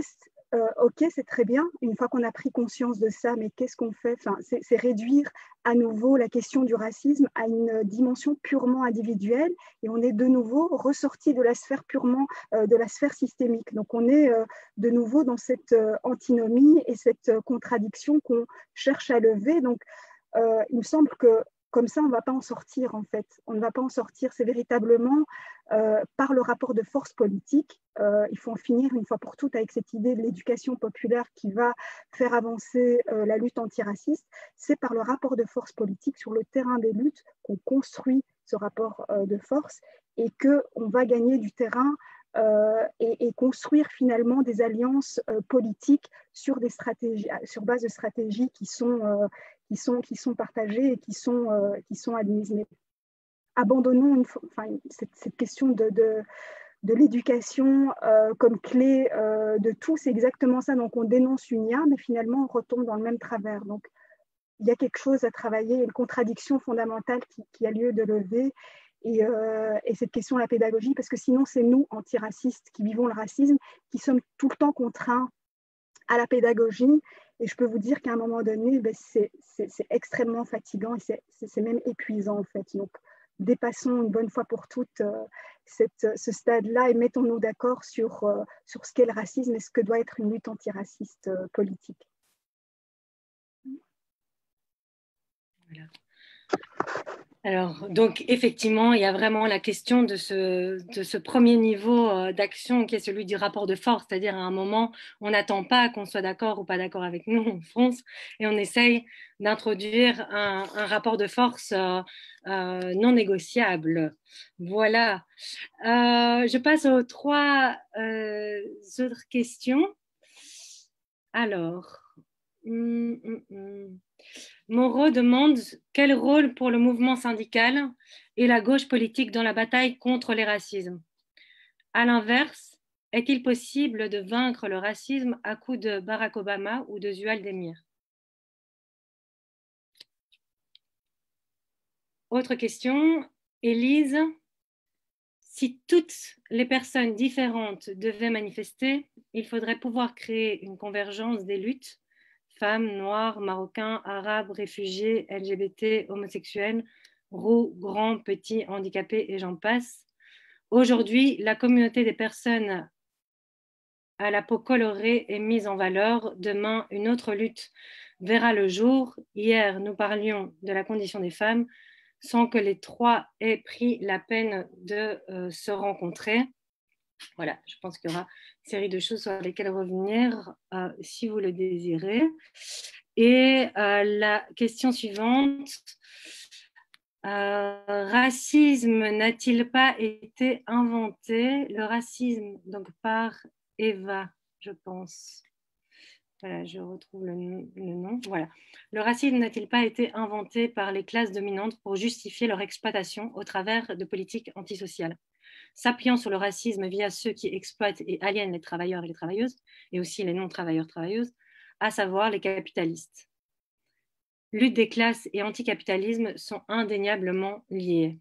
[SPEAKER 2] ok, c'est très bien, une fois qu'on a pris conscience de ça, mais qu'est-ce qu'on fait? Enfin, c'est réduire à nouveau la question du racisme à une dimension purement individuelle, et on est de nouveau ressorti de la sphère purement, de la sphère systémique. Donc on est de nouveau dans cette antinomie et cette contradiction qu'on cherche à lever. Donc il me semble que comme ça, on ne va pas en sortir, en fait. On ne va pas en sortir. C'est véritablement par le rapport de force politique. Il faut en finir une fois pour toutes avec cette idée de l'éducation populaire qui va faire avancer la lutte antiraciste. C'est par le rapport de force politique sur le terrain des luttes qu'on construit ce rapport de force et qu'on va gagner du terrain et construire finalement des alliances politiques sur des stratégies, sur base de stratégies qui sont partagées et qui sont admises. Mais abandonnons cette question de l'éducation comme clé de tout, c'est exactement ça. Donc on dénonce une IA, mais finalement on retombe dans le même travers. Donc il y a quelque chose à travailler, une contradiction fondamentale qui a lieu de lever. Et cette question de la pédagogie, parce que sinon c'est nous, antiracistes, qui vivons le racisme, qui sommes tout le temps contraints à la pédagogie. Et je peux vous dire qu'à un moment donné, c'est extrêmement fatigant et c'est même épuisant en fait. Donc dépassons une bonne fois pour toutes ce stade-là et mettons-nous d'accord sur ce qu'est le racisme et ce que doit être une lutte antiraciste politique.
[SPEAKER 1] Voilà. Alors, donc, effectivement, il y a vraiment la question de ce premier niveau d'action qui est celui du rapport de force, c'est-à-dire à un moment, on n'attend pas qu'on soit d'accord ou pas d'accord avec nous, on fonce et on essaye d'introduire un rapport de force non négociable. Voilà. Je passe aux 3 autres questions. Alors... Moreau demande quel rôle pour le mouvement syndical et la gauche politique dans la bataille contre les racismes. À l'inverse, est-il possible de vaincre le racisme à coup de Barack Obama ou de Zuhal Demir? Autre question, Élise. Si toutes les personnes différentes devaient manifester, il faudrait pouvoir créer une convergence des luttes. Femmes, noirs, marocains, arabes, réfugiés, LGBT, homosexuels, roux, grands, petits, handicapés et j'en passe. Aujourd'hui, la communauté des personnes à la peau colorée est mise en valeur. Demain, une autre lutte verra le jour. Hier, nous parlions de la condition des femmes sans que les 3 aient pris la peine de se rencontrer. Voilà, je pense qu'il y aura une série de choses sur lesquelles revenir si vous le désirez. Et la question suivante, racisme n'a-t-il pas été inventé? Le racisme, donc par Eva, je pense. Voilà, je retrouve le nom. Voilà. Le racisme n'a-t-il pas été inventé par les classes dominantes pour justifier leur exploitation au travers de politiques antisociales? S'appuyant sur le racisme via ceux qui exploitent et aliènent les travailleurs et les travailleuses, et aussi les non-travailleurs-travailleuses, à savoir les capitalistes. Lutte des classes et anticapitalisme sont indéniablement liés.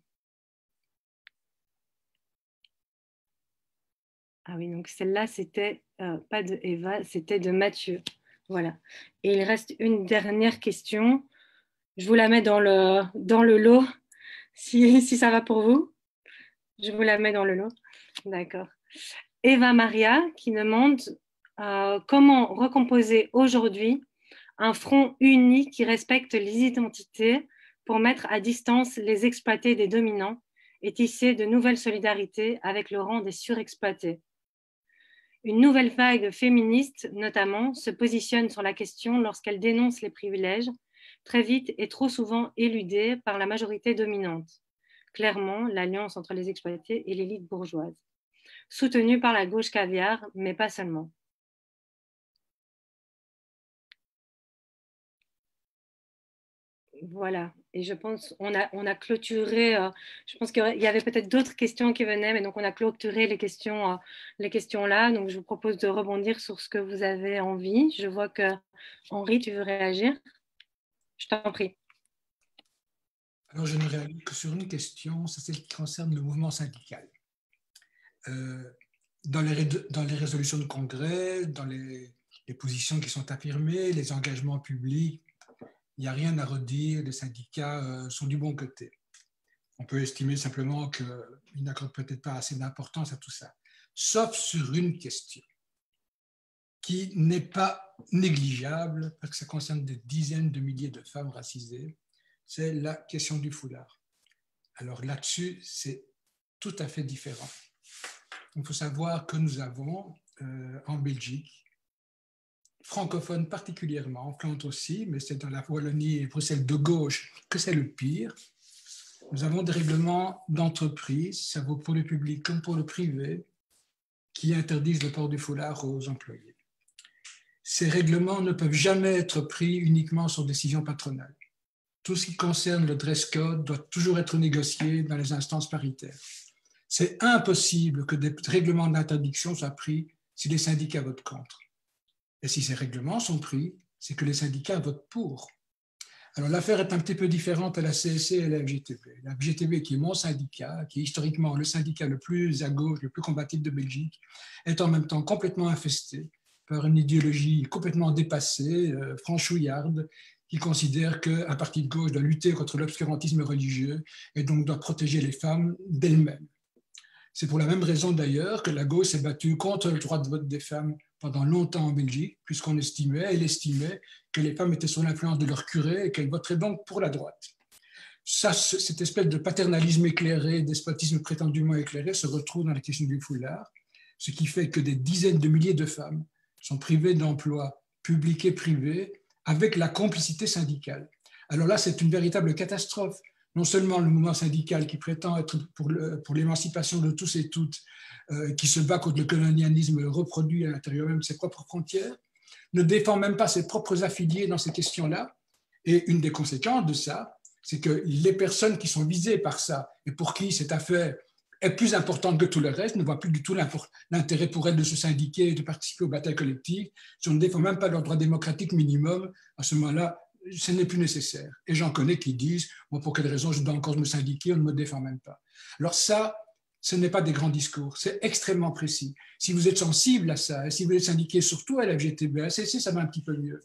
[SPEAKER 1] Ah oui, donc celle-là, c'était pas de Eva, c'était de Mathieu. Voilà. Et il reste une dernière question. Je vous la mets dans le lot, si ça va pour vous. Je vous la mets dans le lot. D'accord. Eva Maria qui demande comment recomposer aujourd'hui un front uni qui respecte les identités pour mettre à distance les exploités des dominants et tisser de nouvelles solidarités avec le rang des surexploités. Une nouvelle vague féministe, notamment, se positionne sur la question lorsqu'elle dénonce les privilèges, très vite et trop souvent éludés par la majorité dominante. Clairement, l'alliance entre les exploités et l'élite bourgeoise. Soutenue par la gauche caviar, mais pas seulement. Voilà, et je pense on a clôturé, je pense qu'il y avait peut-être d'autres questions qui venaient, mais donc on a clôturé les questions là, donc je vous propose de rebondir sur ce que vous avez envie. Je vois que Henri, tu veux réagir? Je t'en prie.
[SPEAKER 3] Alors je ne réagis que sur une question, c'est celle qui concerne le mouvement syndical. Dans les résolutions de congrès, dans les les positions qui sont affirmées, les engagements publics. Il n'y a rien à redire, les syndicats sont du bon côté. On peut estimer simplement qu'ils n'accordent peut-être pas assez d'importance à tout ça, sauf sur une question qui n'est pas négligeable, parce que ça concerne des dizaines de milliers de femmes racisées, c'est la question du foulard. Alors là-dessus, c'est tout à fait différent. Il faut savoir que nous avons en Belgique, francophone particulièrement, en Flandre aussi, mais c'est dans la Wallonie et Bruxelles de gauche que c'est le pire. Nous avons des règlements d'entreprise, ça vaut pour le public comme pour le privé, qui interdisent le port du foulard aux employés. Ces règlements ne peuvent jamais être pris uniquement sur décision patronale. Tout ce qui concerne le dress code doit toujours être négocié dans les instances paritaires. C'est impossible que des règlements d'interdiction soient pris si les syndicats votent contre. Et si ces règlements sont pris, c'est que les syndicats votent pour. Alors l'affaire est un petit peu différente à la CSC et à la FGTB. La FGTB, qui est mon syndicat, qui est historiquement le syndicat le plus à gauche, le plus combatif de Belgique, est en même temps complètement infesté par une idéologie complètement dépassée, franchouillarde, qui considère qu'un parti de gauche doit lutter contre l'obscurantisme religieux et donc doit protéger les femmes d'elles-mêmes. C'est pour la même raison d'ailleurs que la gauche s'est battue contre le droit de vote des femmes pendant longtemps en Belgique, puisqu'on elle estimait que les femmes étaient sous l'influence de leur curé et qu'elles voteraient donc pour la droite. Ça, cette espèce de paternalisme éclairé, despotisme prétendument éclairé se retrouve dans la question du foulard, ce qui fait que des dizaines de milliers de femmes sont privées d'emplois publics et privés avec la complicité syndicale. Alors là, c'est une véritable catastrophe. Non seulement le mouvement syndical qui prétend être pour l'émancipation de tous et toutes, qui se bat contre le colonialisme reproduit à l'intérieur même de ses propres frontières, ne défend même pas ses propres affiliés dans ces questions-là. Et une des conséquences de ça, c'est que les personnes qui sont visées par ça et pour qui cette affaire est plus importante que tout le reste, ne voient plus du tout l'intérêt pour elles de se syndiquer et de participer aux batailles collectives. Si on ne défend même pas leur droit démocratique minimum, à ce moment-là, ce n'est plus nécessaire. Et j'en connais qui disent, bon, pour quelle raison je dois encore me syndiquer, on ne me défend même pas. Alors ça, ce n'est pas des grands discours, c'est extrêmement précis. Si vous êtes sensible à ça, et si vous êtes syndiqué surtout à la FGTB, à la CSC, ça va un petit peu mieux.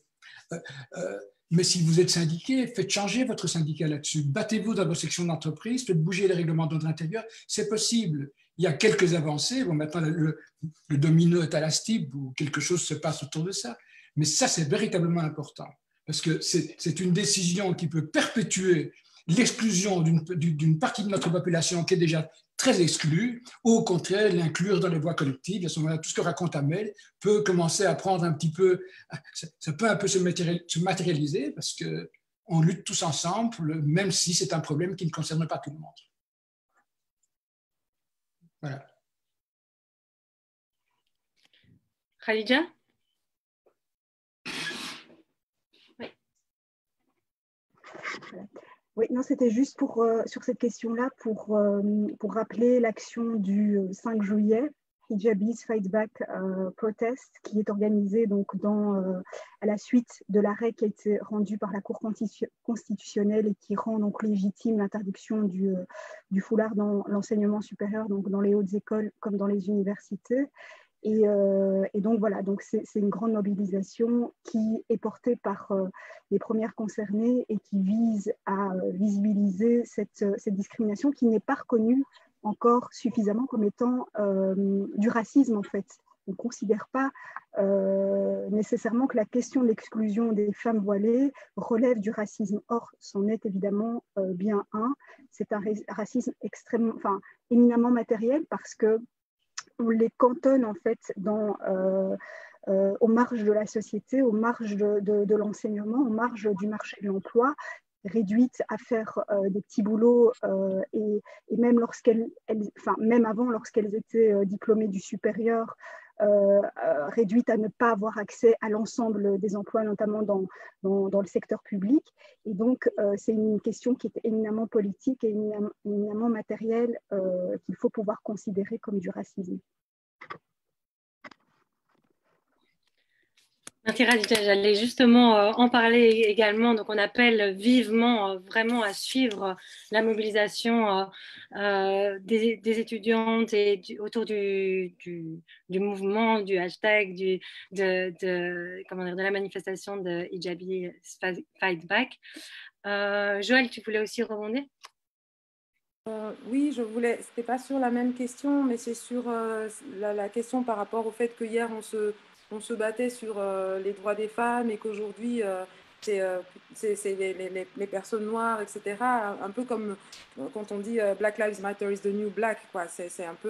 [SPEAKER 3] Mais si vous êtes syndiqué, faites changer votre syndicat là-dessus. Battez-vous dans vos sections d'entreprise, faites bouger les règlements d'ordre intérieur, c'est possible. Il y a quelques avancées, bon, maintenant le domino est à la stib, ou quelque chose se passe autour de ça, mais ça c'est véritablement important. Parce que c'est une décision qui peut perpétuer l'exclusion d'une partie de notre population qui est déjà très exclue, ou au contraire l'inclure dans les voies collectives. Et à ce moment-là, tout ce que raconte Amel peut commencer à prendre un petit peu, ça peut un peu se matérialiser parce qu'on lutte tous ensemble, même si c'est un problème qui ne concerne pas tout le monde. Voilà.
[SPEAKER 1] Khadija?
[SPEAKER 2] Oui, non, c'était juste sur cette question-là pour rappeler l'action du 5 juillet, Hijabis Fight Back Protest, qui est organisée donc à la suite de l'arrêt qui a été rendu par la Cour constitutionnelle et qui rend donc légitime l'interdiction du foulard dans l'enseignement supérieur, donc dans les hautes écoles comme dans les universités. Et donc voilà, donc c'est une grande mobilisation qui est portée par les premières concernées et qui vise à visibiliser cette discrimination qui n'est pas reconnue encore suffisamment comme étant du racisme en fait. On ne considère pas nécessairement que la question de l'exclusion des femmes voilées relève du racisme. Or, c'en est évidemment bien un. C'est un racisme éminemment matériel parce que on les cantonne en fait aux marges de la société, aux marges de l'enseignement, aux marges du marché de l'emploi, réduites à faire des petits boulots et même même avant, lorsqu'elles étaient diplômées du supérieur, réduites à ne pas avoir accès à l'ensemble des emplois, notamment dans le secteur public. Et donc, c'est une question qui est éminemment politique et éminemment matérielle qu'il faut pouvoir considérer comme du racisme.
[SPEAKER 1] Merci Radija, j'allais justement en parler également. Donc on appelle vivement vraiment à suivre la mobilisation des étudiantes et autour du mouvement, du hashtag, comment dire, de la manifestation de Hijabi Fight Back. Joël, tu voulais aussi rebondir?
[SPEAKER 4] Oui, je voulais, c'était pas sur la même question, mais c'est sur la question par rapport au fait que hier on se battait sur les droits des femmes et qu'aujourd'hui c'est les personnes noires, etc. Un peu comme quand on dit Black Lives Matter is the new black, quoi. C'est un peu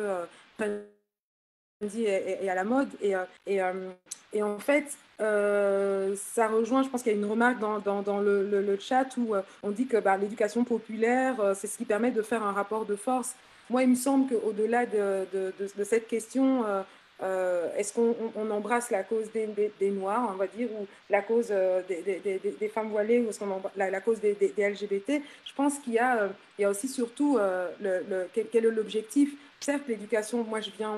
[SPEAKER 4] et à la mode. Et en fait, ça rejoint, je pense qu'il y a une remarque dans le chat où on dit que l'éducation populaire, c'est ce qui permet de faire un rapport de force. Moi, il me semble qu'au-delà de cette question, est-ce qu'on embrasse la cause des Noirs, on va dire, ou la cause des femmes voilées, ou est-ce qu'on embrasse la cause des LGBT? Je pense qu'il y a aussi surtout quel est l'objectif. Certes, l'éducation, moi je viens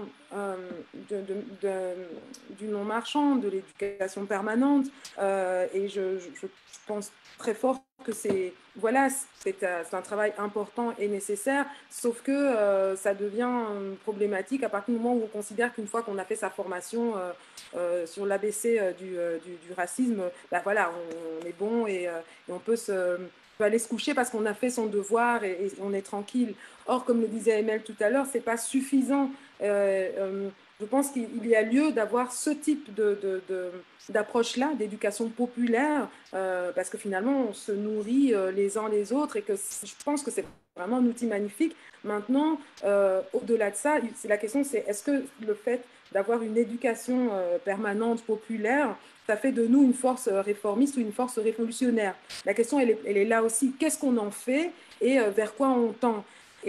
[SPEAKER 4] du non marchand, de l'éducation permanente, et je pense très fort que c'est un travail important et nécessaire, sauf que ça devient problématique à partir du moment où on considère qu'une fois qu'on a fait sa formation sur l'ABC du racisme, voilà, on est bon et on peut aller se coucher parce qu'on a fait son devoir et on est tranquille. Or, comme le disait Emel tout à l'heure, c'est pas suffisant. Je pense qu'il y a lieu d'avoir ce type d'approche-là, d'éducation populaire, parce que finalement, on se nourrit les uns les autres et que je pense que c'est vraiment un outil magnifique. Maintenant, au-delà de ça, la question c'est est-ce que le fait d'avoir une éducation permanente, populaire, ça fait de nous une force réformiste ou une force révolutionnaire? La question, elle est là aussi. Qu'est-ce qu'on en fait et vers quoi on tend?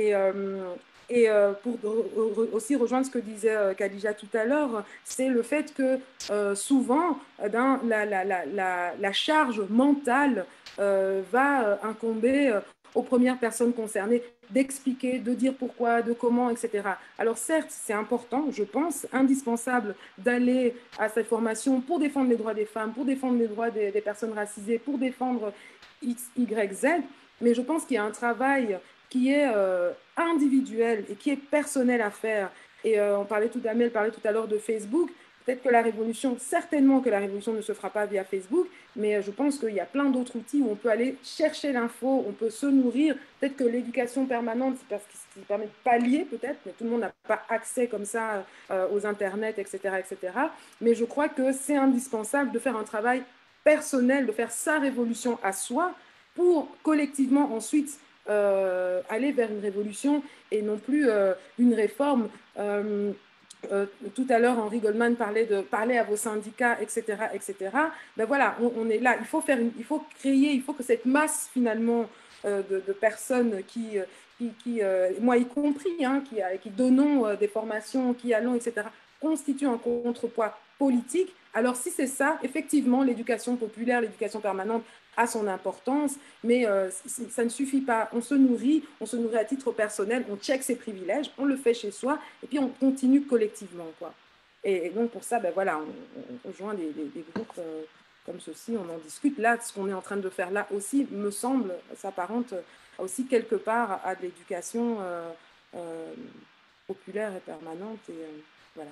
[SPEAKER 4] Pour aussi rejoindre ce que disait Khadija tout à l'heure, c'est le fait que souvent, la charge mentale va incomber aux premières personnes concernées d'expliquer, de dire pourquoi, de comment, etc. Alors certes, c'est important, je pense, indispensable d'aller à cette formation pour défendre les droits des femmes, pour défendre les droits des personnes racisées, pour défendre X, Y, Z, mais je pense qu'il y a un travail qui est individuel et qui est personnel à faire. Et on parlait tout à l'heure de Facebook. Peut-être que la révolution, certainement que la révolution ne se fera pas via Facebook, mais je pense qu'il y a plein d'autres outils où on peut aller chercher l'info, on peut se nourrir. Peut-être que l'éducation permanente, c'est parce qu'il permet de pallier, peut-être, mais tout le monde n'a pas accès comme ça aux internets, etc., etc. Mais je crois que c'est indispensable de faire un travail personnel, de faire sa révolution à soi pour collectivement ensuite aller vers une révolution et non plus une réforme. Tout à l'heure, Henri Goldman parlait de parler à vos syndicats, etc., etc. Ben voilà, on est là. Il faut créer, il faut que cette masse finalement de personnes qui moi y compris, hein, qui donnons des formations, qui allons, etc., constitue un contrepoids politique. Alors si c'est ça, effectivement, l'éducation populaire, l'éducation permanente a son importance, mais ça ne suffit pas. On se nourrit à titre personnel, on check ses privilèges, on le fait chez soi, et puis on continue collectivement, quoi. Et donc pour ça, ben voilà, on rejoint des groupes comme ceci, on en discute. Là, ce qu'on est en train de faire là aussi, me semble, s'apparente aussi quelque part à de l'éducation populaire et permanente. Et voilà.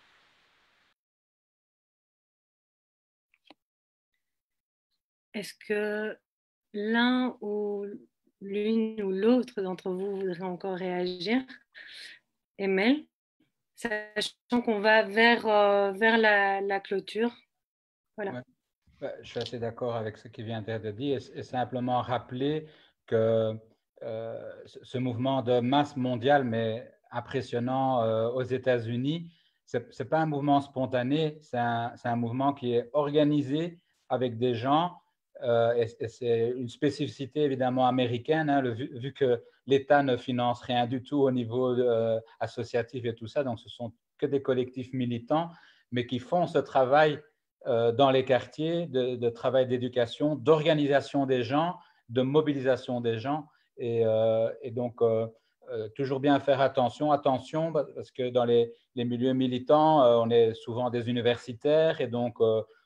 [SPEAKER 1] Est-ce que l'un ou l'une ou l'autre d'entre vous voudrait encore réagir? Emel, sachant qu'on va vers la clôture. Voilà.
[SPEAKER 6] Ouais. Je suis assez d'accord avec ce qui vient d'être dit et simplement rappeler que ce mouvement de masse mondiale, mais impressionnant aux États-Unis, ce n'est pas un mouvement spontané, c'est un mouvement qui est organisé avec des gens et c'est une spécificité évidemment américaine, hein, vu que l'État ne finance rien du tout au niveau associatif et tout ça, donc ce sont que des collectifs militants, mais qui font ce travail dans les quartiers, de travail d'éducation, d'organisation des gens, de mobilisation des gens. Et donc, toujours bien faire attention, parce que dans les milieux militants, on est souvent des universitaires et donc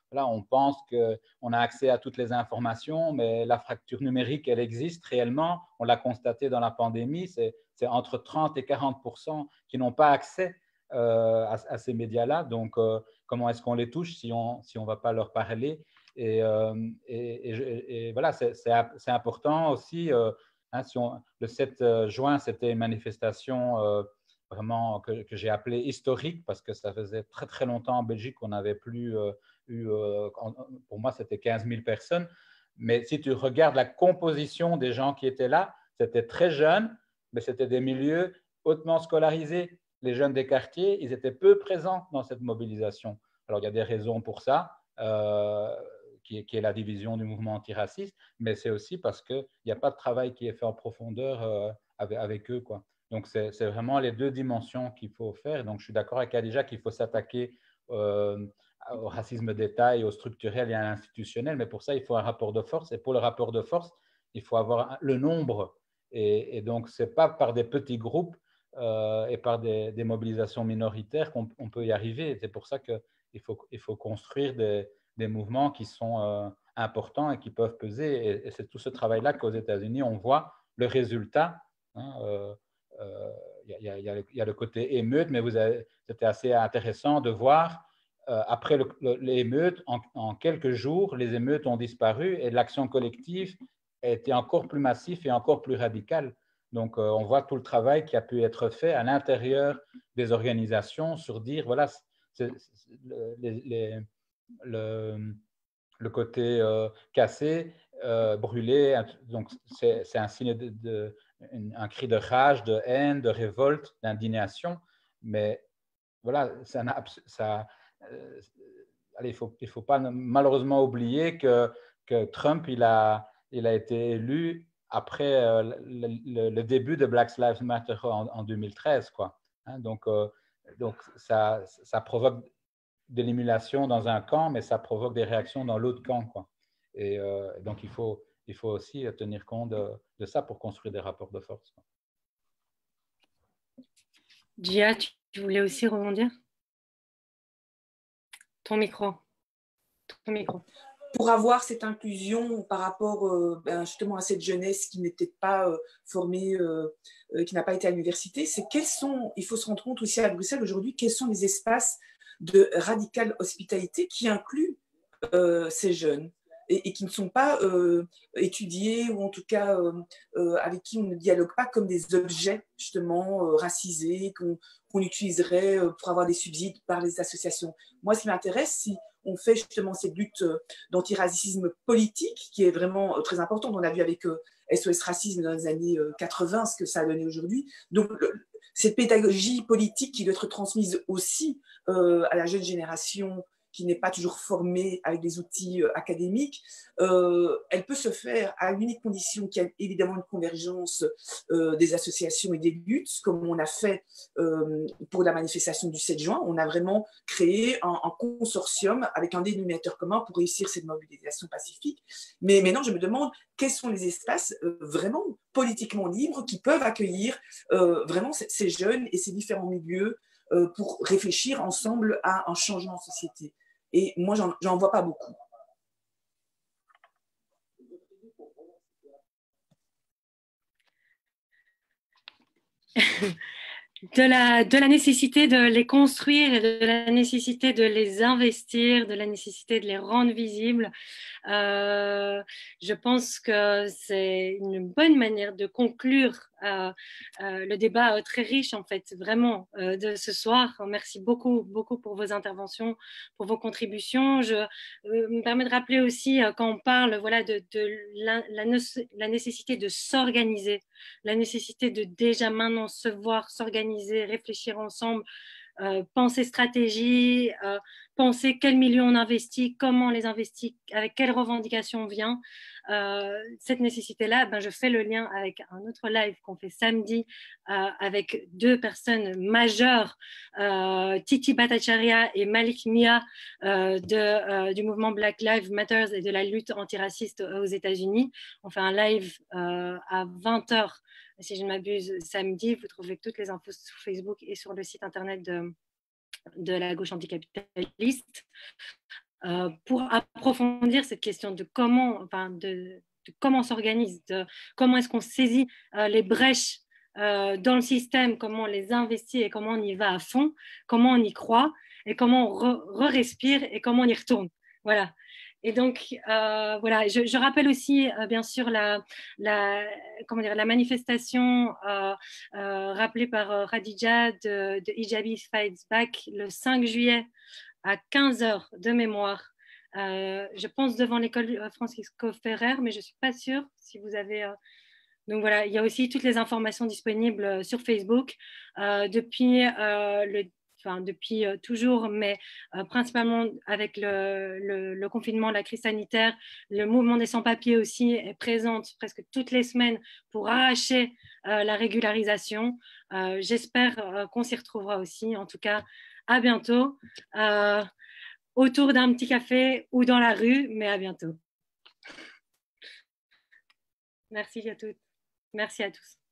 [SPEAKER 6] Là, on pense qu'on a accès à toutes les informations, mais la fracture numérique, elle existe réellement. On l'a constaté dans la pandémie, c'est entre 30 et 40% qui n'ont pas accès à ces médias-là. Donc, comment est-ce qu'on les touche si on ne va pas leur parler? Et voilà, c'est important aussi. Hein, le 7 juin, c'était une manifestation vraiment que j'ai appelée historique parce que ça faisait très, très longtemps en Belgique qu'on n'avait plus pour moi, c'était 15 000 personnes. Mais si tu regardes la composition des gens qui étaient là, c'était très jeune, mais c'était des milieux hautement scolarisés. Les jeunes des quartiers, ils étaient peu présents dans cette mobilisation. Alors, il y a des raisons pour ça, qui est la division du mouvement antiraciste, mais c'est aussi parce qu'il n'y a pas de travail qui est fait en profondeur avec eux, quoi. Donc, c'est vraiment les deux dimensions qu'il faut faire. Donc, je suis d'accord avec Khadija qu'il faut s'attaquer au racisme d'État et au structurel et à l'institutionnel, mais pour ça, il faut un rapport de force. Et pour le rapport de force, il faut avoir le nombre. Et donc, ce n'est pas par des petits groupes et par des mobilisations minoritaires qu'on peut y arriver. C'est pour ça qu'il faut construire des mouvements qui sont importants et qui peuvent peser. Et c'est tout ce travail-là qu'aux États-Unis, on voit le résultat. Il y a le côté émeute, mais c'était assez intéressant de voir après l'émeute, en quelques jours, les émeutes ont disparu et l'action collective a été encore plus massive et encore plus radicale. Donc, on voit tout le travail qui a pu être fait à l'intérieur des organisations sur dire, voilà, le côté cassé, brûlé, donc c'est un signe un cri de rage, de haine, de révolte, d'indignation, mais voilà, allez, il faut pas malheureusement oublier que Trump, il a été élu après le début de Black Lives Matter en 2013, quoi. Hein, donc ça provoque de l'émulation dans un camp, mais ça provoque des réactions dans l'autre camp, quoi. Et donc, il faut aussi tenir compte de ça pour construire des rapports de force, quoi.
[SPEAKER 1] Gia, tu voulais aussi rebondir? Ton micro.
[SPEAKER 5] Pour avoir cette inclusion par rapport justement à cette jeunesse qui n'était pas formée, qui n'a pas été à l'université, c'est il faut se rendre compte aussi à Bruxelles aujourd'hui, quels sont les espaces de radicale hospitalité qui incluent ces jeunes et qui ne sont pas étudiés ou en tout cas avec qui on ne dialogue pas comme des objets justement racisés qu'on utiliserait pour avoir des subsides par les associations. Moi, ce qui m'intéresse, si on fait justement cette lutte d'antiracisme politique qui est vraiment très importante. On a vu avec SOS Racisme dans les années 80 ce que ça a donné aujourd'hui. Donc, cette pédagogie politique qui doit être transmise aussi à la jeune génération qui n'est pas toujours formée avec des outils académiques, elle peut se faire à l'unique condition qu'il y a évidemment une convergence des associations et des luttes, comme on a fait pour la manifestation du 7 juin. On a vraiment créé un consortium avec un dénominateur commun pour réussir cette mobilisation pacifique. Mais maintenant, je me demande quels sont les espaces vraiment politiquement libres qui peuvent accueillir vraiment ces jeunes et ces différents milieux pour réfléchir ensemble à un changement en société. Et moi, j'en vois pas beaucoup.
[SPEAKER 1] De la nécessité de les construire et de la nécessité de les investir, de la nécessité de les rendre visibles. Je pense que c'est une bonne manière de conclure le débat très riche, en fait, vraiment, de ce soir. Merci beaucoup, beaucoup pour vos interventions, pour vos contributions. Je me permets de rappeler aussi, quand on parle voilà, de la nécessité de s'organiser, la nécessité de déjà maintenant se voir, s'organiser, réfléchir ensemble, penser stratégie, penser quels millions on investit, comment on les investit, avec quelles revendications on vient. Cette nécessité-là, je fais le lien avec un autre live qu'on fait samedi avec deux personnes majeures, Titi Bhattacharya et Malik Mia du mouvement Black Lives Matter et de la lutte antiraciste aux États-Unis. On fait un live à 20h, si je ne m'abuse, samedi. Vous trouvez toutes les infos sur Facebook et sur le site internet de la gauche anticapitaliste. pour approfondir cette question de comment, de comment on s'organise, de comment est-ce qu'on saisit les brèches dans le système, comment on les investit et comment on y va à fond, comment on y croit et comment on respire et comment on y retourne. Voilà. Et donc, voilà, je rappelle aussi, bien sûr, la manifestation rappelée par Khadija de Hijabi Fights Back le 5 juillet à 15h de mémoire. Je pense devant l'école Francisco Ferrer, mais je ne suis pas sûre si vous avez... Donc voilà, il y a aussi toutes les informations disponibles sur Facebook depuis toujours, mais principalement avec le confinement, la crise sanitaire. Le mouvement des sans-papiers aussi est présent presque toutes les semaines pour arracher la régularisation. J'espère qu'on s'y retrouvera aussi. En tout cas, à bientôt, autour d'un petit café ou dans la rue, mais à bientôt. Merci à toutes. Merci à tous.